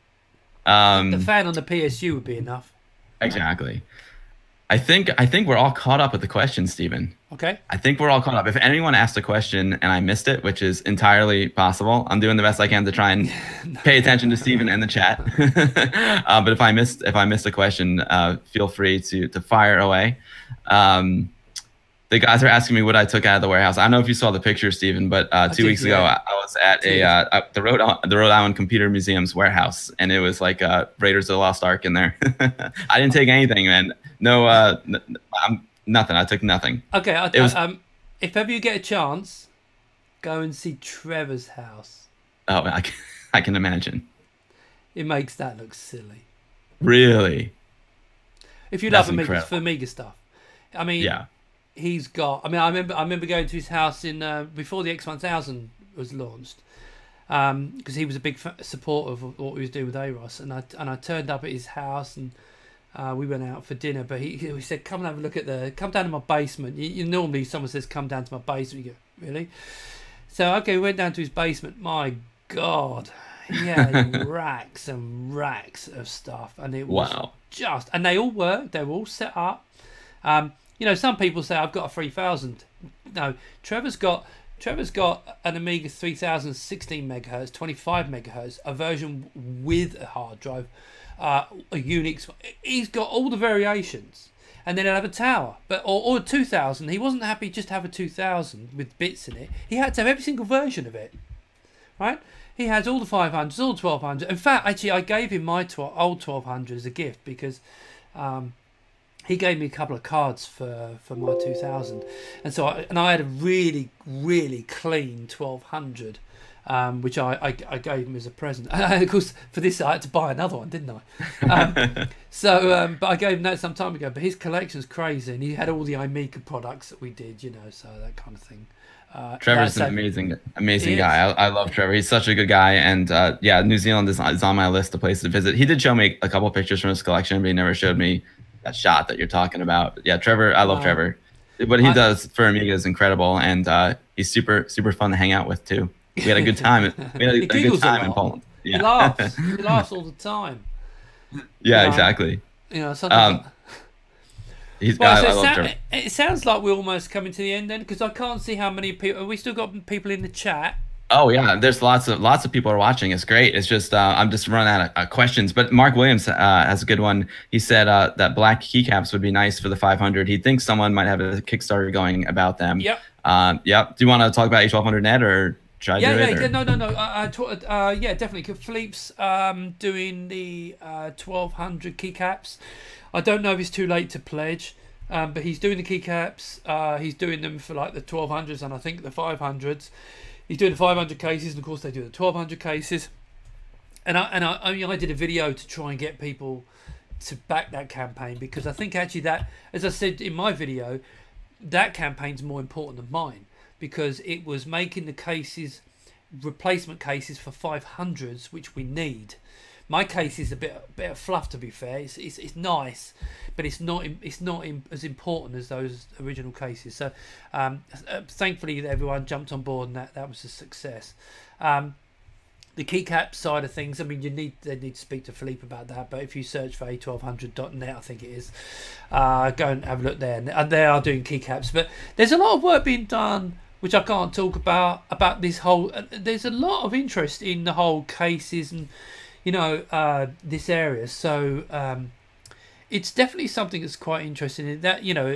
[SPEAKER 2] fan on the PSU would be enough.
[SPEAKER 1] Exactly. I think we're all caught up with the questions, Stephen.
[SPEAKER 2] Okay.
[SPEAKER 1] I think we're all caught up. If anyone asked a question and I missed it, which is entirely possible, I'm doing the best I can to try and pay attention to Stephen and the chat. But if I missed a question, feel free to fire away. The guys are asking me what I took out of the warehouse. I don't know if you saw the picture, Stephen, but 2 weeks ago I was at the Rhode Island Computer Museum's warehouse, and it was like Raiders of the Lost Ark in there. I didn't take anything, man. No, nothing. I took nothing.
[SPEAKER 2] Okay, if ever you get a chance, go and see Trevor's house.
[SPEAKER 1] Oh, I can imagine.
[SPEAKER 2] It makes that look silly.
[SPEAKER 1] Really?
[SPEAKER 2] If you love Amiga stuff, I mean,
[SPEAKER 1] yeah.
[SPEAKER 2] He's got. I mean, I remember going to his house in before the X1000 was launched, because he was a big supporter of what we was doing with AROS, and I turned up at his house, and we went out for dinner. But he said, "Come and have a look come down to my basement." You normally someone says, "Come down to my basement." You go, "Really?" So okay, we went down to his basement. My God, he had racks and racks of stuff, and it was and they all worked. They were all set up. You know, some people say I've got a 3000. No, Trevor's got an Amiga 3000 16 megahertz, 25 megahertz, a version with a hard drive, a Unix. He's got all the variations, and then he'll have a tower, or a 2000. He wasn't happy just to have a 2000 with bits in it. He had to have every single version of it, right? He has all the 500s, all the 1200s. In fact, actually, I gave him my old 1200 as a gift because. He gave me a couple of cards for my 2000, and so I had a really clean 1200, which I gave him as a present. And of course, for this I had to buy another one, didn't I? But I gave him that some time ago. But his collection's crazy, and he had all the Amiga products that we did, you know, so that kind of thing.
[SPEAKER 1] Trevor's an amazing guy. I love Trevor. He's such a good guy, and yeah, New Zealand is on my list of places to visit. He did show me a couple pictures from his collection, but he never showed me that shot that you're talking about. Yeah, Trevor, I love Trevor. What he does for Amiga is incredible, and he's super fun to hang out with too. We had a good time. We had a good time in Poland. Yeah.
[SPEAKER 2] He laughs all the time.
[SPEAKER 1] Yeah, exactly.
[SPEAKER 2] You know, something.
[SPEAKER 1] I love Trevor.
[SPEAKER 2] It sounds like we're almost coming to the end then, because I can't see how many people. Have we still got people in the chat?
[SPEAKER 1] Oh yeah, there's lots of people are watching. It's great. It's just I'm just running out of questions. But Mark Williams has a good one. He said that black keycaps would be nice for the 500. He thinks someone might have a Kickstarter going about them.
[SPEAKER 2] Yep.
[SPEAKER 1] Yep. Do you want to talk about A1200 Net or should I do it?
[SPEAKER 2] Yeah, no. Yeah, definitely. Philippe's doing the 1200 keycaps. I don't know if it's too late to pledge, but he's doing the keycaps. He's doing them for like the 1200s and I think the 500s. He's doing the 500 cases, and of course they do the 1200 cases. And I did a video to try and get people to back that campaign, because I think actually that, as I said in my video, that campaign's more important than mine, because it was making the cases, replacement cases for 500s, which we need, My case is a bit of fluff, to be fair. It's nice, but it's not as important as those original cases. So thankfully everyone jumped on board, and that was a success. The keycap side of things, I mean, they need to speak to Philippe about that. But if you search for A1200.net, I think it is, go and have a look there. And they are doing keycaps. But there's a lot of work being done, which I can't talk about this whole. There's a lot of interest in the whole cases and, you know, this area. So it's definitely something that's quite interesting. In that, you know,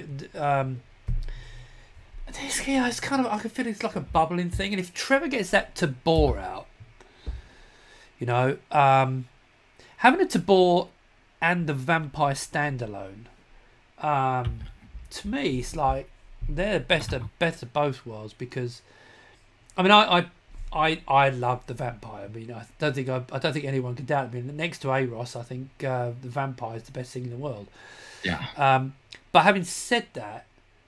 [SPEAKER 2] it's kind of, I can feel it's like a bubbling thing. And if Trevor gets that Tabor out, you know, having a Tabor and the Vampire standalone, to me, it's like they're the best of both worlds. Because, I mean, I love the Vampire. I mean, I don't think anyone can doubt it. I mean, next to Aros, I think the Vampire is the best thing in the world.
[SPEAKER 1] Yeah.
[SPEAKER 2] But having said that,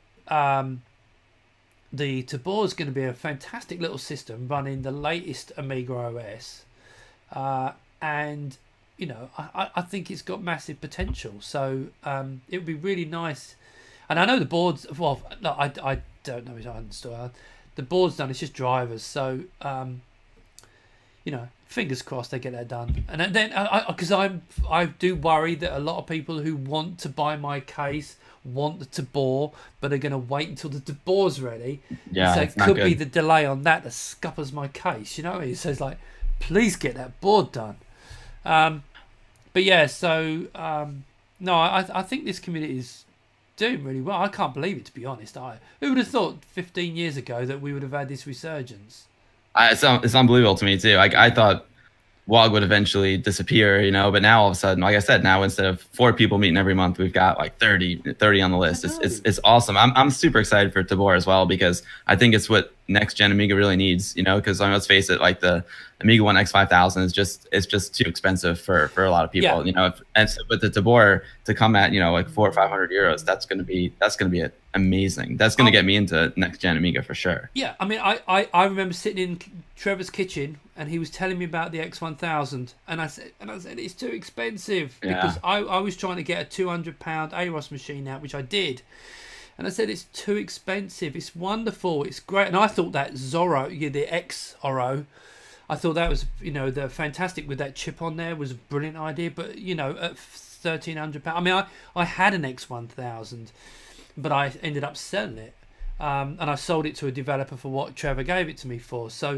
[SPEAKER 2] the Tabor is going to be a fantastic little system running the latest Amiga OS. And, you know, I think it's got massive potential. So it would be really nice. And I know the board's, well, no, I don't know if I understand. The board's done, it's just drivers. So, you know, fingers crossed they get that done. And then, because I do worry that a lot of people who want to buy my case want the Tabor, but are going to wait until the Tabor's ready.
[SPEAKER 1] Yeah,
[SPEAKER 2] so it could be the delay on that scuppers my case. You know what I mean? So it's like, please get that board done. But yeah, so no, I think this community is doing really well. I can't believe it, to be honest. Who would have thought 15 years ago that we would have had this resurgence?
[SPEAKER 1] It's unbelievable to me too. I thought WOG would eventually disappear, you know, but now all of a sudden, like I said, now instead of 4 people meeting every month, we've got like 30 on the list. It's awesome. I'm super excited for Tabor as well, because I think it's what next gen Amiga really needs, you know, because I mean, let's face it, like the Amiga 1 X5000 is just too expensive for a lot of people, you know, and so, but the Tabor to come at, you know, like 400 or 500 euros, that's going to be amazing. That's going to get me into next gen Amiga for sure.
[SPEAKER 2] Yeah, I mean, I remember sitting in Trevor's kitchen and he was telling me about the X1000, and I said it's too expensive, because I was trying to get a £200 AROS machine out, which I did. And I said, it's too expensive. It's wonderful. It's great. And I thought that Zorro, the X Zorro, I thought that was, you know, the fantastic with that chip on there was a brilliant idea. But, you know, at £1,300, I mean, I had an X1000, but I ended up selling it. And I sold it to a developer for what Trevor gave it to me for. So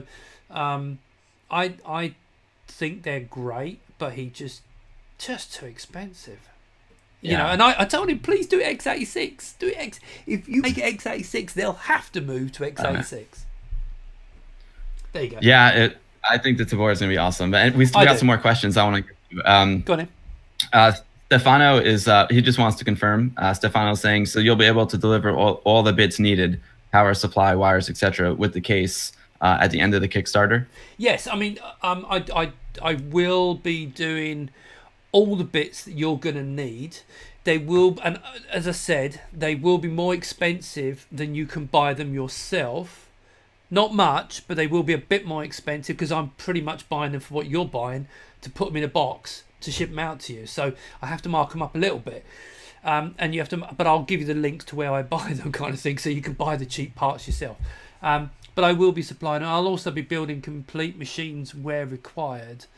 [SPEAKER 2] I think they're great, but he just too expensive. You know, and I told him, please do x86. Do it if you make it x86, they'll have to move to x86. There you go.
[SPEAKER 1] Yeah, I think the Tabor is going to be awesome. But we still got some more questions I want to get to.
[SPEAKER 2] Go on in.
[SPEAKER 1] Stefano is he just wants to confirm. Stefano's saying, so you'll be able to deliver all the bits needed, power supply, wires, etc., with the case at the end of the Kickstarter?
[SPEAKER 2] Yes, I mean, I will be doing all the bits that you're going to need. They will, and as I said, they will be more expensive than you can buy them yourself. Not much, but they will be a bit more expensive, because I'm pretty much buying them for what you're buying, to put them in a box to ship them out to you. So I have to mark them up a little bit, and you have to. But I'll give you the links to where I buy them, kind of thing, so you can buy the cheap parts yourself. But I will be supplying. I'll also be building complete machines where required.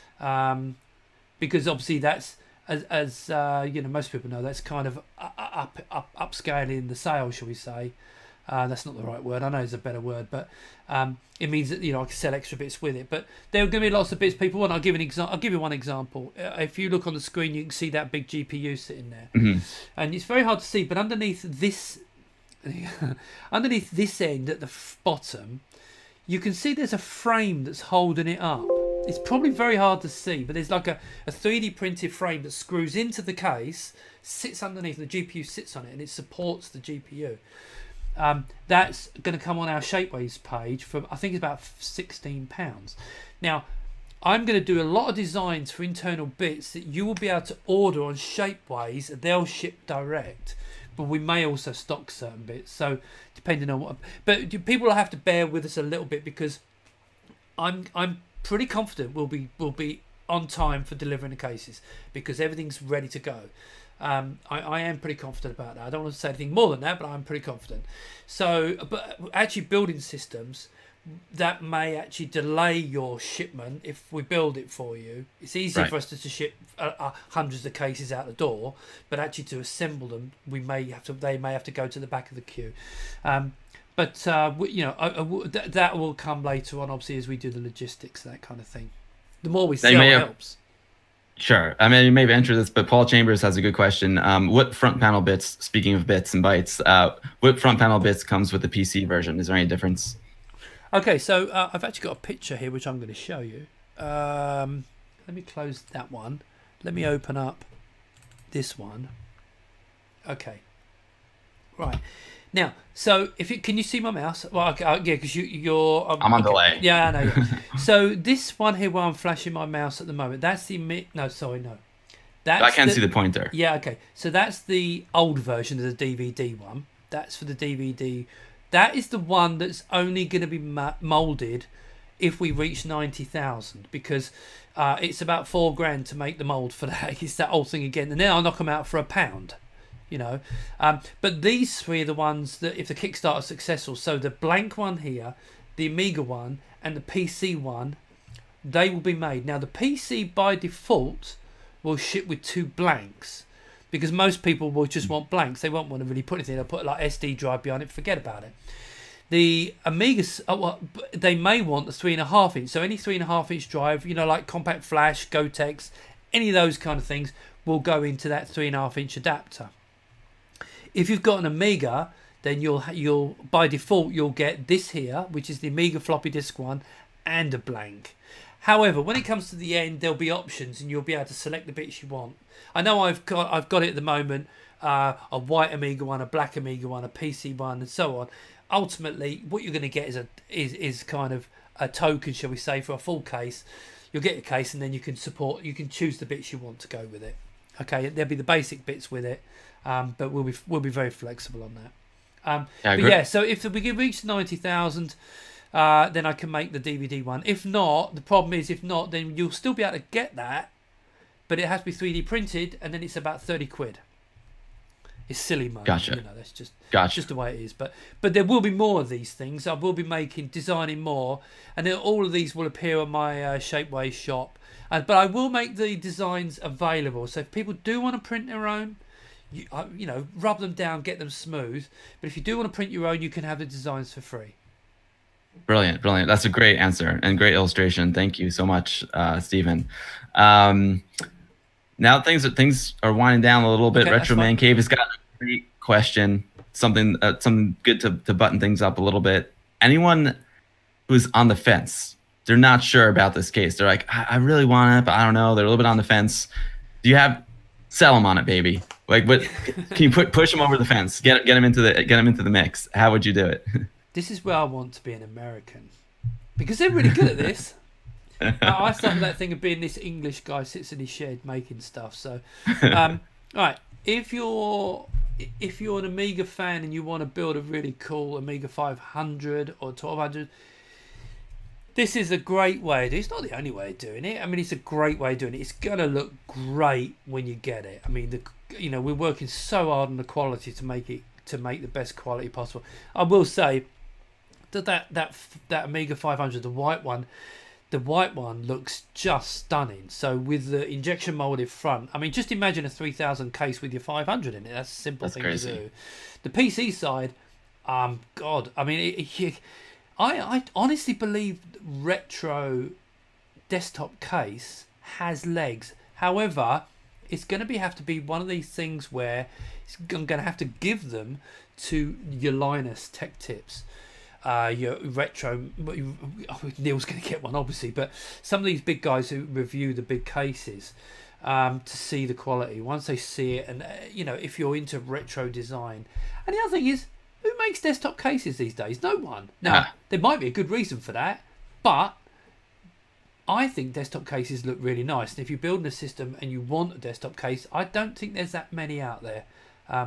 [SPEAKER 2] Because obviously that's, as you know, most people know, that's kind of upscaling the sale, shall we say. That's not the right word. I know it's a better word, but it means that, you know, I can sell extra bits with it. But there are going to be lots of bits people want. I'll give you one example. If you look on the screen, you can see that big GPU sitting there, and it's very hard to see. But underneath this, underneath this end at the bottom, you can see there's a frame that's holding it up. It's probably very hard to see, but there's like a 3D printed frame that screws into the case, sits underneath, the GPU sits on it, and it supports the GPU. That's going to come on our Shapeways page for, I think it's about £16. Now, I'm going to do a lot of designs for internal bits that you will be able to order on Shapeways, and they'll ship direct. But we may also stock certain bits, so depending on what. But people will have to bear with us a little bit, because I'm pretty confident we'll be on time for delivering the cases because everything's ready to go. I am pretty confident about that. I don't want to say anything more than that, but I'm pretty confident. So, but actually building systems, that may actually delay your shipment if we build it for you. It's easy for us to ship hundreds of cases out the door, but actually to assemble them, they may have to go to the back of the queue. But you know, that will come later on, obviously, as we do the logistics, that kind of thing. The more we sell, it helps.
[SPEAKER 1] Sure. I mean, you may have entered this, but Paul Chambers has a good question. What front panel bits, speaking of bits and bytes, what front panel bits comes with the PC version? Is there any difference?
[SPEAKER 2] Okay, so I've actually got a picture here, which I'm going to show you. Let me close that one. Let me open up this one. Okay. Right. Now, so can you see my mouse? Well, yeah, because you're.
[SPEAKER 1] I'm on delay.
[SPEAKER 2] Yeah, I know. Yeah. So this one here, where I'm flashing my mouse at the moment, that's the no. That's
[SPEAKER 1] I can't see the pointer.
[SPEAKER 2] Yeah. Okay. So that's the old version of the DVD one. That's for the DVD. That is the one that's only going to be molded if we reach 90,000, because it's about $4,000 to make the mold for that. It's that old thing again, and then I'll knock them out for £1. You know, but these three are the ones that, if the Kickstarter is successful, so the blank one here, the Amiga one, and the PC one, they will be made. Now the PC by default will ship with 2 blanks, because most people will just want blanks. They won't want to really put anything. They'll put like SD drive behind it, forget about it. The Amigas, they may want the 3.5 inch. So any 3.5 inch drive, you know, like Compact Flash, Gotex, any of those kind of things will go into that 3.5 inch adapter. If you've got an Amiga, then you'll by default you'll get this here, which is the Amiga floppy disk one, and a blank. However, when it comes to the end, there'll be options, and you'll be able to select the bits you want. I know I've got it at the moment, a white Amiga one, a black Amiga one, a PC one, and so on. Ultimately, what you're going to get is kind of a token, shall we say, for a full case. You'll get a case, and then you can choose the bits you want to go with it. Okay, there'll be the basic bits with it, but we'll be very flexible on that. But yeah, so if we reach 90,000. Then I can make the DVD one. If not, the problem is, if not, then you'll still be able to get that, but it has to be 3D printed, and then it's about 30 quid. It's silly money.
[SPEAKER 1] Gotcha.
[SPEAKER 2] You know, that's just the way it is. But there will be more of these things. I will be designing more, and then all of these will appear on my Shapeways shop. But I will make the designs available. So if people do want to print their own, you know, rub them down, get them smooth. But if you do want to print your own, you can have the designs for free.
[SPEAKER 1] Brilliant, brilliant. That's a great answer and great illustration. Thank you so much, Stephen. Now things are winding down a little bit. Okay, Retro Man Cave has got a great question. Something good to button things up a little bit. Anyone who's on the fence, they're not sure about this case. They're like, I really want it, but I don't know. They're a little bit on the fence. Do you have sell them on it, baby? Like, what can you push them over the fence? Get them into the mix. How would you do it?
[SPEAKER 2] This is where I want to be an American, because they're really good at this. I still have that thing of being this English guy sits in his shed making stuff. So, right, if you're an Amiga fan and you want to build a really cool Amiga 500 or 1200, this is a great way of doing it. It's not the only way of doing it. I mean, it's a great way of doing it. It's gonna look great when you get it. I mean, we're working so hard on the quality to make the best quality possible. I will say that Amiga 500, the white one looks just stunning. So with the injection molded front, I mean, just imagine a 3000 case with your 500 in it. That's a simple thing to do. The PC side, God, I mean, I honestly believe retro desktop case has legs. However, it's going to have to be one of these things where I'm going to have to give them to your Linus Tech Tips, your retro. Neil's going to get one, obviously, but some of these big guys who review the big cases to see the quality. Once they see it, and you know, if you're into retro design, and the other thing is, who makes desktop cases these days? No one. Now, there might be a good reason for that, but I think desktop cases look really nice. And if you're building a system and you want a desktop case, I don't think there's that many out there.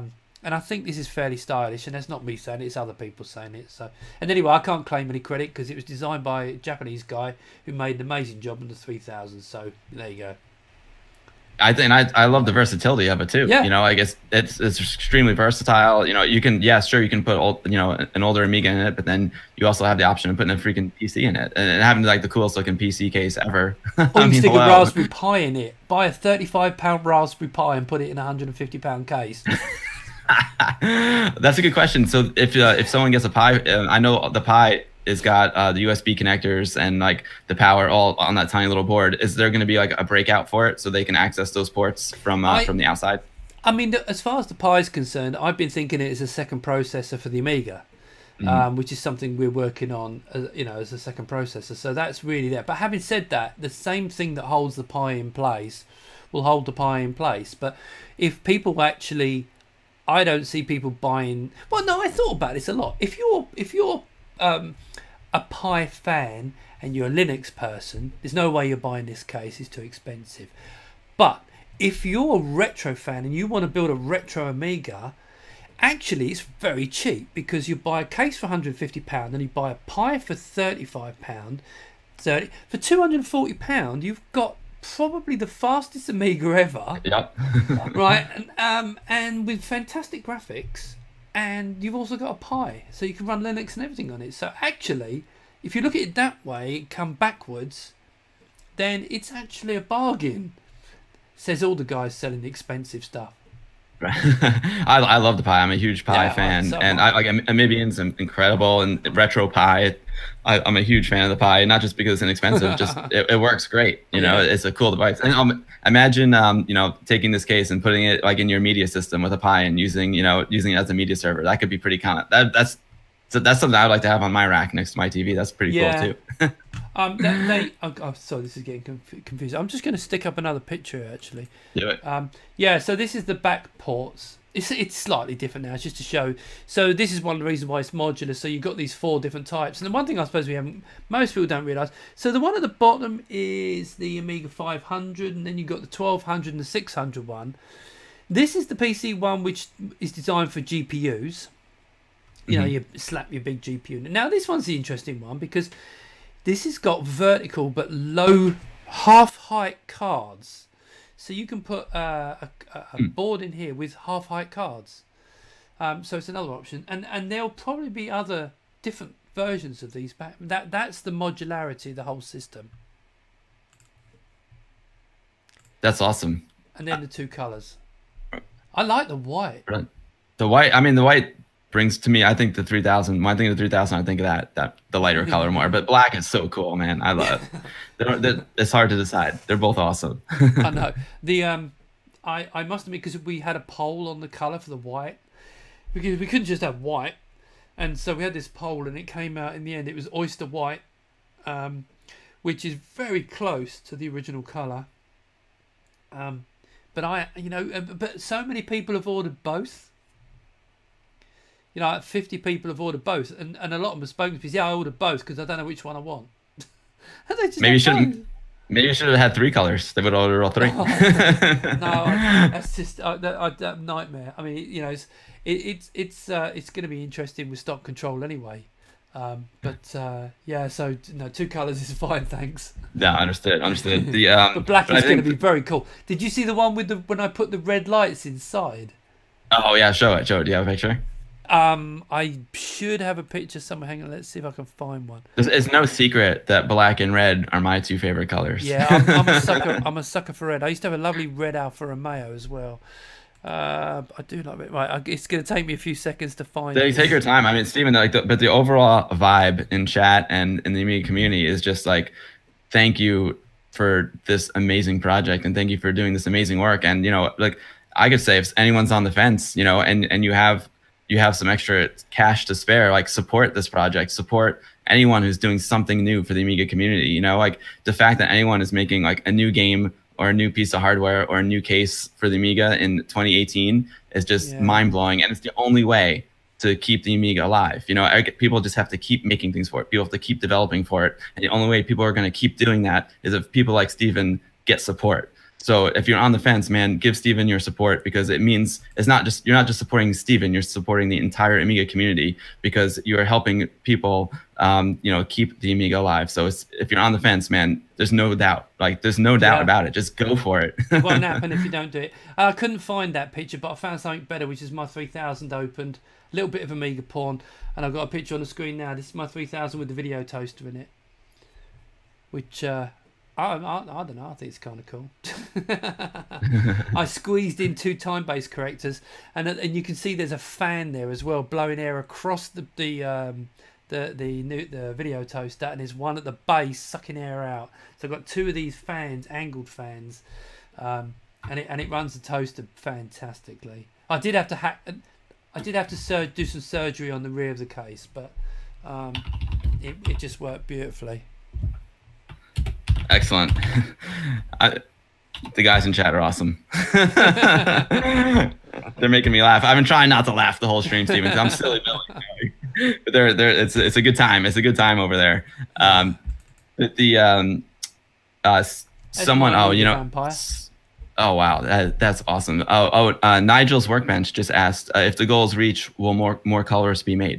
[SPEAKER 2] And I think this is fairly stylish, and that's not me saying it, it's other people saying it. So, and anyway, I can't claim any credit because it was designed by a Japanese guy who made an amazing job on the 3000. So there you go.
[SPEAKER 1] I love the versatility of it too.
[SPEAKER 2] Yeah.
[SPEAKER 1] You know, I guess it's extremely versatile. You know, you can, yeah, sure, you can put an older Amiga in it, but then you also have the option of putting a freaking PC in it and having like the coolest looking PC case ever.
[SPEAKER 2] Or you stick a Raspberry Pi in it. Buy a £35 Raspberry Pi and put it in a £150 case.
[SPEAKER 1] That's a good question. So if someone gets a Pi, I know the Pi is got the USB connectors and like the power all on that tiny little board. Is there going to be like a breakout for it so they can access those ports from the outside? I
[SPEAKER 2] mean, as far as the Pi is concerned, I've been thinking it as a second processor for the Amiga, which is something we're working on, as a second processor. So that's really there. But having said that, the same thing that holds the Pi in place will hold the Pi in place. But if people actually, I don't see people buying. Well, no, I thought about this a lot. If you're a Pi fan and you're a Linux person, there's no way you're buying this case, it's too expensive. But if you're a retro fan and you want to build a retro Amiga, actually it's very cheap because you buy a case for £150 and you buy a Pi for £35. For £240 you've got probably the fastest Amiga ever.
[SPEAKER 1] Yep.
[SPEAKER 2] Right, and with fantastic graphics. And you've also got a Pi, so you can run Linux and everything on it. So actually, if you look at it that way, come backwards, then it's actually a bargain. Says all the guys selling the expensive stuff.
[SPEAKER 1] I love the Pi. I'm a huge Pi fan, and I like Amibian's incredible, and retro Pi. I'm a huge fan of the Pi, not just because it's inexpensive, just it works great. You know, it's a cool device. And imagine taking this case and putting it like in your media system with a Pi and using it as a media server. That could be pretty that's something I would like to have on my rack next to my TV. That's pretty cool too. Sorry, this is getting confusing. I'm just going to stick up another picture actually. Do it.
[SPEAKER 2] So this is the back ports. It's slightly different now, just to show. So this is one of the reasons why it's modular. So you've got these 4 different types. And the one thing I suppose most people don't realise. So the one at the bottom is the Amiga 500, and then you've got the 1200 and the 600 one. This is the PC one, which is designed for GPUs. You know, you slap your big GPU. Now this one's the interesting one because this has got vertical but low half-height cards. So you can put a board in here with half-height cards. So it's another option. And there'll probably be other different versions of these. That's the modularity of the whole system.
[SPEAKER 1] That's awesome.
[SPEAKER 2] And then the 2 colours. I like the white.
[SPEAKER 1] The white, I mean, the white brings to me, I think the 3000. When I think of the 3000, I think of that the lighter color more. But black is so cool, man. I love it. It's hard to decide. They're both awesome.
[SPEAKER 2] I know. The I must admit, because we had a poll on the color for the white, because we couldn't just have white, and so we had this poll, and it came out in the end. It was oyster white, which is very close to the original color. But so many people have ordered both. Like 50 people have ordered both, and a lot of them have spoken to me. Yeah, I ordered both because I don't know which one I want. Maybe
[SPEAKER 1] you should have had 3 colors. They would order all 3.
[SPEAKER 2] No, that's just a nightmare. I mean, it's going to be interesting with stock control anyway. So no, 2 colors is fine, thanks.
[SPEAKER 1] Yeah, understood.
[SPEAKER 2] But black is going to be very cool. Did you see the one with when I put the red lights inside?
[SPEAKER 1] Oh yeah, show it. Do you have a picture?
[SPEAKER 2] I should have a picture somewhere. Hang on, let's see if I can find one.
[SPEAKER 1] It's no secret that black and red are my 2 favorite colors.
[SPEAKER 2] Yeah, I'm a sucker. I'm a sucker for red. I used to have a lovely red Alfa Romeo as well. I do like it. Right, it's going to take me a few seconds to find.
[SPEAKER 1] Take your time. I mean, Stephen, but the overall vibe in chat and in the Amiga community is just like, thank you for this amazing project and thank you for doing this amazing work. And like I could say, if anyone's on the fence, and you have some extra cash to spare, like support this project, support anyone who's doing something new for the Amiga community. Like the fact that anyone is making like a new game or a new piece of hardware or a new case for the Amiga in 2018 is just mind-blowing, and it's the only way to keep the Amiga alive. People just have to keep making things for it. People have to keep developing for it, and the only way people are going to keep doing that is if people like Stephen get support. So if you're on the fence, man, give Steven your support, because it means it's not just, you're not just supporting Steven, you're supporting the entire Amiga community, because you are helping people, you know, keep the Amiga alive. So if you're on the fence, man, there's no doubt. Like, there's no doubt about it. Just go for it.
[SPEAKER 2] It won't happen if you don't do it. I couldn't find that picture, but I found something better, which is my 3000 opened, a little bit of Amiga porn, and I've got a picture on the screen now. This is my 3000 with the video toaster in it, which I don't know, I think it's kind of cool. I squeezed in 2 time-based correctors, and you can see there's a fan there as well, blowing air across the video toaster, and there's one at the base sucking air out. So I've got 2 of these fans, angled fans, and it runs the toaster fantastically. I did have to do some surgery on the rear of the case, but it just worked beautifully.
[SPEAKER 1] Excellent. The guys in chat are awesome. They're making me laugh. I've been trying not to laugh the whole stream, Steven, because I'm silly Billy. But it's a good time. It's a good time over there. Someone, oh, you know, oh wow, that's awesome. Nigel's Workbench just asked if the goals reach, will more colors be made?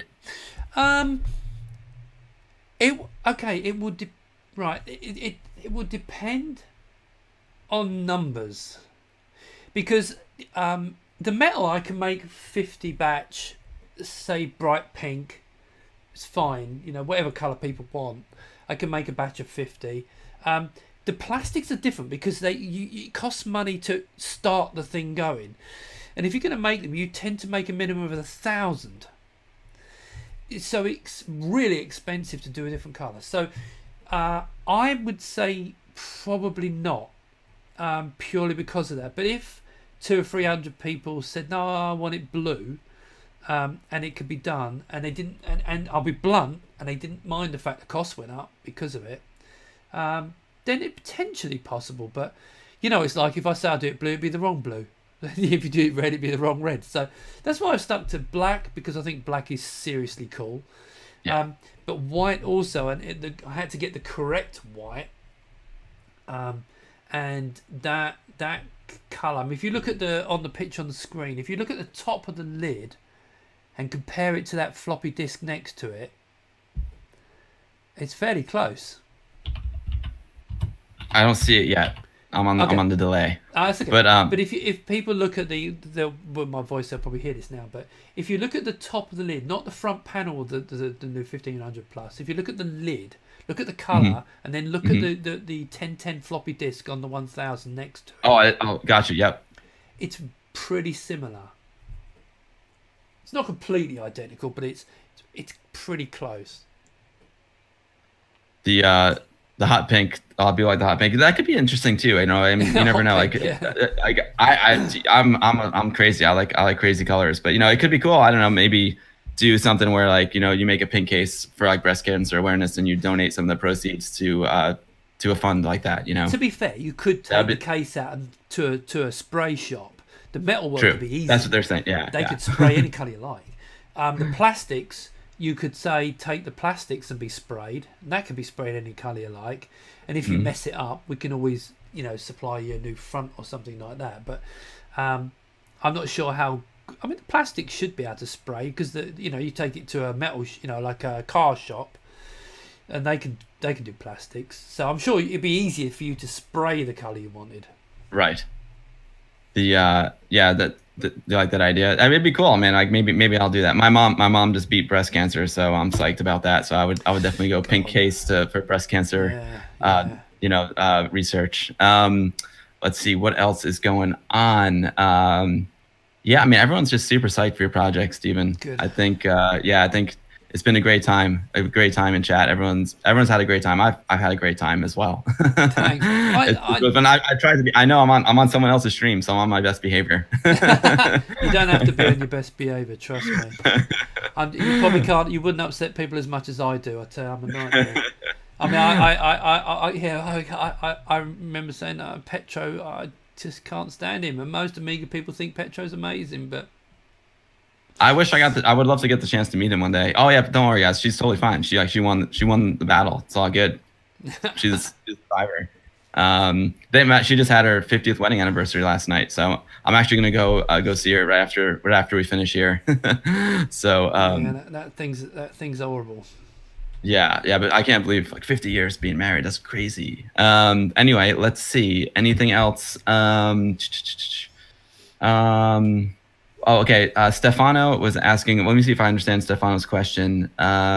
[SPEAKER 2] It would right. It would depend on numbers, because the metal I can make 50 batch, say bright pink, it's fine, you know, whatever color people want. I can make a batch of 50. The plastics are different, because it costs money to start the thing going, and if you're going to make them, you tend to make a minimum of 1,000. So it's really expensive to do a different color. So I would say probably not, purely because of that. But if 200 or 300 people said, no, I want it blue, and it could be done, and they didn't, and I'll be blunt, and they didn't mind the fact the cost went up because of it, then it's potentially possible. But you know, it's like if I say I'll do it blue, it'd be the wrong blue. If you do it red, it'd be the wrong red. So that's why I've stuck to black, because I think black is seriously cool. Yeah. But white also, and I had to get the correct white, and that color. I mean, if you look at on the picture on the screen, if you look at the top of the lid and compare it to that floppy disk next to it, it's fairly close.
[SPEAKER 1] I don't see it yet. I'm on the delay.
[SPEAKER 2] That's okay. But if people look at well, my voice, they'll probably hear this now. But if you look at the top of the lid, not the front panel of the new 1500 Plus, if you look at the lid, look at the color, and then look at the 1010 floppy disk on the 1000 next to it.
[SPEAKER 1] Oh, gotcha. Yep.
[SPEAKER 2] It's pretty similar. It's not completely identical, but it's pretty close.
[SPEAKER 1] The hot pink, I'll be like the hot pink. That could be interesting too. You know, I mean, you never know. Like, I'm crazy. I like crazy colors, but you know, it could be cool. I don't know. Maybe do something where, like, you know, you make a pink case for like breast cancer awareness, and you donate some of the proceeds to a fund like that. You know.
[SPEAKER 2] To be fair, you could take the case out to a spray shop. The metal work would be easy.
[SPEAKER 1] That's what they're saying. Yeah.
[SPEAKER 2] They could spray any color you like. The plastics, you could say take the plastics and be sprayed, and that can be sprayed any colour you like. And if you mess it up, we can always, you know, supply you a new front or something like that. But I'm not sure how. I mean, the plastic should be able to spray, because you know, you take it to a metal, you know, like a car shop, and they can do plastics. So I'm sure it'd be easier for you to spray the colour you wanted.
[SPEAKER 1] Right. Like that idea. I mean, it'd be cool, man. Like maybe I'll do that. My mom just beat breast cancer, so I'm psyched about that. So I would definitely go pink case for breast cancer. You know, research. Let's see what else is going on. Yeah, I mean, everyone's just super psyched for your project, Steven. Good. I think I think it's been a great time in chat. Everyone's had a great time. I've had a great time as well. Thanks. I try to be. I know I'm on someone else's stream, so I'm on my best behavior.
[SPEAKER 2] You don't have to be on your best behavior. Trust me. You probably can't. You wouldn't upset people as much as I do. I tell you, I'm a nightmare. I mean, I remember saying Petro. I just can't stand him, and most Amiga people think Petro's amazing, but.
[SPEAKER 1] I wish I would love to get the chance to meet him one day. Oh yeah, but don't worry, guys. She's totally fine. She won the battle. It's all good. She's a survivor. She just had her 50th wedding anniversary last night, so I'm actually gonna go see her right after we finish here. So
[SPEAKER 2] yeah, that thing's horrible.
[SPEAKER 1] yeah, but I can't believe like 50 years being married. That's crazy. Anyway, let's see. Anything else? Oh, okay. Stefano was asking. Let me see if I understand Stefano's question.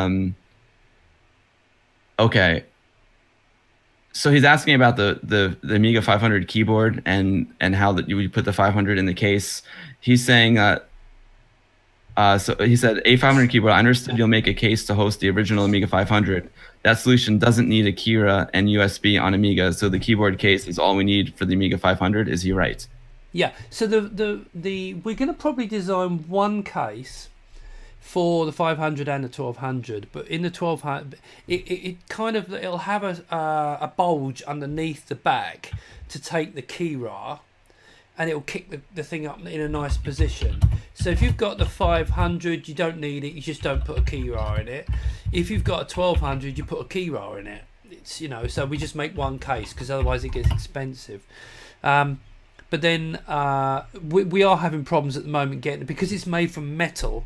[SPEAKER 1] Okay. So he's asking about the Amiga 500 keyboard and how that you would put the 500 in the case. He's saying so he said A500 keyboard. I understood you'll make a case to host the original Amiga 500. That solution doesn't need a Kira and USB on Amiga, so the keyboard case is all we need for the Amiga 500. Is he right?
[SPEAKER 2] Yeah. So we're going to probably design one case for the 500 and the 1200, but in the 1200 it'll have a bulge underneath the back to take the keyrar, and it'll kick the thing up in a nice position. So if you've got the 500, you don't need it, you just don't put a keyrar in it. If you've got a 1200, you put a keyrar in it. It's, you know, so we just make one case because otherwise it gets expensive. But then we are having problems at the moment getting it because it's made from metal.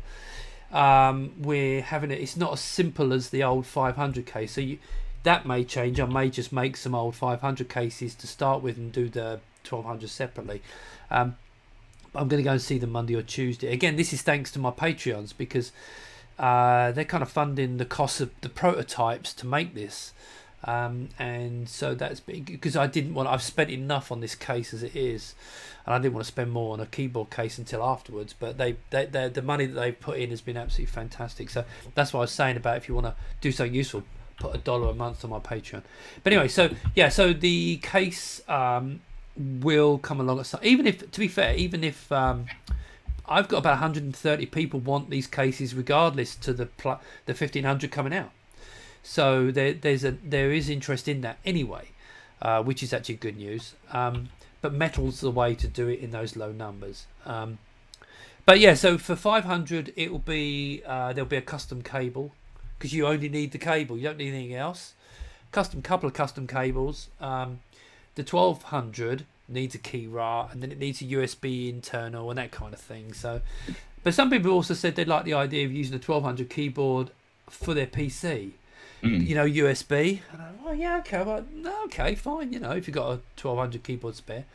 [SPEAKER 2] We're having it. It's not as simple as the old 500 case. So that may change. I may just make some old 500 cases to start with and do the 1200 separately. I'm going to go and see them Monday or Tuesday. Again, this is thanks to my Patreons because they're kind of funding the cost of the prototypes to make this. And so that's big because I've spent enough on this case as it is, and I didn't want to spend more on a keyboard case until afterwards. But the money that they've put in has been absolutely fantastic. So that's what I was saying about if you want to do something useful, put $1 a month on my Patreon. But anyway, so yeah, so the case will come along at some, even if, to be fair, even if I've got about 130 people want these cases regardless to the 1500 coming out. So there is interest in that anyway, which is actually good news. But metal's the way to do it in those low numbers. But yeah, so for 500, it will be there'll be a custom cable because you only need the cable. You don't need anything else. Couple of custom cables. The 1200 needs a keyrar, and then it needs a USB internal and that kind of thing. So, but some people also said they like the idea of using a 1200 keyboard for their PC. You know, USB. And I'm, oh yeah, okay, well, okay, fine. You know, if you've got a 1200 keyboard spare,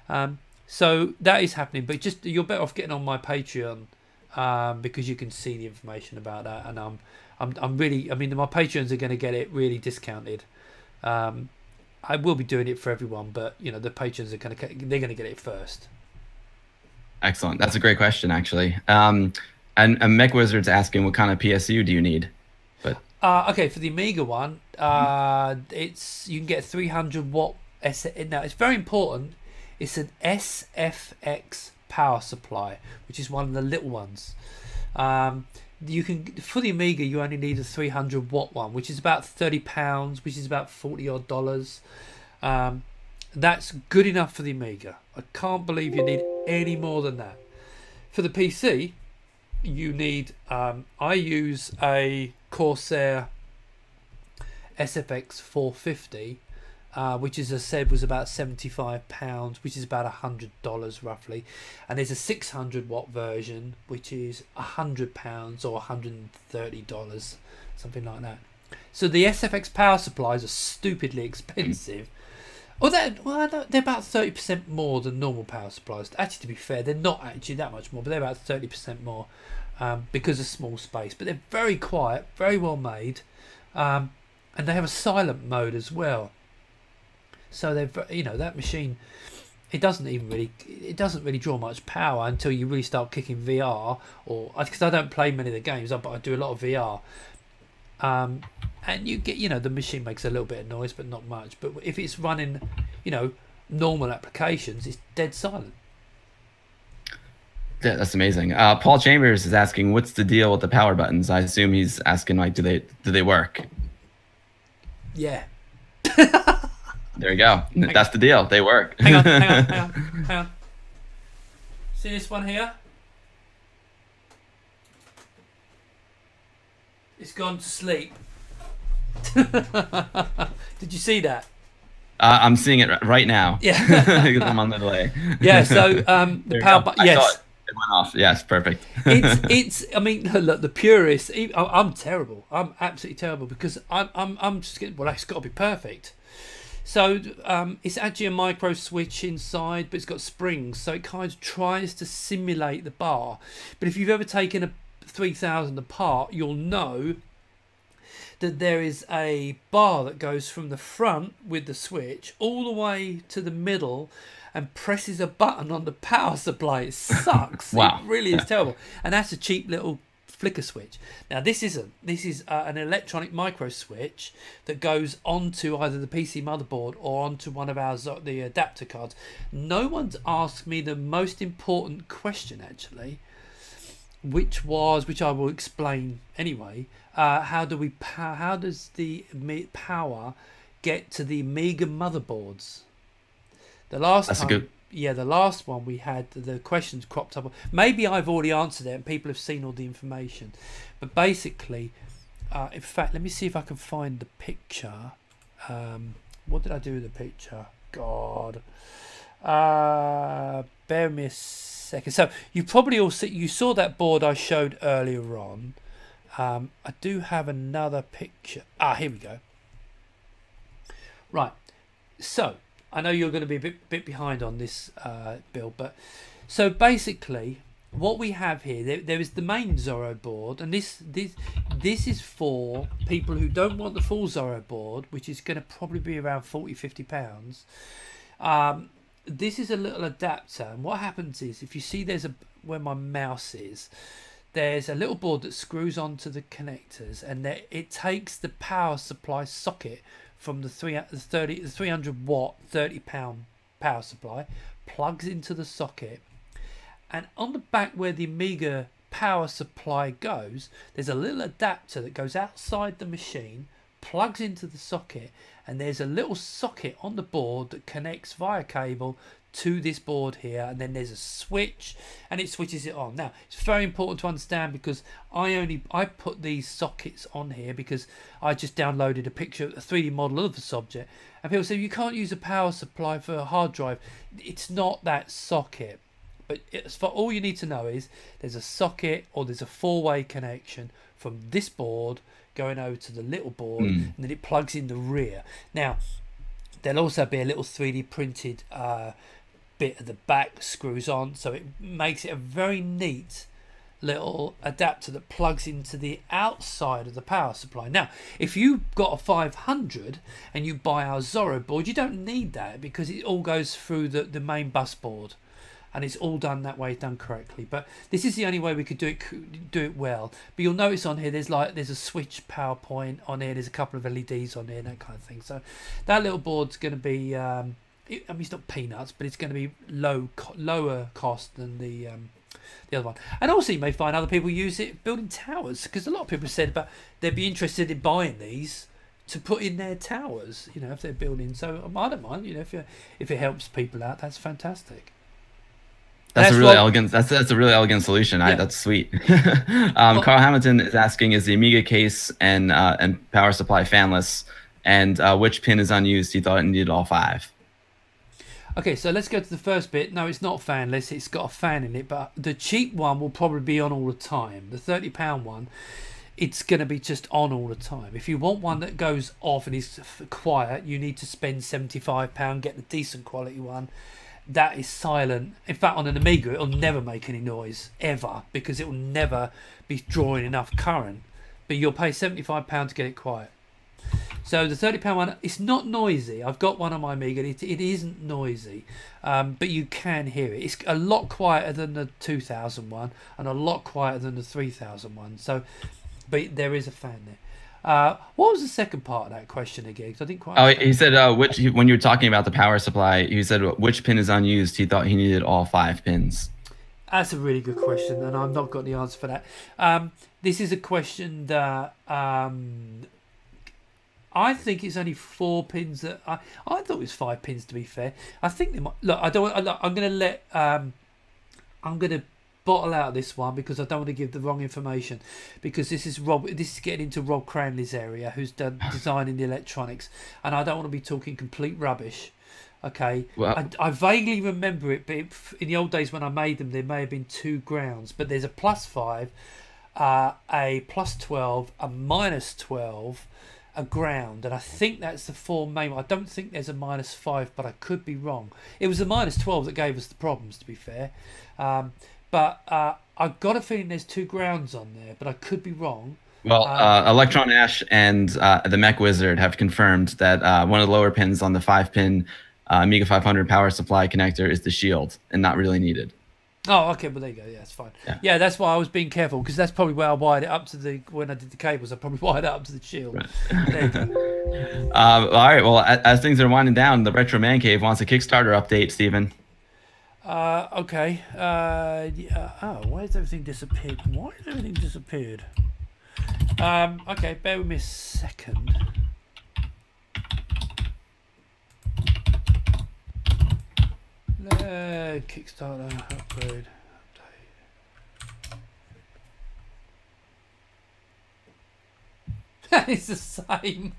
[SPEAKER 2] so that is happening. But just you're better off getting on my Patreon because you can see the information about that. And I'm really, I mean, my Patreons are going to get it really discounted. I will be doing it for everyone, but you know, the Patreons are they're going to get it first.
[SPEAKER 1] Excellent. That's a great question, actually. And Mech Wizard's asking, what kind of PSU do you need? But
[SPEAKER 2] okay, for the Amiga one, it's you can get 300 watt. Now it's very important. It's an SFX power supply, which is one of the little ones. You can, for the Amiga, you only need a 300 watt one, which is about £30, which is about $40 odd. That's good enough for the Amiga. I can't believe you need any more than that. For the PC, you need. I use a Corsair SFX 450, which, as I said, was about £75, which is about $100 roughly, and there's a 600 watt version, which is £100 or $130, something like that. So the SFX power supplies are stupidly expensive. Or they're about 30% more than normal power supplies. Actually, to be fair, they're not actually that much more, but they're about 30% more because of small space. But they're very quiet, very well made, and they have a silent mode as well. So they've, you know, that machine, it doesn't really draw much power until you really start kicking VR, or because I don't play many of the games, but I do a lot of VR. And you get, you know, the machine makes a little bit of noise, but not much. But if it's running, you know, normal applications, it's dead silent.
[SPEAKER 1] Yeah, that's amazing. Paul Chambers is asking, what's the deal with the power buttons? I assume he's asking, like, do they work?
[SPEAKER 2] Yeah.
[SPEAKER 1] There you go. That's the deal. They work.
[SPEAKER 2] Hang on. See this one here? It's gone to sleep. Did you see that?
[SPEAKER 1] I'm seeing it right now.
[SPEAKER 2] Yeah.
[SPEAKER 1] Because I'm on the delay.
[SPEAKER 2] Yeah, so the power button,
[SPEAKER 1] I saw
[SPEAKER 2] yes.
[SPEAKER 1] it. It went off. Yes, perfect.
[SPEAKER 2] It's I mean, look, the purists, I'm terrible. I'm absolutely terrible because I'm just getting, well, it's got to be perfect. So it's actually a micro switch inside, but it's got springs, so it kind of tries to simulate the bar. But if you've ever taken a 3000 apart, you'll know that there is a bar that goes from the front with the switch all the way to the middle and presses a button on the power supply. It sucks.
[SPEAKER 1] Wow.
[SPEAKER 2] It really is terrible. And that's a cheap little flicker switch. Now this isn't. This is an electronic micro switch that goes onto either the PC motherboard or onto one of the adapter cards. No one's asked me the most important question actually, which I will explain anyway. How does the power get to the Amiga motherboards? The last one we had, the questions cropped up. Maybe I've already answered it and people have seen all the information. But basically, in fact, let me see if I can find the picture. What did I do with the picture? God. Bear me a second. So you probably all saw that board I showed earlier on. I do have another picture. Here we go. Right. So I know you're going to be a bit behind on this, Bill, but so basically what we have here, there is the main Zorro board, and this is for people who don't want the full Zorro board, which is going to probably be around £40–50. This is a little adapter, and what happens is, if you see where my mouse is, there's a little board that screws onto the connectors, and it takes the power supply socket from the 300 watt £30 power supply, plugs into the socket, and on the back where the Amiga power supply goes, there's a little adapter that goes outside the machine, plugs into the socket, and there's a little socket on the board that connects via cable to this board here, and then there's a switch and it switches it on. Now it's very important to understand, because I put these sockets on here because I just downloaded a 3D model of the subject, and people say you can't use a power supply for a hard drive. It's not that socket, but it's for all you need to know is there's a socket, or there's a four-way connection from this board going over to the little board, and then it plugs in the rear. Now there'll also be a little 3D printed bit at the back screws on, so it makes it a very neat little adapter that plugs into the outside of the power supply. Now if you've got a 500 and you buy our Zorro board, you don't need that, because it all goes through the main bus board, and it's all done that way, done correctly. But this is the only way we could do it well. But you'll notice on here there's a switch power point on here, there's a couple of LEDs on here, that kind of thing. So that little board's going to be I mean, it's not peanuts, but it's going to be lower cost than the other one. And also you may find other people use it building towers, because a lot of people said about they'd be interested in buying these to put in their towers, you know, if they're building. So I don't mind, you know, if it helps people out, that's fantastic.
[SPEAKER 1] That's a really elegant. That's a really elegant solution.
[SPEAKER 2] Yeah.
[SPEAKER 1] That's sweet. Carl Hamilton is asking: is the Amiga case and power supply fanless, and which pin is unused? He thought it needed all 5.
[SPEAKER 2] Okay, so let's go to the first bit. No, it's not fanless. It's got a fan in it, but the cheap one will probably be on all the time. The £30 one, it's going to be just on all the time. If you want one that goes off and is quiet, you need to spend £75, get the decent quality one. That is silent. In fact, on an Amiga, it'll never make any noise, ever, because it will never be drawing enough current. But you'll pay £75 to get it quiet. So the £30 one, it's not noisy. I've got one on my Amiga. It isn't noisy, but you can hear it. It's a lot quieter than the 2000 one, and a lot quieter than the 3000 one. So, but there is a fan there. What was the second part of that question again? 'Cause I didn't quite.
[SPEAKER 1] Oh, he said when you were talking about the power supply, he said which pin is unused. He thought he needed all 5 pins.
[SPEAKER 2] That's a really good question, and I've not got the answer for that. This is a question that I think it's only 4 pins. That I thought it was 5 pins, to be fair. I think they might. Look, I don't. I'm going to let. I'm going to bottle out of this one because I don't want to give the wrong information, because this is getting into Rob Cranley's area, who's done designing the electronics, and I don't want to be talking complete rubbish. Okay, well, I vaguely remember it, but in the old days when I made them, there may have been 2 grounds, but there's a +5, a +12, a -12, a ground, and I think that's the 4 main. I don't think there's a -5, but I could be wrong. It was the -12 that gave us the problems, to be fair. But I've got a feeling there's 2 grounds on there, but I could be wrong.
[SPEAKER 1] Well, Electron Ash and the Mech Wizard have confirmed that one of the lower pins on the 5-pin Amiga 500 power supply connector is the shield and not really needed.
[SPEAKER 2] Oh, okay, well there you go. Yeah, that's fine. Yeah, that's why I was being careful, because that's probably where I wired it up to when I did the cables. I probably wired it up to the shield. Right. There you go.
[SPEAKER 1] All right. Well, as things are winding down, the Retro Man Cave wants a Kickstarter update, Stephen.
[SPEAKER 2] Okay. Oh, why has everything disappeared? Why has everything disappeared? Okay, bear with me a second. Kickstarter upgrade. It's the same.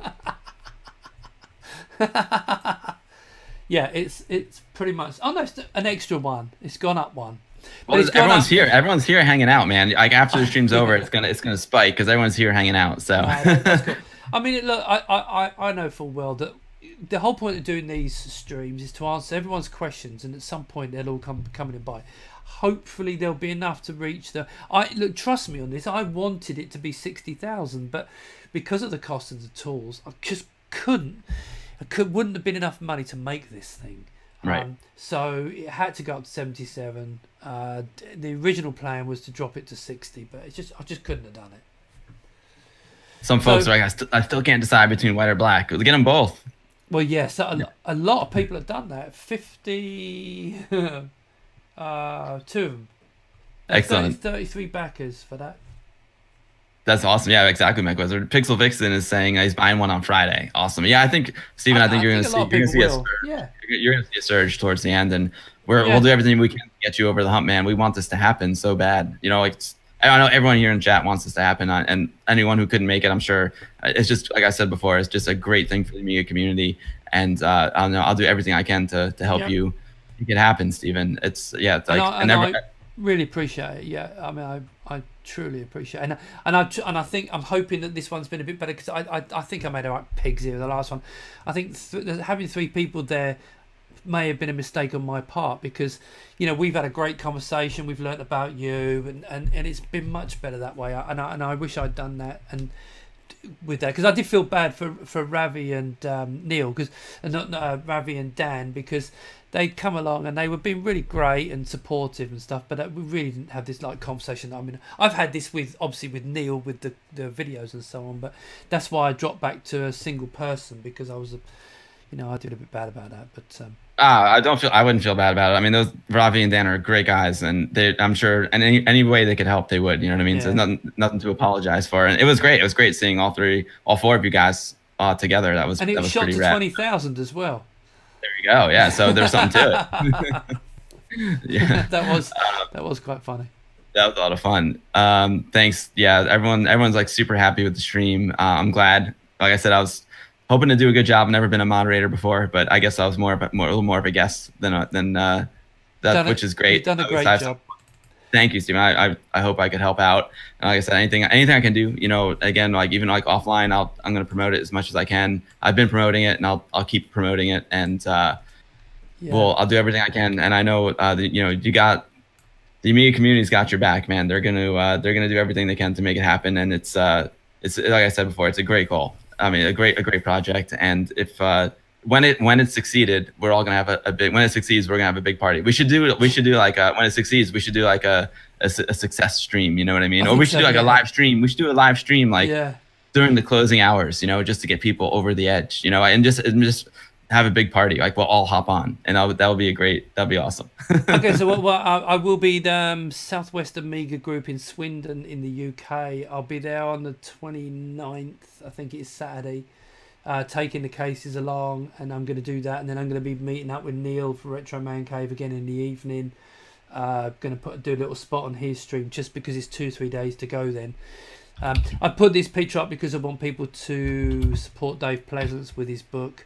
[SPEAKER 2] Yeah, it's pretty much. Oh no, it's an extra one. It's gone up one.
[SPEAKER 1] Well, everyone's here. Everyone's here hanging out, man. Like after the stream's over, it's gonna spike because everyone's here hanging out. So.
[SPEAKER 2] That's cool. I mean, look, I know full well that the whole point of doing these streams is to answer everyone's questions, and at some point they'll all come in by. Hopefully there'll be enough to reach the. Look, trust me on this. I wanted it to be 60,000, but because of the cost of the tools, I just couldn't. Wouldn't have been enough money to make this thing.
[SPEAKER 1] Right.
[SPEAKER 2] So it had to go up to 77. The original plan was to drop it to 60, but I just couldn't have done it.
[SPEAKER 1] Some folks are like, I still can't decide between white or black. We'll get them both.
[SPEAKER 2] Well, yes, a lot of people have done that. 50, 2 of them.
[SPEAKER 1] Excellent.
[SPEAKER 2] 33 backers for that.
[SPEAKER 1] That's awesome. Yeah, exactly, Mech Wizard. Pixel Vixen is saying he's buying one on Friday. Awesome. Yeah, I think, Stephen, I think you're going to see a surge.
[SPEAKER 2] Yeah.
[SPEAKER 1] You're going to see a surge towards the end, and we'll do everything we can to get you over the hump, man. We want this to happen so bad. You know, like I know everyone here in chat wants this to happen, and anyone who couldn't make it, I'm sure. It's just like I said before, it's just a great thing for the Amiga community, and I'll do everything I can to help you make it happen, Stephen. It's like
[SPEAKER 2] I really appreciate it. Yeah, I mean, I truly appreciate it. And I think I'm hoping that this one's been a bit better, because I think I made a right pigs here with the last one. I think having 3 people there may have been a mistake on my part, because we've had a great conversation, we've learnt about you, and it's been much better that way. And I wish I'd done that and with that, because I did feel bad for Ravi and Neil, because not Ravi and Dan, because they'd come along and they were being really great and supportive and stuff, but we really didn't have this like conversation. I mean, I've had this obviously with Neil with the videos and so on, but that's why I dropped back to a single person, because I was I did a bit bad about that. But
[SPEAKER 1] I wouldn't feel bad about it. I mean, those Ravi and Dan are great guys, and I'm sure in any way they could help, they would. You know what I mean? Yeah. So there's nothing to apologize for. And it was great. It was great seeing all 4 of you guys together. That was, and it was shot to
[SPEAKER 2] 20,000 as well.
[SPEAKER 1] There you go. Yeah. So there's something to it.
[SPEAKER 2] Yeah. that was quite funny.
[SPEAKER 1] That was a lot of fun. Thanks. Yeah. Everyone's like super happy with the stream. I'm glad. Like I said, I was hoping to do a good job. I've never been a moderator before, but I guess I was a little more of a guest than that, which is great.
[SPEAKER 2] You've done a great job.
[SPEAKER 1] Thank you, Stephen. I hope I could help out. And like I said, anything I can do, again, like even like offline, I'm going to promote it as much as I can. I've been promoting it, and I'll keep promoting it, and I'll do everything I can. And I know you got the Amiga community's got your back, man. They're gonna do everything they can to make it happen, and it's like I said before, it's a great goal. I mean, a great project, and if when it succeeded, we're all gonna have a big. When it succeeds, we're gonna have a big party. We should do like when it succeeds, we should do like a success stream. You know what I mean? Or we should do like a live stream. We should do a live stream like during the closing hours. Just to get people over the edge. And just have a big party. Like we'll all hop on, and that'll be awesome.
[SPEAKER 2] Okay, so I will be the Southwest Amiga group in Swindon in the UK. I'll be there on the 29th. I think it's Saturday. Taking the cases along, and I'm going to do that, and then I'm going to be meeting up with Neil for Retro Man Cave again in the evening. Going to do a little spot on his stream just because it's 2-3 days to go then. I put this picture up because I want people to support Dave Pleasance with his book.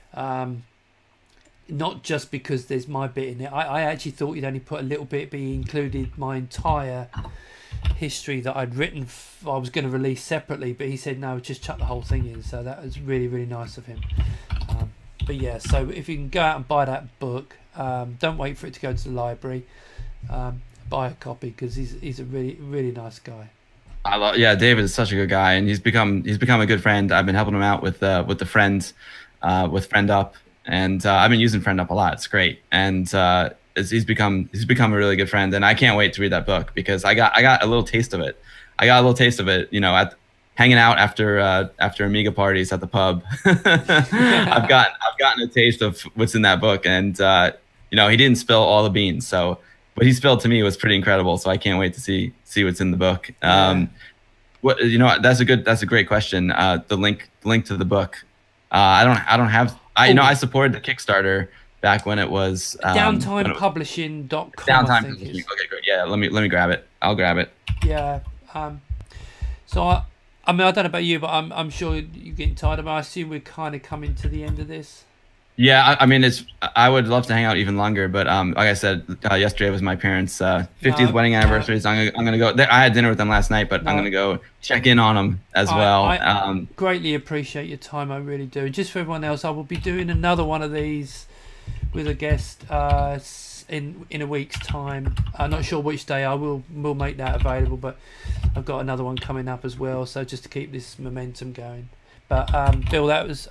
[SPEAKER 2] Not just because there's my bit in it. I actually thought you'd only put a little bit, but he included my entire history that I'd written. I was going to release separately, but he said no, just chuck the whole thing in. So that was really, really nice of him. But yeah, so if you can go out and buy that book, don't wait for it to go to the library. Buy a copy because he's a really, really nice guy.
[SPEAKER 1] Yeah, David is such a good guy, and he's become a good friend. I've been helping him out with the friends, with Friend Up, and I've been using Friend Up a lot. It's great, and he's become a really good friend, and I can't wait to read that book because I got a little taste of it. You know, hanging out after Amiga parties at the pub. I've gotten a taste of what's in that book, and you know, he didn't spill all the beans, so what he spilled to me was pretty incredible. So I can't wait to see what's in the book. What, you know, that's a great question. The link to the book. I don't have. You know, I supported the Kickstarter back when it was
[SPEAKER 2] downtimepublishing.com.
[SPEAKER 1] Downtime Publishing. Okay, great. Yeah, let me grab it. I'll grab it.
[SPEAKER 2] Yeah. So I mean, I don't know about you, but I'm sure you're getting tired of it. I assume we're kind of coming to the end of this.
[SPEAKER 1] Yeah, I mean, I would love to hang out even longer, but like I said, yesterday was my parents' 50th wedding anniversary, so I'm gonna go. I had dinner with them last night, but I'm gonna go check in on them as well.
[SPEAKER 2] I greatly appreciate your time, I really do. And just for everyone else, I will be doing another one of these with a guest in a week's time. I'm not sure which day. we'll make that available, but I've got another one coming up as well. So just to keep this momentum going. But Bill, that was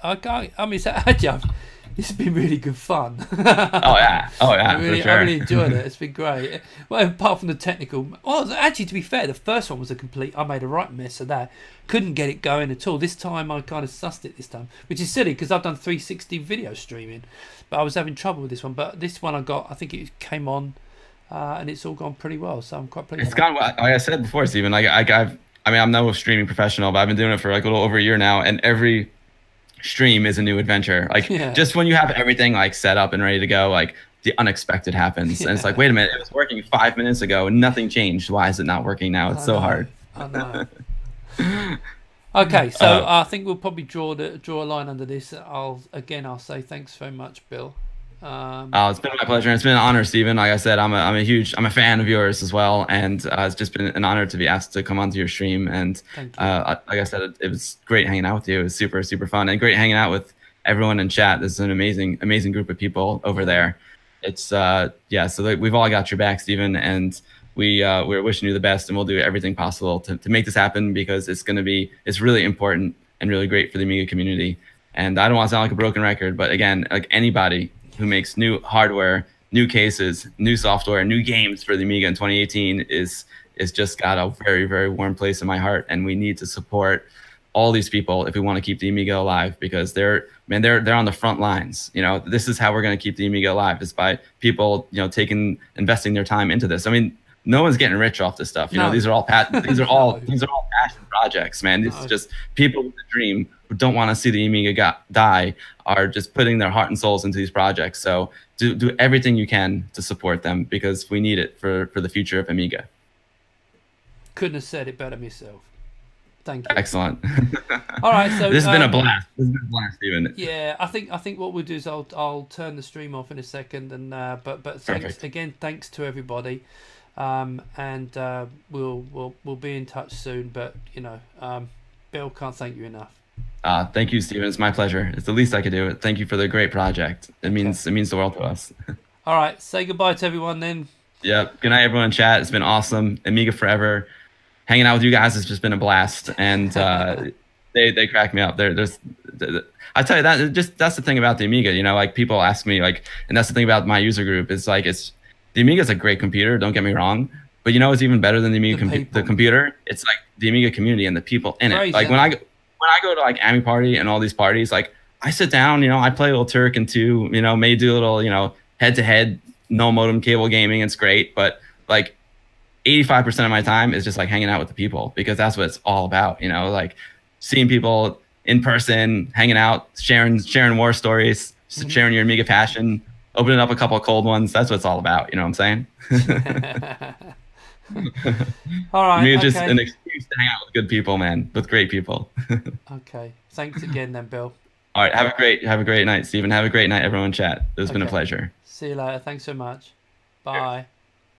[SPEAKER 2] it's been really good fun.
[SPEAKER 1] Oh yeah,
[SPEAKER 2] I really enjoyed it. It's been great. Well, apart from the technical, well, actually, to be fair, the first one was I made a right mess of that. Couldn't get it going at all. This time I kind of sussed it this time, which is silly because I've done 360 video streaming, but I was having trouble with this one. But this one I think it came on, and it's all gone pretty well. So I'm quite pleased.
[SPEAKER 1] It's gone well. Like I said before, Stephen. I mean, I'm no streaming professional, but I've been doing it for like a little over a year now, and every stream is a new adventure. Like just when you have everything like set up and ready to go, like the unexpected happens, and it's like, wait a minute, it was working 5 minutes ago and nothing changed. Why is it not working now? It's so hard.
[SPEAKER 2] I know. Okay, so I think we'll probably draw a line under this. I'll say thanks very much, Bill.
[SPEAKER 1] It's been my pleasure. It's been an honor, Stephen. Like I said, I'm a fan of yours as well, and it's just been an honor to be asked to come onto your stream. And like I said, it was great hanging out with you. It was super fun, and great hanging out with everyone in chat. This is an amazing group of people over there. It's yeah. So we've all got your back, Stephen, and we're wishing you the best, and we'll do everything possible to make this happen because it's really important and really great for the Amiga community. And I don't want to sound like a broken record, but again, like anybody who makes new hardware, new cases, new software, new games for the Amiga in 2018 is just got a very, very warm place in my heart. And we need to support all these people if we want to keep the Amiga alive, because they're on the front lines. You know, this is how we're going to keep the Amiga alive, is by people, you know, investing their time into this. I mean, no one's getting rich off this stuff. You know, these are all passion projects, man. This is just people with a dream who don't want to see the Amiga die, are just putting their heart and souls into these projects. So do everything you can to support them, because we need it for the future of Amiga.
[SPEAKER 2] Couldn't have said it better myself. Thank you.
[SPEAKER 1] Excellent.
[SPEAKER 2] All right, so
[SPEAKER 1] this has been a blast. This has been a blast, Stephen.
[SPEAKER 2] Yeah, I think what we'll do is I'll turn the stream off in a second, and but thanks again. Thanks to everybody. And we'll be in touch soon. But you know, Bill, can't thank you enough.
[SPEAKER 1] Thank you, Stephen. It's my pleasure. It's the least I could do. Thank you for the great project. It means the world to us.
[SPEAKER 2] All right, say goodbye to everyone then.
[SPEAKER 1] Yep. Good night, everyone in chat. It's been awesome. Amiga forever. Hanging out with you guys has just been a blast, and they crack me up. I tell you that's the thing about the Amiga. You know, like people ask me like, and that's the thing about my user group. It's like the Amiga is a great computer. Don't get me wrong, but you know it's even better than the Amiga the computer. It's like the Amiga community and the people in it. Like when I go to like Ami Party and all these parties, like I sit down, you know, I play a little Turk and 2, you know, may do a little, you know, head-to-head, no modem cable gaming. It's great, but like 85% of my time is just like hanging out with the people, because that's what it's all about, you know, like seeing people in person, hanging out, sharing war stories, sharing your Amiga passion. opening up a couple of cold ones. That's what it's all about. You know what I'm saying?
[SPEAKER 2] All right.
[SPEAKER 1] I mean, it's just
[SPEAKER 2] Okay.
[SPEAKER 1] an excuse to hang out with good people, man, with great people.
[SPEAKER 2] Okay. Thanks again, then, Bill.
[SPEAKER 1] All right. Have a great night, Stephen. Have a great night, everyone in chat. It's been a
[SPEAKER 2] Okay.
[SPEAKER 1] pleasure.
[SPEAKER 2] See you later. Thanks so much. Bye.